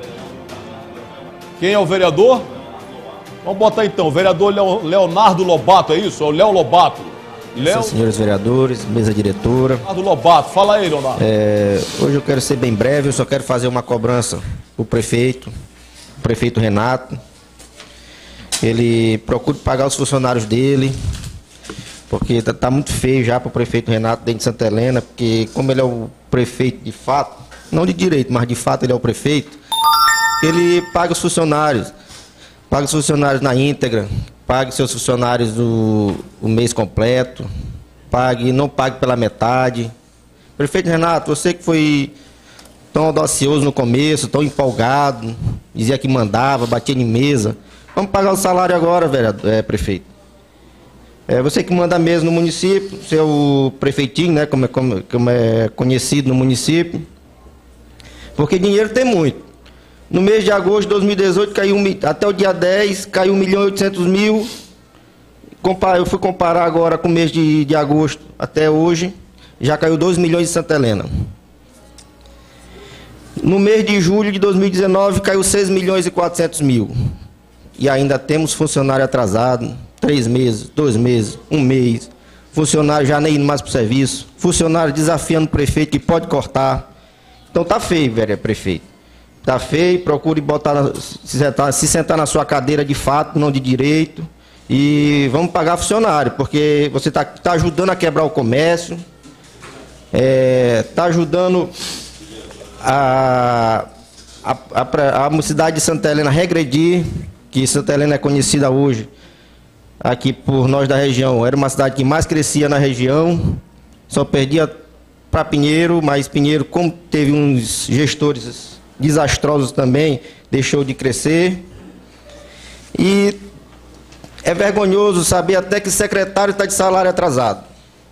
Quem é o vereador? Vamos botar então, o vereador Leonardo Lobato, é isso? É o Léo Lobato. Léo... Senhores vereadores, mesa diretora. Leonardo Lobato, fala aí, Leonardo. É, hoje eu quero ser bem breve, eu só quero fazer uma cobrança para o prefeito, o prefeito Renato. Ele procure pagar os funcionários dele, porque tá, tá muito feio já para o prefeito Renato dentro de Santa Helena, porque como ele é o prefeito de fato, não de direito, mas de fato ele é o prefeito, ele paga os funcionários. Pague os funcionários na íntegra, pague seus funcionários o, o mês completo, pague, não pague pela metade. Prefeito Renato, você que foi tão audacioso no começo, tão empolgado, dizia que mandava, batia em mesa. Vamos pagar o salário agora, vereador, é, prefeito. É, você que manda mesmo no município, seu prefeitinho, né, como é, como, como é conhecido no município, porque dinheiro tem muito. No mês de agosto de dois mil e dezoito, caiu um, até o dia dez, caiu um milhão e oitocentos mil. Eu fui comparar agora com o mês de, de agosto até hoje, já caiu dois milhões em Santa Helena. No mês de julho de dois mil e dezenove, caiu seis milhões e quatrocentos mil. E ainda temos funcionário atrasado, três meses, dois meses, um mês. Funcionário já nem indo mais para o serviço. Funcionário desafiando o prefeito que pode cortar. Então tá feio, velho, prefeito. Tá feio, procure botar, se sentar, se sentar na sua cadeira de fato, não de direito. E vamos pagar funcionário, porque você está tá ajudando a quebrar o comércio. está ajudando a, a, a, a cidade de Santa Helena a regredir, que Santa Helena é conhecida hoje, aqui por nós da região, era uma cidade que mais crescia na região, só perdia para Pinheiro, mas Pinheiro, como teve uns gestores desastrosos também, deixou de crescer. E é vergonhoso saber até que secretário está de salário atrasado.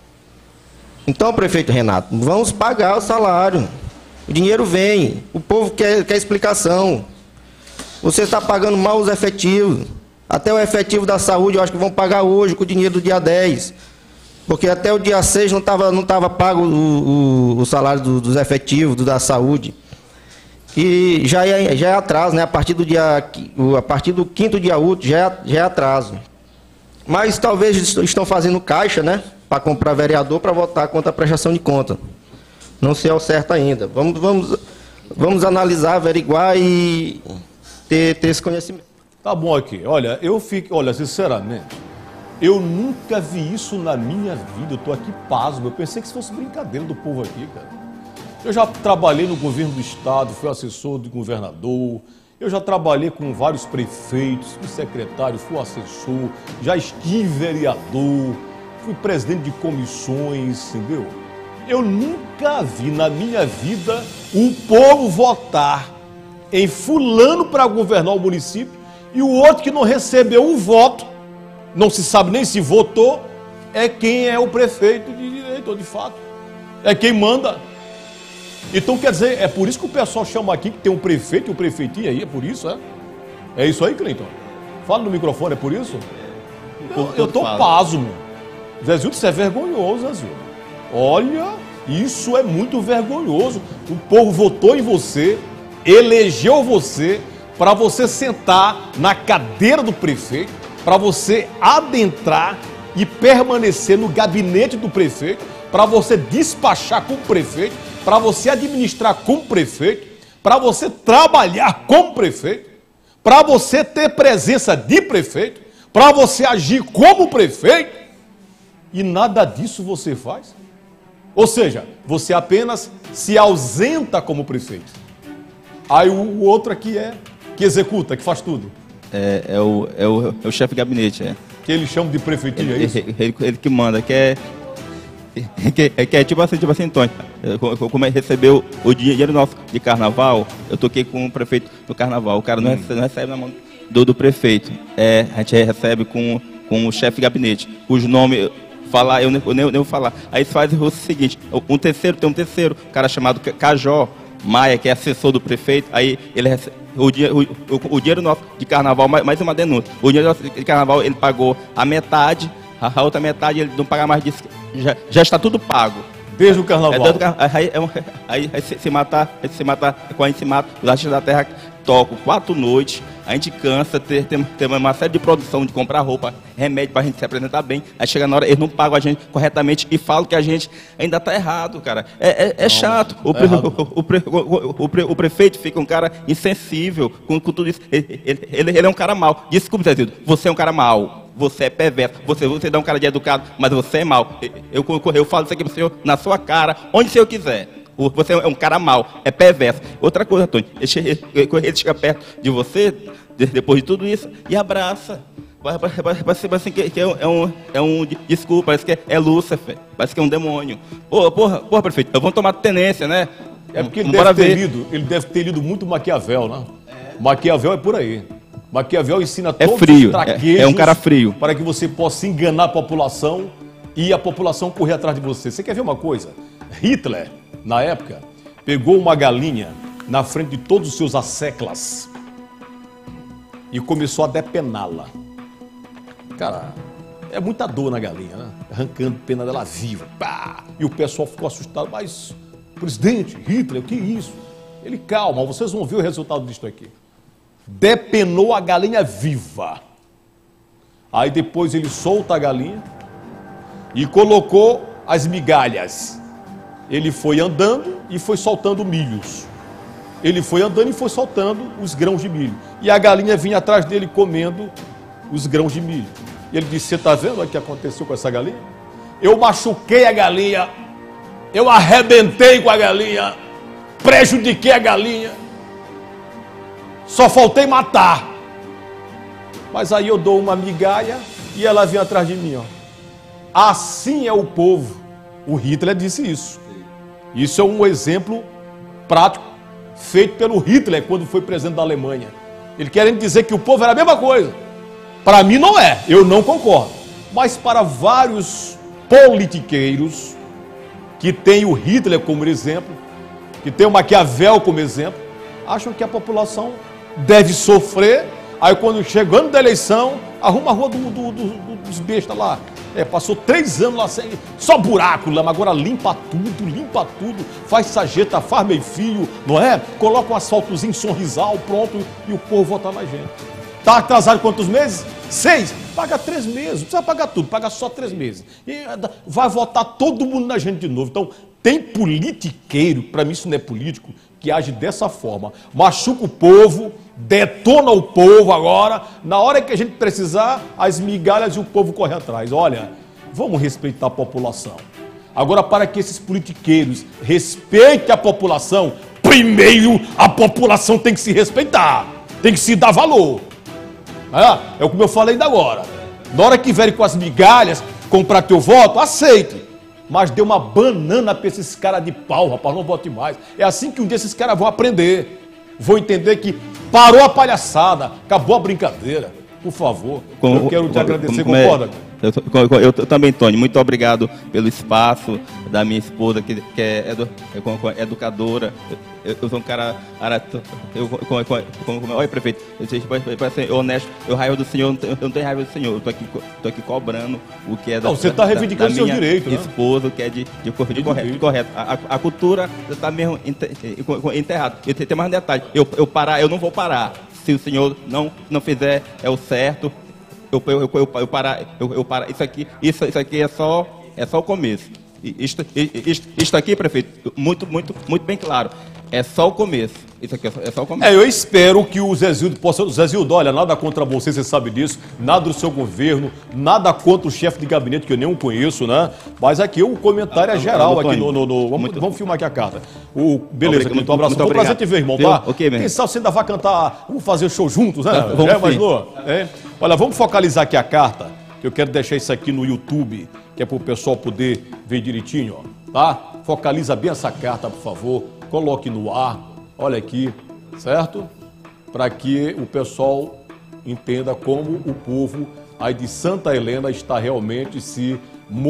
Então, prefeito Renato, vamos pagar o salário. O dinheiro vem, o povo quer, quer explicação. Você está pagando mal os efetivos. Até o efetivo da saúde, eu acho que vão pagar hoje com o dinheiro do dia dez. Porque até o dia seis não estava não tava pago o, o, o salário do, dos efetivos, do da saúde. E já é, já é atraso, né? A partir do dia, a partir do quinto dia útil já é, já é atraso. Mas talvez eles estão fazendo caixa, né? Para comprar vereador para votar contra a prestação de conta. Não sei ao certo ainda. Vamos, vamos, vamos analisar, averiguar e ter, ter esse conhecimento. Tá bom aqui. Olha, eu fico, olha, sinceramente, eu nunca vi isso na minha vida. Eu tô aqui pasmo. Eu pensei que isso fosse brincadeira do povo aqui, cara. Eu já trabalhei no governo do estado, fui assessor do governador. Eu já trabalhei com vários prefeitos, fui secretário, fui assessor, já estive vereador, fui presidente de comissões, entendeu? Eu nunca vi na minha vida o povo votar em fulano para governar o município e o outro que não recebeu um voto, não se sabe nem se votou, é quem é o prefeito de direito ou de fato. É quem manda. Então, quer dizer, é por isso que o pessoal chama aqui que tem um prefeito e um prefeitinho aí, é por isso, é? É isso aí, Cleiton? Fala no microfone, é por isso? Eu, eu tô pasmo. Zezildo, isso é vergonhoso, Zezildo. Olha, isso é muito vergonhoso. O povo votou em você, elegeu você, para você sentar na cadeira do prefeito, para você adentrar e permanecer no gabinete do prefeito, para você despachar com o prefeito, para você administrar como prefeito, para você trabalhar como prefeito, para você ter presença de prefeito, para você agir como prefeito, e nada disso você faz. Ou seja, você apenas se ausenta como prefeito. Aí o, o outro aqui é que executa, que faz tudo. É, é o, é o, é o chefe de gabinete, é. Que eles chamam de prefeitinho, ele, é isso? Ele, ele, ele que manda, que é... Que, que é tipo assim, tipo assim, Antônio, como é recebeu o dinheiro nosso de carnaval, eu toquei com o prefeito do carnaval, o cara não, hum. recebe, não recebe na mão do, do prefeito, é, a gente recebe com, com o chefe de gabinete, os nomes, falar, eu nem, eu nem, eu nem vou falar, aí faz o seguinte, um terceiro, tem um terceiro, um cara chamado Cajó Maia, que é assessor do prefeito, aí ele recebe, o, dia, o, o, o dinheiro nosso de carnaval, mais, mais uma denúncia, o dinheiro nosso de carnaval, ele pagou a metade, a outra metade ele não paga mais disso, já, já está tudo pago. Desde o carnaval. É, aí, aí, aí, aí se, se matar, aí se matar, quando a gente se mata, os artistas da terra tocam quatro noites, a gente cansa, tem, tem, tem uma série de produção, de comprar roupa, remédio para a gente se apresentar bem, aí chega na hora, eles não pagam a gente corretamente e falam que a gente ainda está errado, cara. É, é, é chato. O, pre, o, o, pre, o, o, pre, o prefeito fica um cara insensível com, com tudo isso. Ele, ele, ele é um cara mau. Desculpe, Zezildo, você é um cara mau. Você é perverso, você, você dá um cara de educado, mas você é mau. Eu, eu, eu falo isso aqui para o senhor na sua cara, onde o senhor quiser. Você é um cara mau, é perverso. Outra coisa, Antônio, ele, ele chega perto de você, depois de tudo isso, e abraça. Parece assim, que, que é, um, é, um, é um. Desculpa, parece que é, é Lúcifer, parece que é um demônio. Porra, porra, porra, prefeito, vamos tomar tenência, né? É porque ele deve, ter lido, ele deve ter lido muito Maquiavel, né? É. Maquiavel é por aí. Maquiavel ensina é todos frio, os traquejos é, é um cara frio. Para que você possa enganar a população e a população correr atrás de você. Você quer ver uma coisa? Hitler, na época, pegou uma galinha na frente de todos os seus asseclas e começou a depená-la. Cara, é muita dor na galinha, né? Arrancando pena dela viva. Pá! E o pessoal ficou assustado. Mas, presidente, Hitler, o que é isso? Ele, calma, vocês vão ver o resultado disso aqui. Depenou a galinha viva. Aí depois ele solta a galinha e colocou as migalhas. Ele foi andando e foi soltando milhos. Ele foi andando e foi soltando os grãos de milho. E a galinha vinha atrás dele comendo os grãos de milho. E ele disse, você está vendo o que aconteceu com essa galinha? Eu machuquei a galinha eu arrebentei com a galinha, prejudiquei a galinha, só faltei matar. Mas aí eu dou uma migalha e ela vem atrás de mim, ó. Assim é o povo. O Hitler disse isso. Isso é um exemplo prático feito pelo Hitler quando foi presidente da Alemanha. Ele querendo dizer que o povo era a mesma coisa. Para mim não é, eu não concordo. Mas para vários politiqueiros que tem o Hitler como exemplo, que tem o Maquiavel como exemplo, acham que a população deve sofrer. Aí quando chegando da eleição, arruma a rua do, do, do, dos bestas lá. É, passou três anos lá sem, só buraco, lama, agora limpa tudo, limpa tudo, faz sarjeta, faz meio fio, não é? Coloca um asfaltozinho, sorrisal, pronto, e o povo vota na gente. Tá atrasado quantos meses? Seis. Paga três meses, não precisa pagar tudo, paga só três meses. E vai votar todo mundo na gente de novo. Então, tem politiqueiro, para mim isso não é político, que age dessa forma. Machuca o povo, detona o povo agora, na hora que a gente precisar, as migalhas e o povo corre atrás. Olha, vamos respeitar a população. Agora, para que esses politiqueiros respeitem a população, primeiro a população tem que se respeitar, tem que se dar valor. É, é o que eu falei ainda agora. Na hora que vierem com as migalhas, comprar teu voto, aceite. Mas dê uma banana para esses caras de pau, rapaz, não vote mais. É assim que um dia esses caras vão aprender. Vão entender que parou a palhaçada, acabou a brincadeira. Por favor, com, eu quero te com, agradecer, com, concorda? Eu, eu, eu também, Tony, muito obrigado pelo espaço da minha esposa, que, que é, edu, é educadora. Eu, eu sou um cara... Eu, com, com, com, olha, prefeito, para ser honesto, eu raiva do senhor, eu não tenho raiva do senhor. Eu estou aqui, tô aqui cobrando o que é da, não, você está reivindicando o seu direito, né? Esposa, que é de, de, de, de correto. correto. A, a cultura está mesmo enterrada. E tem mais um detalhe, eu, eu, parar, eu não vou parar. Se o senhor não, não fizer é o certo, eu, eu, eu, eu, eu parar, eu, eu parar. Isso aqui, isso, isso aqui é só, é só o começo. Isto, isto, isto aqui, prefeito, muito, muito, muito bem claro. É só o começo. Isso aqui é só, é só o começo. É, eu espero que o Zé Zildo possa... Zé Zildo, olha, nada contra você, você sabe disso. Nada do seu governo, nada contra o chefe de gabinete, que eu nem o conheço, né? Mas aqui o comentário é geral aqui no... no, no vamos, muito... vamos filmar aqui a carta. O, beleza, muito, um abraço. Foi um prazer te ver, irmão, tá? Ok, quem sabe você ainda vai cantar... Vamos fazer o show juntos, né? Tá, vamos é, mas, não, é? Olha, vamos focalizar aqui a carta, que eu quero deixar isso aqui no YouTube, que é para o pessoal poder ver direitinho, ó, tá? Focaliza bem essa carta, por favor. Coloque no ar. Olha aqui, certo? Para que o pessoal entenda como o povo aí de Santa Helena está realmente se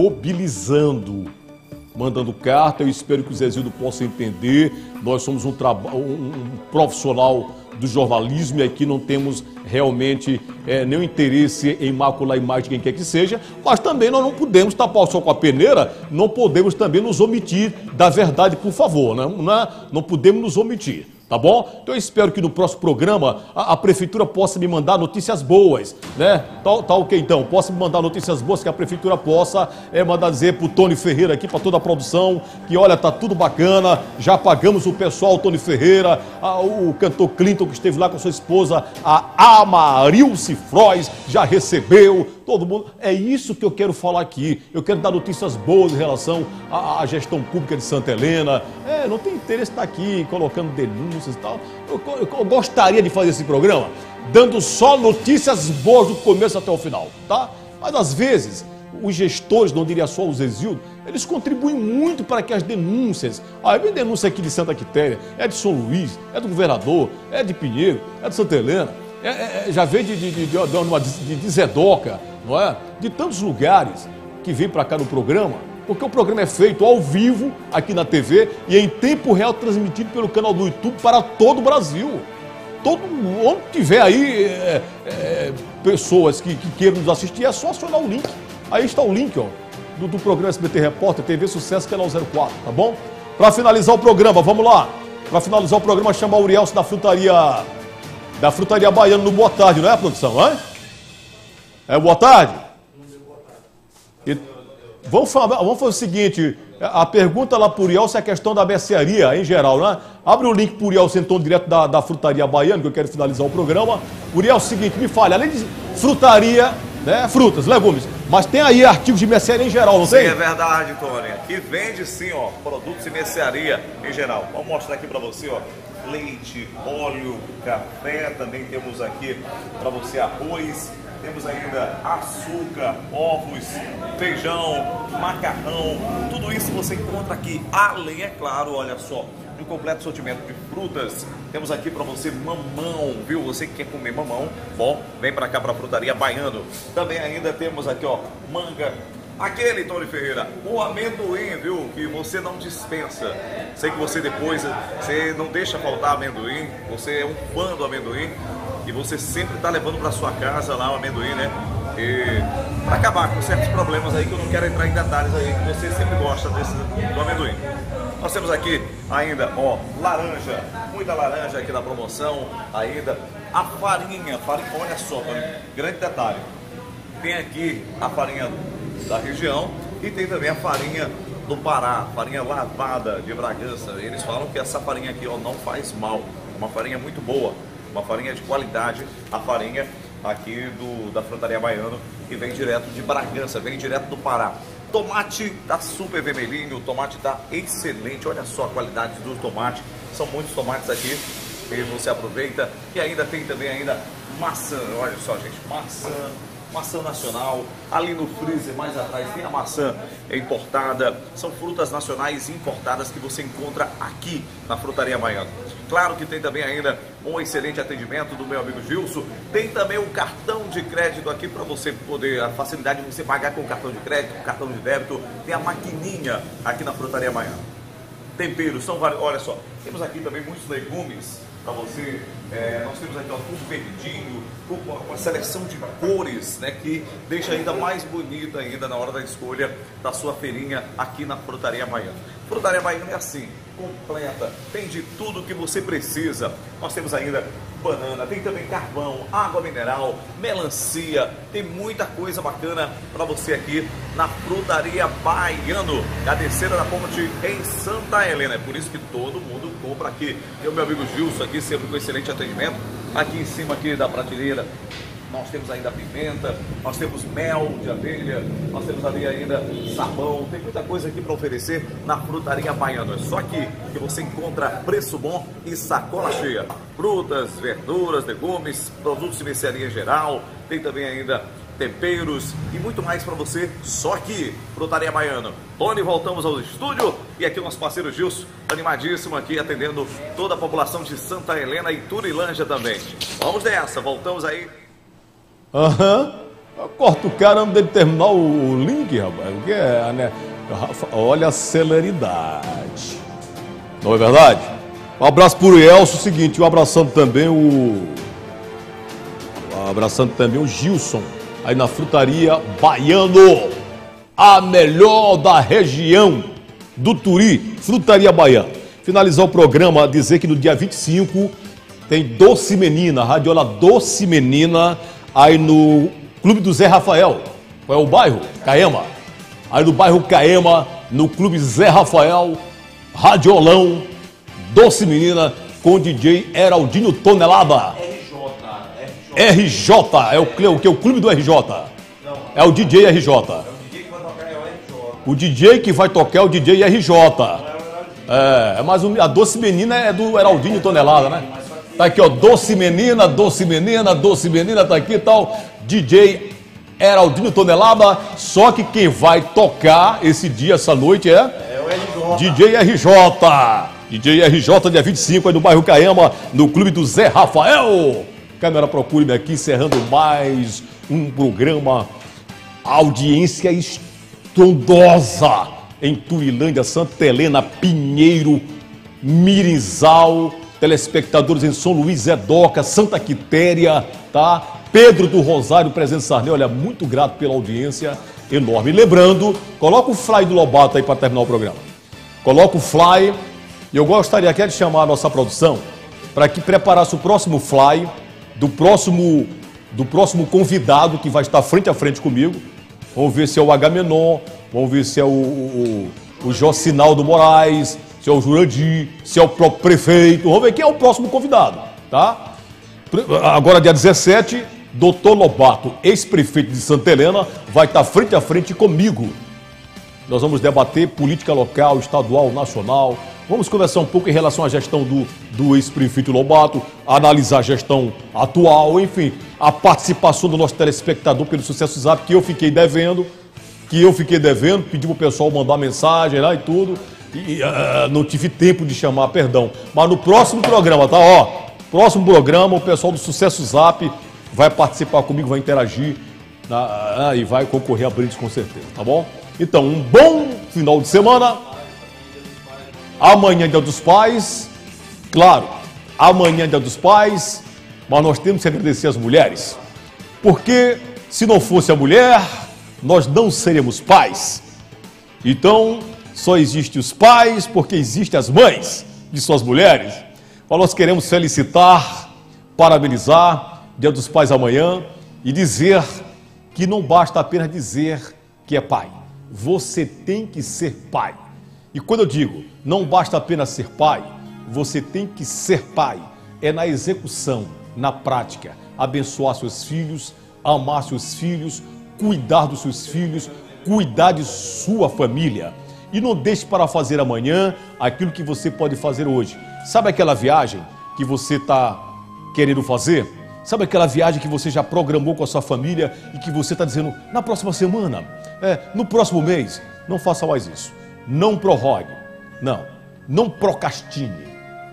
mobilizando, mandando carta. Eu espero que o Zé Zildo possa entender. Nós somos um, um, um profissional do jornalismo e aqui não temos realmente é, nenhum interesse em macular a imagem de quem quer que seja, mas também nós não podemos tapar o sol com a peneira, não podemos também nos omitir da verdade, por favor, né? não, não podemos nos omitir. Tá bom? Então eu espero que no próximo programa a, a prefeitura possa me mandar notícias boas, né? Tá, tá ok então, possa me mandar notícias boas, que a prefeitura possa é, mandar dizer pro Tony Ferreira aqui, para toda a produção, que olha, tá tudo bacana, já pagamos o pessoal, o Tony Ferreira, a, o cantor Clinton que esteve lá com sua esposa, a Amarilce Frois, já recebeu, todo mundo. É isso que eu quero falar aqui, eu quero dar notícias boas em relação à, à gestão pública de Santa Helena. É, não tem interesse estar aqui colocando denúncias e tal. Eu, eu, eu gostaria de fazer esse programa dando só notícias boas do começo até o final, tá? Mas às vezes os gestores, não diria só os Zildo, eles contribuem muito para que as denúncias, ah, vem denúncia aqui de Santa Quitéria, é de São Luís, é do governador, é de Pinheiro, é de Santa Helena, é, é, já veio de, de, de, de, de, de Zedoca, não é? De tantos lugares que vem para cá no programa, porque o programa é feito ao vivo aqui na T V e em tempo real transmitido pelo canal do YouTube para todo o Brasil. Todo onde tiver aí é, é, pessoas que, que queiram nos assistir, é só acionar o link. Aí está o link, ó, do, do programa S B T Repórter, T V Sucesso, canal zero quatro, tá bom? Para finalizar o programa, vamos lá. Para finalizar o programa, chamar o Urielso da frutaria, da frutaria Baiana no Boa Tarde, não é, produção? Hein? É Boa Tarde? E, vamos, falar, vamos fazer o seguinte, a pergunta lá para o Urielso é a questão da mercearia em geral, né? Abre o link para o Urielso, então, direto da, da frutaria Baiana, que eu quero finalizar o programa. Urielso, é o seguinte, me fale, além de frutaria, né, frutas, legumes, Mas tem aí artigos de mercearia em geral, não sim, tem? Sim, é verdade, Tony. Aqui vende sim, ó, produtos de mercearia em geral. Vamos mostrar aqui para você, ó. Leite, óleo, café, também temos aqui para você arroz, temos ainda açúcar, ovos, feijão, macarrão, tudo isso você encontra aqui, além, é claro, olha só, de um completo sortimento de frutas. Temos aqui para você mamão, viu? Você que quer comer mamão, bom, vem para cá para a Frutaria Baiano. Também ainda temos aqui, ó, manga. Aquele, Tony Ferreira, o amendoim, viu, que você não dispensa. Sei que você depois, você não deixa faltar amendoim, você é um fã do amendoim e você sempre está levando para sua casa lá o amendoim, né? E para acabar com certos problemas aí que eu não quero entrar em detalhes aí, que você sempre gosta desse, do amendoim. Nós temos aqui ainda, ó, laranja, muita laranja aqui na promoção, ainda a farinha, farinha, olha só, Tony, grande detalhe, tem aqui a farinha da região e tem também a farinha do Pará, farinha lavada de Bragança. Eles falam que essa farinha aqui, ó, não faz mal, é uma farinha muito boa, uma farinha de qualidade, a farinha aqui do, da Frutaria Baiano, que vem direto de Bragança, vem direto do Pará. Tomate tá super vermelhinho, o tomate tá excelente, olha só a qualidade do tomate, são muitos tomates aqui e você aproveita. E ainda tem também ainda maçã, olha só, gente, maçã, maçã nacional, ali no freezer mais atrás tem a maçã importada, são frutas nacionais importadas que você encontra aqui na Frutaria Baiano. Claro que tem também ainda um excelente atendimento do meu amigo Gilson, tem também um cartão de crédito aqui para você poder, a facilidade de você pagar com cartão de crédito, com cartão de débito, tem a maquininha aqui na Frutaria Baiano. Temperos, são vários, olha só, temos aqui também muitos legumes para você, é, nós temos aqui ó, tudo verdinho, com uma seleção de cores, né, que deixa ainda mais bonita ainda na hora da escolha da sua feirinha aqui na Frutaria Baiana. Frutaria Baiana é assim, completa, tem de tudo que você precisa. Nós temos ainda banana, tem também carvão, água mineral, melancia, tem muita coisa bacana para você aqui na Frutaria Baiano, cabeceira da ponte em Santa Helena. É por isso que todo mundo compra aqui. Tem o meu amigo Gilson aqui, sempre com excelente atendimento. Aqui em cima aqui da prateleira nós temos ainda pimenta, nós temos mel de abelha, nós temos ali ainda sabão, tem muita coisa aqui para oferecer na Frutaria Baiano. É só aqui que você encontra preço bom e sacola cheia. Frutas, verduras, legumes, produtos de mercearia em geral, tem também ainda temperos e muito mais para você, só aqui, Frutaria Baiano. Tony, voltamos ao estúdio e aqui o nosso parceiro Gilson, animadíssimo aqui, atendendo toda a população de Santa Helena e Turilândia também. Vamos nessa, voltamos aí. Aham, uhum. Corta o cara antes dele terminar o, o link, rapaz, o que é, né? Olha a celeridade, não é verdade? Um abraço pro Elcio, o seguinte, um abraçando também o... Um abraçando também o Gilson, aí na Frutaria Baiano, a melhor da região do Turi, Frutaria Baiano. Finalizar o programa, dizer que no dia vinte e cinco tem Doce Menina, Radiola Doce Menina, aí no Clube do Zé Rafael. Qual é o bairro? Caema. Aí no bairro Caema, no Clube Zé Rafael, Radiolão, Doce Menina, com o D J Heraldinho Tonelada. R J, é o, o que? O Clube do R J. É o D J R J. O D J que vai tocar é o D J R J. É, mas a Doce Menina é do Heraldinho Tonelada, né? Tá aqui, ó, Doce Menina, Doce Menina, Doce Menina, tá aqui e tal. D J Heraldinho Tonelada, só que quem vai tocar esse dia, essa noite é... É o R J. D J R J. D J R J, dia vinte e cinco, aí no bairro Caema, no Clube do Zé Rafael. Câmera, procure-me aqui, encerrando mais um programa. Audiência estrondosa em Turilândia, Santa Helena, Pinheiro, Mirizal, telespectadores em São Luís, Edoca, Santa Quitéria, tá? Pedro do Rosário, Presidente Sarney, olha, muito grato pela audiência enorme. E lembrando, coloca o fly do Lobato aí para terminar o programa. Coloca o fly, e eu gostaria aqui de chamar a nossa produção para que preparasse o próximo fly do próximo, do próximo convidado que vai estar frente a frente comigo. Vamos ver se é o Agamenon, vamos ver se é o, o, o Jocinaldo Moraes, se é o Jurandir, se é o próprio prefeito. Vamos ver quem é o próximo convidado, tá? Agora, dia dezessete doutor Lobato, ex-prefeito de Santa Helena, vai estar frente a frente comigo. Nós vamos debater política local, estadual, nacional. Vamos conversar um pouco em relação à gestão do, do ex-prefeito Lobato, analisar a gestão atual, enfim, a participação do nosso telespectador pelo Sucesso Zap, que eu fiquei devendo, que eu fiquei devendo, pedi pro pessoal mandar mensagem lá e tudo, e uh, não tive tempo de chamar, perdão. Mas no próximo programa, tá? Ó, próximo programa, o pessoal do Sucesso Zap vai participar comigo, vai interagir uh, uh, e vai concorrer a brindes com certeza, tá bom? Então, um bom final de semana. Amanhã é Dia dos Pais. Claro, amanhã é Dia dos Pais, mas nós temos que agradecer as mulheres. Porque se não fosse a mulher, nós não seríamos pais. Então, só existem os pais porque existem as mães de suas mulheres. Mas nós queremos felicitar, parabenizar Dia dos Pais amanhã e dizer que não basta apenas dizer que é pai. Você tem que ser pai. E quando eu digo, não basta apenas ser pai, você tem que ser pai. É na execução, na prática, abençoar seus filhos, amar seus filhos, cuidar dos seus filhos, cuidar de sua família. E não deixe para fazer amanhã aquilo que você pode fazer hoje. Sabe aquela viagem que você está querendo fazer? Sabe aquela viagem que você já programou com a sua família e que você está dizendo, na próxima semana, é, no próximo mês? Não faça mais isso. Não prorrogue. Não. Não procrastine.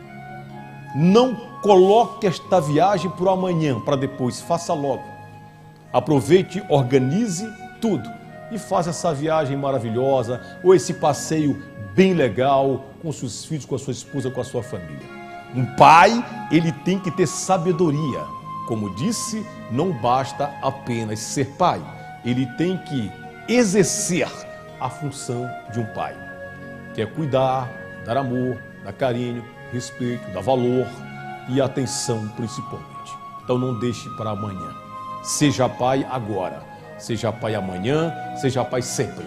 Não coloque esta viagem para amanhã, para depois. Faça logo. Aproveite, organize tudo e faça essa viagem maravilhosa ou esse passeio bem legal com seus filhos, com a sua esposa, com a sua família. Um pai, ele tem que ter sabedoria. Como disse, não basta apenas ser pai. Ele tem que exercer a função de um pai, que é cuidar, dar amor, dar carinho, respeito, dar valor e atenção principalmente. Então não deixe para amanhã. Seja pai agora, seja pai amanhã, seja pai sempre.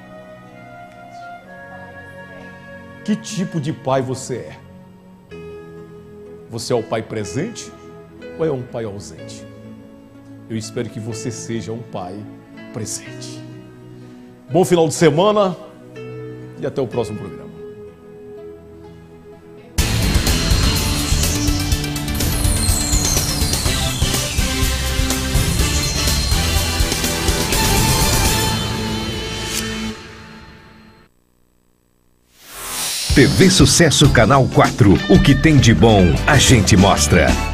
Que tipo de pai você é? Você é o pai presente ou é um pai ausente? Eu espero que você seja um pai presente. Bom final de semana e até o próximo programa. T V Sucesso Canal quatro. O que tem de bom, a gente mostra.